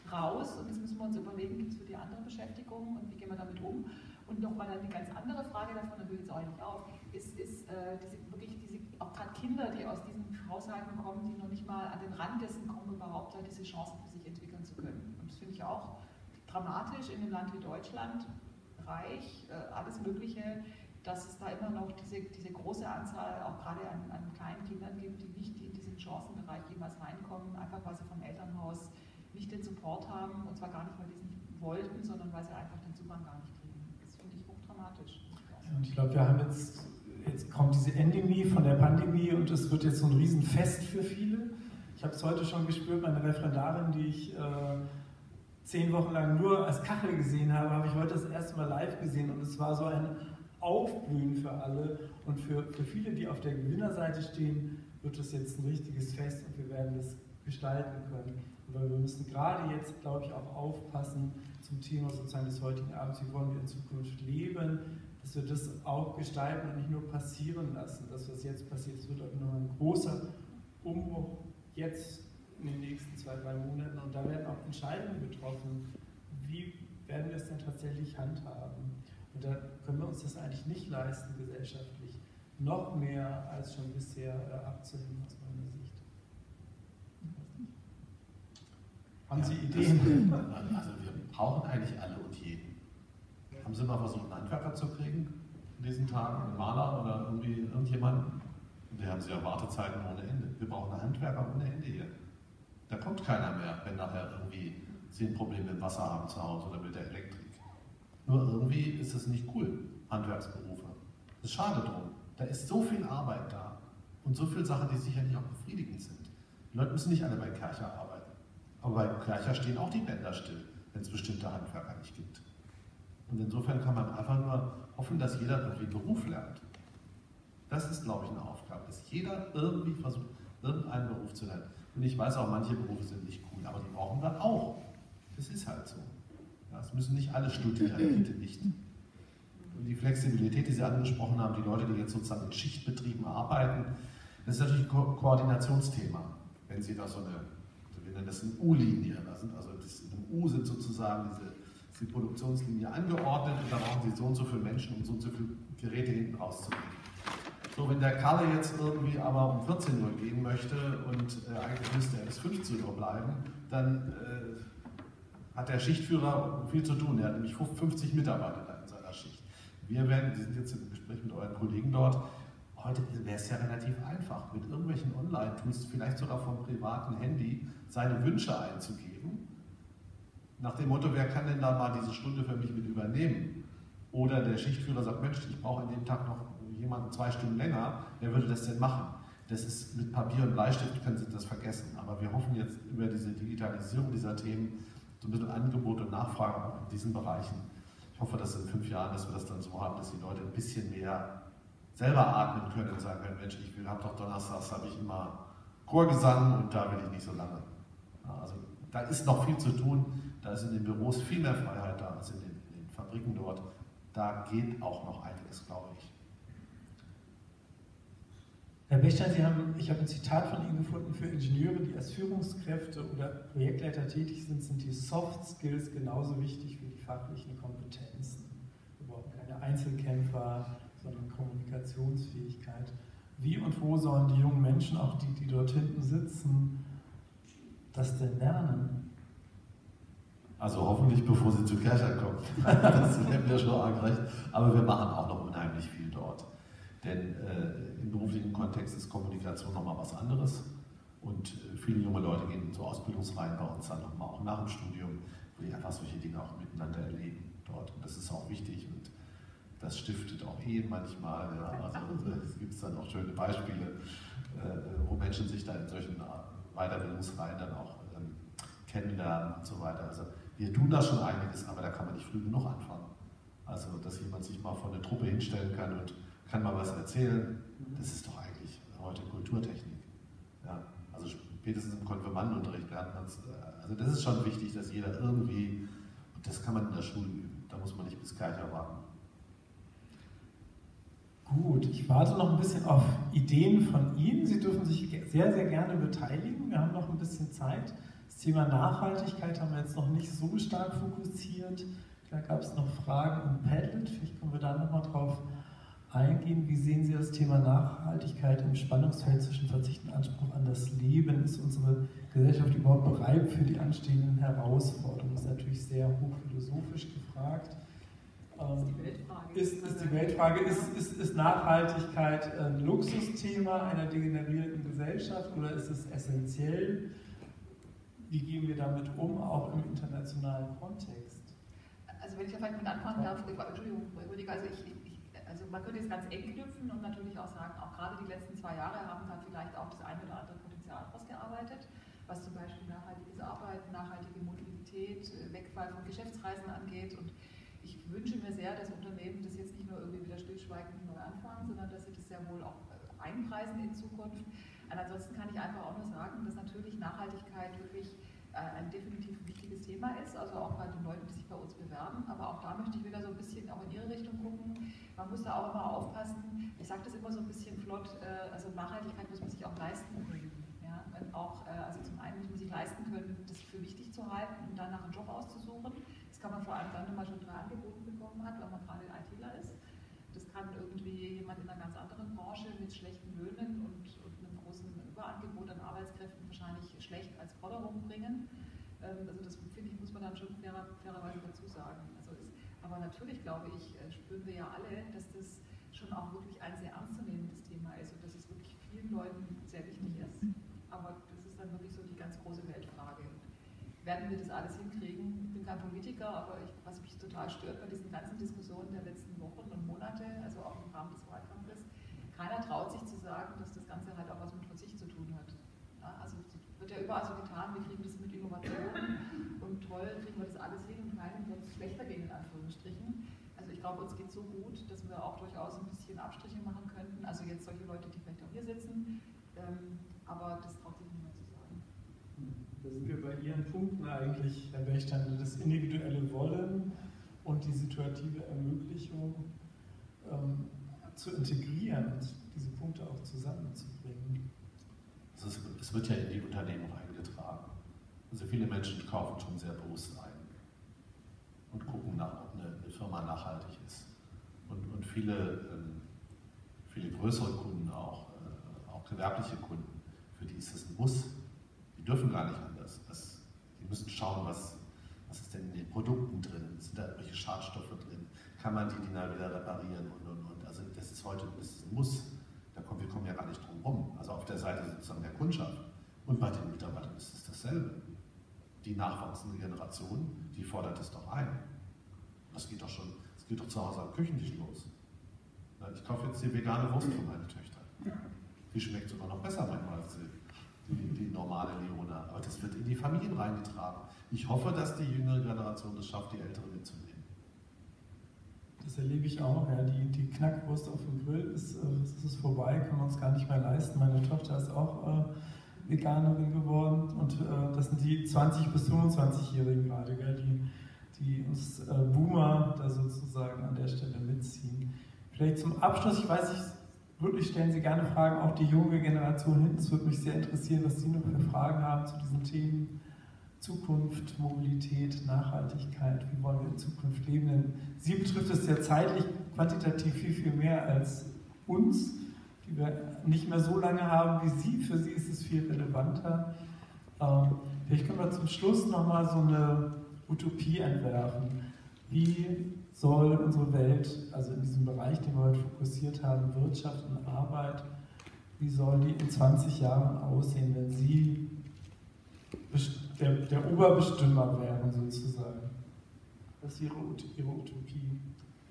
raus und das müssen wir uns überlegen, gibt es für die andere Beschäftigung und wie gehen wir damit um? Und nochmal eine ganz andere Frage davon, da höre ich jetzt auch nicht auf, ist auch gerade Kinder, die aus diesen Haushalten kommen, die noch nicht mal an den Rand dessen kommen, überhaupt halt diese Chancen für sich entwickeln zu können. Und das finde ich auch dramatisch in einem Land wie Deutschland, reich, alles Mögliche, dass es da immer noch diese große Anzahl auch gerade an kleinen Kindern gibt, die nicht in diesen Chancenbereich jemals reinkommen, einfach weil sie vom Elternhaus nicht den Support haben, und zwar gar nicht, weil die es nicht wollten, sondern weil sie einfach den Zugang gar nicht kriegen. Das finde ich hochdramatisch. Und ich glaube, wir haben jetzt kommt diese Endemie von der Pandemie und es wird jetzt so ein Riesenfest für viele. Ich habe es heute schon gespürt, meine Referendarin, die ich 10 Wochen lang nur als Kachel gesehen habe, habe ich heute das erste Mal live gesehen und es war so ein Aufblühen für alle und für viele, die auf der Gewinnerseite stehen, wird es jetzt ein richtiges Fest und wir werden es gestalten können. Weil wir müssen gerade jetzt, glaube ich, auch aufpassen zum Thema sozusagen des heutigen Abends, wie wollen wir in Zukunft leben, dass wir das auch gestalten und nicht nur passieren lassen. Das, was jetzt passiert, es wird auch noch ein großer Umbruch jetzt in den nächsten 2-3 Monaten und da werden auch Entscheidungen getroffen, wie werden wir es denn tatsächlich handhaben. Und da können wir uns das eigentlich nicht leisten, gesellschaftlich noch mehr als schon bisher abzuhängen, aus meiner Sicht. Haben Sie Ideen? Also wir brauchen eigentlich alle und jeden. Haben Sie mal versucht, einen Handwerker zu kriegen in diesen Tagen, einen Maler oder irgendwie irgendjemanden? Und die haben Sie ja Wartezeiten ohne Ende. Wir brauchen einen Handwerker ohne Ende hier. Da kommt keiner mehr, wenn nachher irgendwie Sie ein Problem mit dem Wasser haben zu Hause oder mit der Elektrik. Nur irgendwie ist es nicht cool, Handwerksberufe. Das ist schade drum. Da ist so viel Arbeit da und so viele Sachen, die sicherlich auch befriedigend sind. Die Leute müssen nicht alle bei Kercher arbeiten. Aber bei Kercher stehen auch die Bänder still, wenn es bestimmte Handwerker nicht gibt. Und insofern kann man einfach nur hoffen, dass jeder irgendwie einen Beruf lernt. Das ist, glaube ich, eine Aufgabe, dass jeder irgendwie versucht, irgendeinen Beruf zu lernen. Und ich weiß auch, manche Berufe sind nicht cool, aber die brauchen wir auch. Das ist halt so. Ja, es müssen nicht alle studieren, bitte nicht. Und die Flexibilität, die Sie angesprochen haben, die Leute, die jetzt sozusagen in Schichtbetrieben arbeiten, das ist natürlich ein Koordinationsthema. Wenn Sie da so eine, wir nennen das eine U-Linie, also im U sind sozusagen die Produktionslinie angeordnet und da brauchen Sie so und so viele Menschen, um so und so viele Geräte hinten rauszubringen. So, wenn der Kalle jetzt irgendwie aber um 14 Uhr gehen möchte und eigentlich müsste er bis 15 Uhr bleiben, dann hat der Schichtführer viel zu tun. Er hat nämlich 50 Mitarbeiter da in seiner Schicht. Sie sind jetzt im Gespräch mit euren Kollegen dort. Heute wäre es ja relativ einfach, mit irgendwelchen Online-Tools, vielleicht sogar vom privaten Handy, seine Wünsche einzugeben. Nach dem Motto, wer kann denn da mal diese Stunde für mich mit übernehmen? Oder der Schichtführer sagt, Mensch, ich brauche an dem Tag noch jemanden 2 Stunden länger, wer würde das denn machen? Das ist mit Papier und Bleistift, können Sie das vergessen. Aber wir hoffen jetzt über diese Digitalisierung dieser Themen, so ein bisschen Angebot und Nachfrage in diesen Bereichen. Ich hoffe, dass in 5 Jahren, dass wir das dann so haben, dass die Leute ein bisschen mehr selber atmen können und sagen können, Mensch, habe doch donnerstags, habe ich immer Chorgesang und da will ich nicht so lange. Ja, also da ist noch viel zu tun, da ist in den Büros viel mehr Freiheit da als in den Fabriken dort. Da geht auch noch einiges, glaube ich. Herr Bechstein, ich habe ein Zitat von Ihnen gefunden: Für Ingenieure, die als Führungskräfte oder Projektleiter tätig sind, sind die Soft Skills genauso wichtig wie die fachlichen Kompetenzen. Wir brauchen keine Einzelkämpfer, sondern Kommunikationsfähigkeit. Wie und wo sollen die jungen Menschen, auch die dort hinten sitzen, das denn lernen? Also hoffentlich, bevor sie zu Kercher kommen. Das wäre mir schon arg recht. Aber wir machen auch noch unheimlich viel dort. Denn im beruflichen Kontext ist Kommunikation nochmal was anderes. Und viele junge Leute gehen in so Ausbildungsreihen bei uns dann nochmal auch nach dem Studium, wo die einfach solche Dinge auch miteinander erleben dort. Und das ist auch wichtig und das stiftet auch Ehen manchmal. Ja. Also es gibt dann auch schöne Beispiele, wo Menschen sich da in solchen Weiterbildungsreihen dann auch kennenlernen und so weiter. Also wir tun da schon einiges, aber da kann man nicht früh genug anfangen. Also dass jemand sich mal vor eine Truppe hinstellen kann und kann mal was erzählen, das ist doch eigentlich heute Kulturtechnik. Ja, also spätestens im Konfirmandenunterricht lernt man es. Also das ist schon wichtig, dass jeder irgendwie, und das kann man in der Schule üben, da muss man nicht bis Kercher warten. Gut, ich warte noch ein bisschen auf Ideen von Ihnen. Sie dürfen sich sehr, sehr gerne beteiligen. Wir haben noch ein bisschen Zeit. Es Das Thema Nachhaltigkeit haben wir jetzt noch nicht so stark fokussiert. Da gab es noch Fragen im Padlet, vielleicht können wir da nochmal drauf eingehen. Wie sehen Sie das Thema Nachhaltigkeit im Spannungsfeld zwischen Verzicht und Anspruch an das Leben? Ist unsere Gesellschaft überhaupt bereit für die anstehenden Herausforderungen? Das ist natürlich sehr hochphilosophisch gefragt. Ist die Weltfrage, ist Nachhaltigkeit ein Luxusthema einer degenerierten Gesellschaft oder ist es essentiell? Wie gehen wir damit um, auch im internationalen Kontext? Also wenn ich vielleicht mit anfangen darf, Entschuldigung, Rüdiger, also man könnte jetzt ganz eng knüpfen und natürlich auch sagen, auch gerade die letzten 2 Jahre haben da vielleicht auch das eine oder andere Potenzial rausgearbeitet, was zum Beispiel nachhaltiges Arbeiten, nachhaltige Mobilität, Wegfall von Geschäftsreisen angeht. Und ich wünsche mir sehr, dass Unternehmen das jetzt nicht nur irgendwie wieder stillschweigend neu anfangen, sondern dass sie das sehr wohl auch einpreisen in Zukunft. Und ansonsten kann ich einfach auch nur sagen, dass natürlich Nachhaltigkeit wirklich ein definitiv wichtiges Thema ist, also auch bei den Leuten, die sich bei uns bewerben. Aber auch da möchte ich wieder so ein bisschen auch in Ihre Richtung gucken. Man muss da auch immer aufpassen. Ich sage das immer so ein bisschen flott, also Nachhaltigkeit muss man sich auch leisten können. Ja? Und auch, also zum einen muss man sich leisten können, das für wichtig zu halten und dann nach einem Job auszusuchen. Das kann man vor allem dann, wenn man schon 3 angeboten bekommen hat, weil man gerade ITler ist. Das kann irgendwie jemand in einer ganz anderen Branche mit schlechten Löhnen und einem großen Überangebot an Arbeitskräften wahrscheinlich schlecht als Forderung bringen. Also das finde ich, muss man dann schon fairerweise dazu sagen. Aber natürlich, glaube ich, spüren wir ja alle, dass das schon auch wirklich ein sehr ernstzunehmendes Thema ist und dass es wirklich vielen Leuten sehr wichtig ist. Aber das ist dann wirklich so die ganz große Weltfrage. Werden wir das alles hinkriegen? Ich bin kein Politiker, aber was mich total stört bei diesen ganzen Diskussionen der letzten Wochen und Monate, also auch im Rahmen des Wahlkampfes, keiner traut sich zu sagen, dass das Ganze halt auch was mit Verzicht zu tun hat. Ja, also wird ja überall so getan, wir kriegen das mit Innovationen und toll, kriegen wir das alles hin und keinem wird es schlechter gehen, in Anführungsstrichen. Also ich glaube, uns geht so gut, dass wir auch durchaus ein bisschen Abstriche machen könnten. Also jetzt solche Leute, die vielleicht auch hier sitzen, aber das traut sich niemand zu sagen. Da sind wir bei Ihren Punkten eigentlich, Herr Bechstein, das individuelle Wollen und die situative Ermöglichung zu integrieren und diese Punkte auch zusammenzubringen. Also es wird ja in die Unternehmen reingetragen. Also viele Menschen kaufen schon sehr bewusst ein und gucken nach, ob eine Firma nachhaltig ist. Und viele größere Kunden, auch gewerbliche Kunden, für die ist das ein Muss. Die dürfen gar nicht anders. Die müssen schauen, was ist denn in den Produkten drin, sind da irgendwelche Schadstoffe drin, kann man die dann wieder reparieren und. Also das ist heute ein Muss. Wir kommen ja gar nicht drum rum. Also auf der Seite sozusagen der Kundschaft und bei den Mitarbeitern ist es dasselbe. Die nachwachsende Generation, die fordert es doch ein. Das geht doch zu Hause am Küchentisch los. Ich kaufe jetzt die vegane Wurst für meine Töchter. Die schmeckt sogar noch besser manchmal als die normale Leona. Aber das wird in die Familien reingetragen. Ich hoffe, dass die jüngere Generation es schafft, die ältere mitzunehmen. Das erlebe ich auch. Ja. Die Knackwurst auf dem Grill ist vorbei, können wir uns gar nicht mehr leisten. Meine Tochter ist auch Veganerin geworden und das sind die 20- bis 25-Jährigen gerade, gell, die uns Boomer da sozusagen an der Stelle mitziehen. Vielleicht zum Abschluss, ich weiß nicht, wirklich stellen Sie gerne Fragen, auch die junge Generation hinten. Es würde mich sehr interessieren, was Sie noch für Fragen haben zu diesen Themen. Zukunft, Mobilität, Nachhaltigkeit, wie wollen wir in Zukunft leben? Denn Sie betrifft es ja zeitlich, quantitativ viel mehr als uns, die wir nicht mehr so lange haben wie Sie. Für Sie ist es viel relevanter. Vielleicht können wir zum Schluss nochmal so eine Utopie entwerfen. Wie soll unsere Welt, also in diesem Bereich, den wir heute fokussiert haben, Wirtschaft und Arbeit, wie soll die in 20 Jahren aussehen, wenn Sie der Oberbestimmer wären, sozusagen? Das ist Ihre Utopie.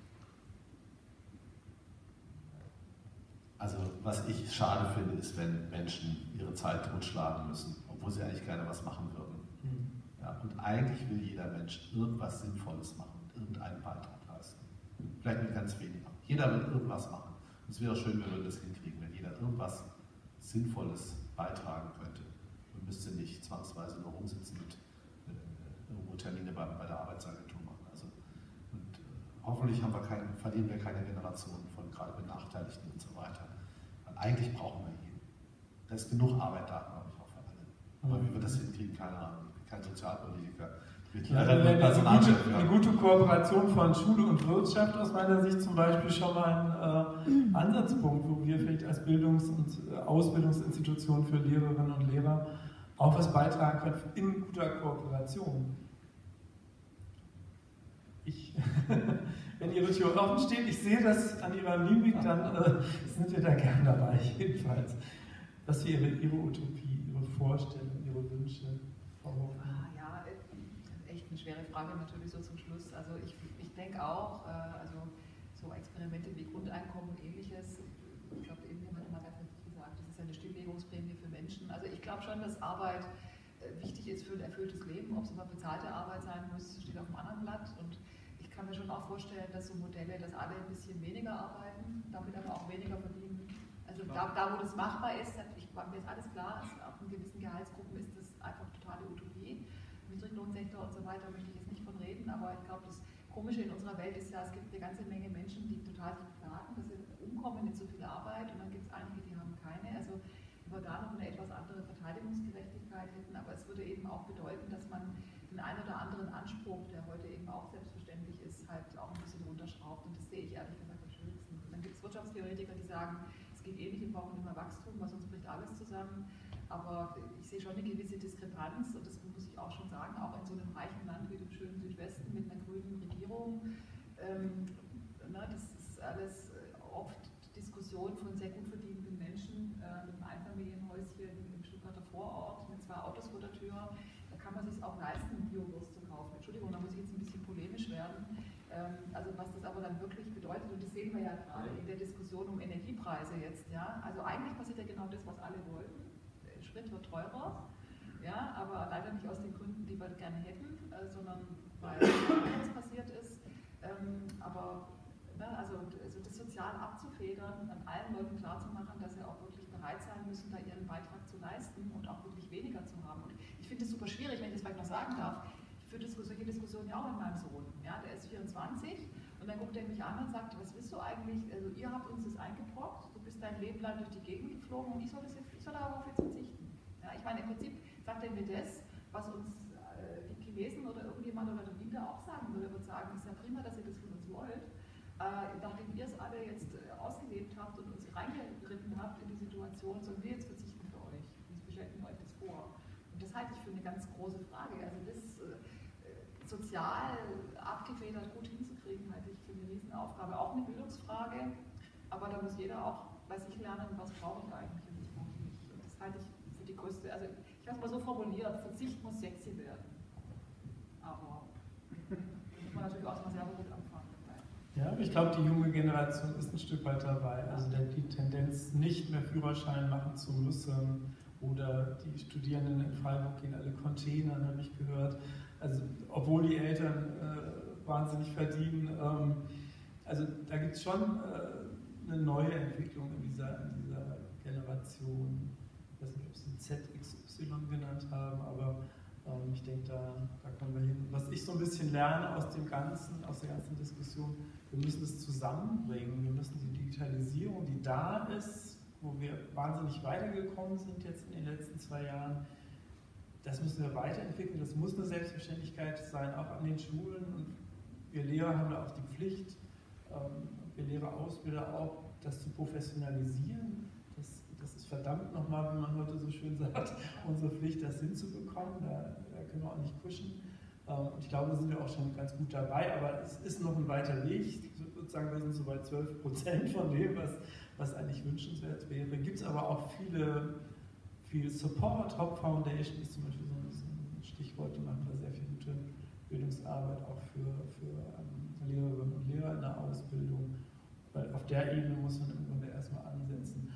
Also was ich schade finde, ist, wenn Menschen ihre Zeit totschlagen müssen, obwohl sie eigentlich gerne was machen würden. Ja, und eigentlich will jeder Mensch irgendwas Sinnvolles machen und irgendeinen Beitrag leisten. Vielleicht mit ganz weniger. Jeder will irgendwas machen. Und es wäre schön, wenn wir das hinkriegen, wenn jeder irgendwas Sinnvolles beitragen könnte und müsste nicht zwangsweise nur rumsitzen mit irgendwo Termine bei der Arbeitsagentur machen. Also, hoffentlich verlieren wir keine Generation von gerade Benachteiligten und so weiter. Weil eigentlich brauchen wir jeden. Da ist genug Arbeit da, glaube ich, auch für alle. Aber wie wir das hinkriegen, keine Ahnung. kein Sozialpolitiker. Eine gute Kooperation von Schule und Wirtschaft aus meiner Sicht zum Beispiel schon mal ein Ansatzpunkt, wo wir vielleicht als Bildungs- und Ausbildungsinstitution für Lehrerinnen und Lehrer auch was beitragen können in guter Kooperation. Wenn Ihre Tür offen steht, ich sehe das an Ihrer Mimik, dann sind wir da gern dabei, jedenfalls. Was wäre Ihre Utopie, Ihre Vorstellung, Ihre Wünsche, Frau Hoffmann? Ja, echt eine schwere Frage natürlich so zum Schluss. Also ich denke auch, also so Experimente wie Grundeinkommen und ähnliches, ich glaube, eben jemand mal ganz richtig gesagt, das ist eine Stilllegungsprämie für Menschen. Also ich glaube schon, dass Arbeit wichtig ist für ein erfülltes Leben, ob es immer bezahlte Arbeit sein muss, steht auf einem anderen Blatt. Und ich kann mir schon auch vorstellen, dass so Modelle, dass alle ein bisschen weniger arbeiten, damit aber auch weniger verdienen. Also da wo das machbar ist, mir ist alles klar, auf einer gewissen Gehaltsgruppen ist das einfach totale Utopie. Im Niedriglohnsektor und so weiter möchte ich jetzt nicht von reden, aber ich glaube, das Komische in unserer Welt ist ja, es gibt eine ganze Menge Menschen, die total sich beklagen, dass sie umkommen in zu viel Arbeit, und dann gibt es einige, die haben keine. Also wir da noch eine etwas andere Verteidigungsgerechtigkeit hätten, aber es würde eben auch bedeuten, dass man den einen oder anderen Anspruch, der heute eben auch selbstverständlich ist, halt auch ein bisschen runterschraubt, und das sehe ich ehrlich gesagt am schwierigsten. Und dann gibt es Wirtschaftstheoretiker, die sagen, es geht eh nicht, wir brauchen immer Wachstum, weil sonst bricht alles zusammen. Aber ich sehe schon eine gewisse Diskrepanz, und das muss ich auch schon sagen, auch in so einem reichen Land wie dem schönen Südwesten mit einer grünen Regierung. Das ist alles oft Diskussion von sehr gut verdienenden Menschen mit einem Einfamilienhäuschen im Stuttgarter Vorort mit 2 Autos vor der Tür. Da kann man sich auch leisten, Biowurst zu kaufen. Entschuldigung, da muss ich jetzt ein bisschen polemisch werden. Also was das aber dann wirklich bedeutet, und das sehen wir ja gerade in der Diskussion um Energiepreise jetzt. Ja? Also eigentlich passiert ja genau das, was alle wollten. Der Sprit wird teurer, ja, aber leider nicht aus den Gründen, die wir gerne hätten, sondern weil es passiert ist. Aber also das sozial abzufedern, an allen Leuten klarzumachen, dass sie auch wirklich bereit sein müssen, da ihren Beitrag zu leisten und auch wirklich weniger zu haben. Und ich finde es super schwierig, wenn ich das vielleicht noch sagen darf. Ich führe solche Diskussionen ja auch mit meinem Sohn. Ja, der ist 24 und dann guckt er mich an und sagt, was willst du eigentlich? Also ihr habt uns das eingebrockt, du bist dein Leben lang durch die Gegend geflogen und ich soll darauf jetzt verzichten. Ja, ich meine, im Prinzip sagt er mir das, was uns die Chinesen oder irgendjemand oder der Inder auch sagen würde. Er würde sagen, es ist ja prima, dass ihr das von uns wollt. Nachdem ihr es alle jetzt ausgelebt habt und uns reingeritten habt in die Situation, sollen wir jetzt verzichten für euch. Wie stellt ihr euch das vor? Und das halte ich für eine ganz große Frage. Also das sozial abgefedert gut hinzukriegen, halte ich für eine Riesenaufgabe. Auch eine Bildungsfrage, aber da muss jeder auch bei sich lernen, was brauche ich eigentlich und was brauche ich nicht. Und das halte ich für die größte, also ich habe es mal so formuliert, Verzicht muss sexy werden. Aber da muss man natürlich auch mal selber gut anfangen. Ja, ich glaube, die junge Generation ist ein Stück weit dabei. Also die Tendenz, nicht mehr Führerschein machen zu müssen, oder die Studierenden in Freiburg gehen alle Containern, habe ich gehört. Also obwohl die Eltern wahnsinnig verdienen. Also da gibt es schon eine neue Entwicklung in dieser Generation. Ich weiß nicht, ob sie ZXY genannt haben, aber ich denke, da kommen wir hin. Was ich so ein bisschen lerne aus der ganzen Diskussion, wir müssen es zusammenbringen. Wir müssen die Digitalisierung, die da ist, wo wir wahnsinnig weitergekommen sind jetzt in den letzten 2 Jahren, das müssen wir weiterentwickeln. Das muss eine Selbstverständlichkeit sein, auch an den Schulen. Und wir Lehrer haben da auch die Pflicht, wir Lehrer, Ausbilder auch, das zu professionalisieren. Das ist verdammt nochmal, wie man heute so schön sagt, unsere Pflicht, das hinzubekommen. Da können wir auch nicht kuschen. Und ich glaube, da sind wir auch schon ganz gut dabei, aber es ist noch ein weiter Weg. Ich würde sagen, wir sind so bei 12% von dem, was eigentlich wünschenswert wäre. Gibt es aber auch viel Support. Hop Foundation ist zum Beispiel so ein Stichwort, die machen da sehr viel gute Bildungsarbeit auch für Lehrerinnen und Lehrer in der Ausbildung. Weil auf der Ebene muss man im Grunde erstmal ansetzen.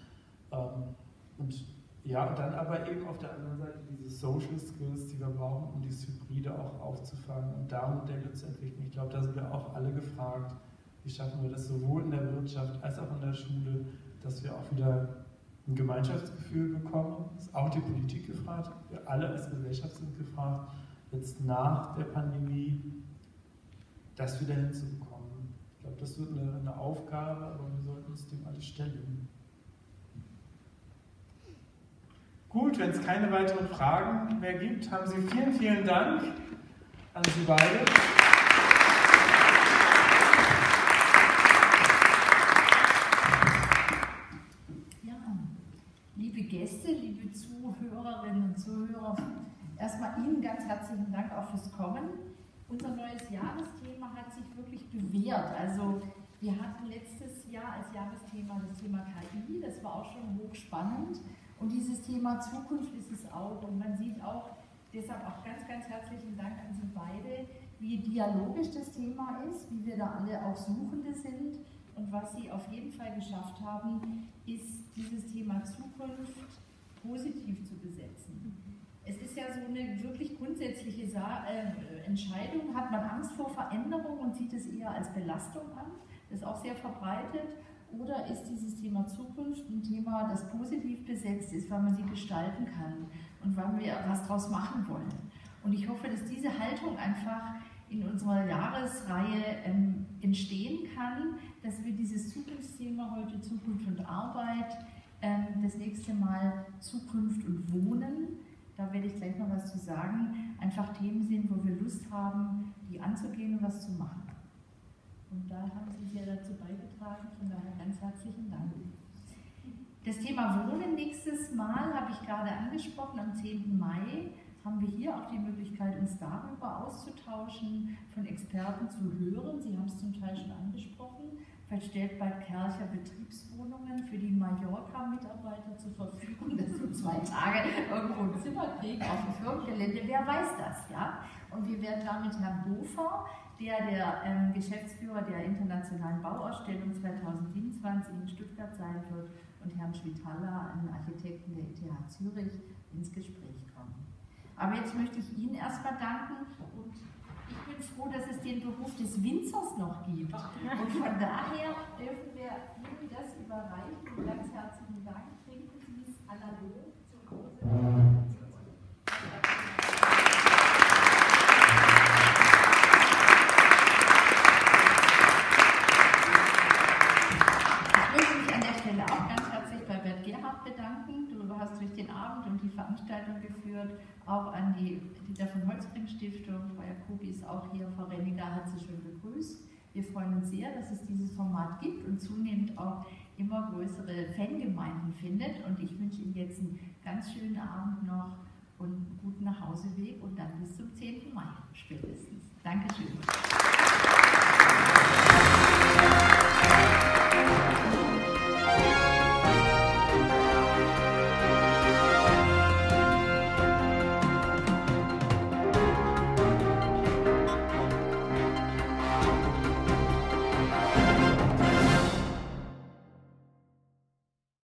Und dann aber eben auf der anderen Seite diese Social Skills, die wir brauchen, um dieses Hybride auch aufzufangen und da Modelle zu entwickeln. Ich glaube, da sind wir auch alle gefragt, wie schaffen wir das sowohl in der Wirtschaft als auch in der Schule, dass wir auch wieder ein Gemeinschaftsgefühl bekommen. Das ist auch die Politik gefragt, wir alle als Gesellschaft sind gefragt, jetzt nach der Pandemie das wieder hinzubekommen. Ich glaube, das wird eine Aufgabe, aber wir sollten uns dem alle stellen. Gut, wenn es keine weiteren Fragen mehr gibt, haben Sie vielen, vielen Dank an Sie beide. Ja, liebe Gäste, liebe Zuhörerinnen und Zuhörer, erstmal Ihnen ganz herzlichen Dank auch fürs Kommen. Unser neues Jahresthema hat sich wirklich bewährt. Also wir hatten letztes Jahr als Jahresthema das Thema KI, das war auch schon hochspannend. Und dieses Thema Zukunft ist es auch. Und man sieht auch, deshalb auch ganz, ganz herzlichen Dank an Sie beide, wie dialogisch das Thema ist, wie wir da alle auch Suchende sind. Und was Sie auf jeden Fall geschafft haben, ist dieses Thema Zukunft positiv zu besetzen. Es ist ja so eine wirklich grundsätzliche Entscheidung. Hat man Angst vor Veränderung und sieht es eher als Belastung an? Das ist auch sehr verbreitet. Oder ist dieses Thema Zukunft ein Thema, das positiv besetzt ist, weil man sie gestalten kann und weil wir was draus machen wollen? Und ich hoffe, dass diese Haltung einfach in unserer Jahresreihe entstehen kann, dass wir dieses Zukunftsthema heute Zukunft und Arbeit, das nächste Mal Zukunft und Wohnen, da werde ich gleich noch was zu sagen, einfach Themen sind, wo wir Lust haben, die anzugehen und was zu machen. Und da haben Sie sehr dazu beigetragen, von daher ganz herzlichen Dank. Das Thema Wohnen nächstes Mal habe ich gerade angesprochen, am 10. Mai haben wir hier auch die Möglichkeit, uns darüber auszutauschen, von Experten zu hören. Sie haben es zum Teil schon angesprochen. Vielleicht stellt Bad Kercher Betriebswohnungen für die Mallorca-Mitarbeiter zur Verfügung, dass sie 2 Tage irgendwo ein Zimmer kriegen auf dem Firmengelände. Wer weiß das, ja? Und wir werden da mit Herrn Bofer, der Geschäftsführer der Internationalen Bauausstellung 2027 in Stuttgart sein wird, und Herrn Schwitala, einen Architekten der ETH Zürich, ins Gespräch kommen. Aber jetzt möchte ich Ihnen erstmal danken und ich bin froh, dass es den Beruf des Winzers noch gibt. Und von daher dürfen wir Ihnen das überreichen. Ganz herzlichen Dank. Trinken Sie es analog zu Hause. Durch den Abend und die Veranstaltung geführt, auch an die Dieter von Holtzbring Stiftung. Frau Jacobi ist auch hier, Frau Renniger hat Sie schon begrüßt. Wir freuen uns sehr, dass es dieses Format gibt und zunehmend auch immer größere Fangemeinden findet. Und ich wünsche Ihnen jetzt einen ganz schönen Abend noch und einen guten Nachhauseweg und dann bis zum 10. Mai spätestens. Dankeschön.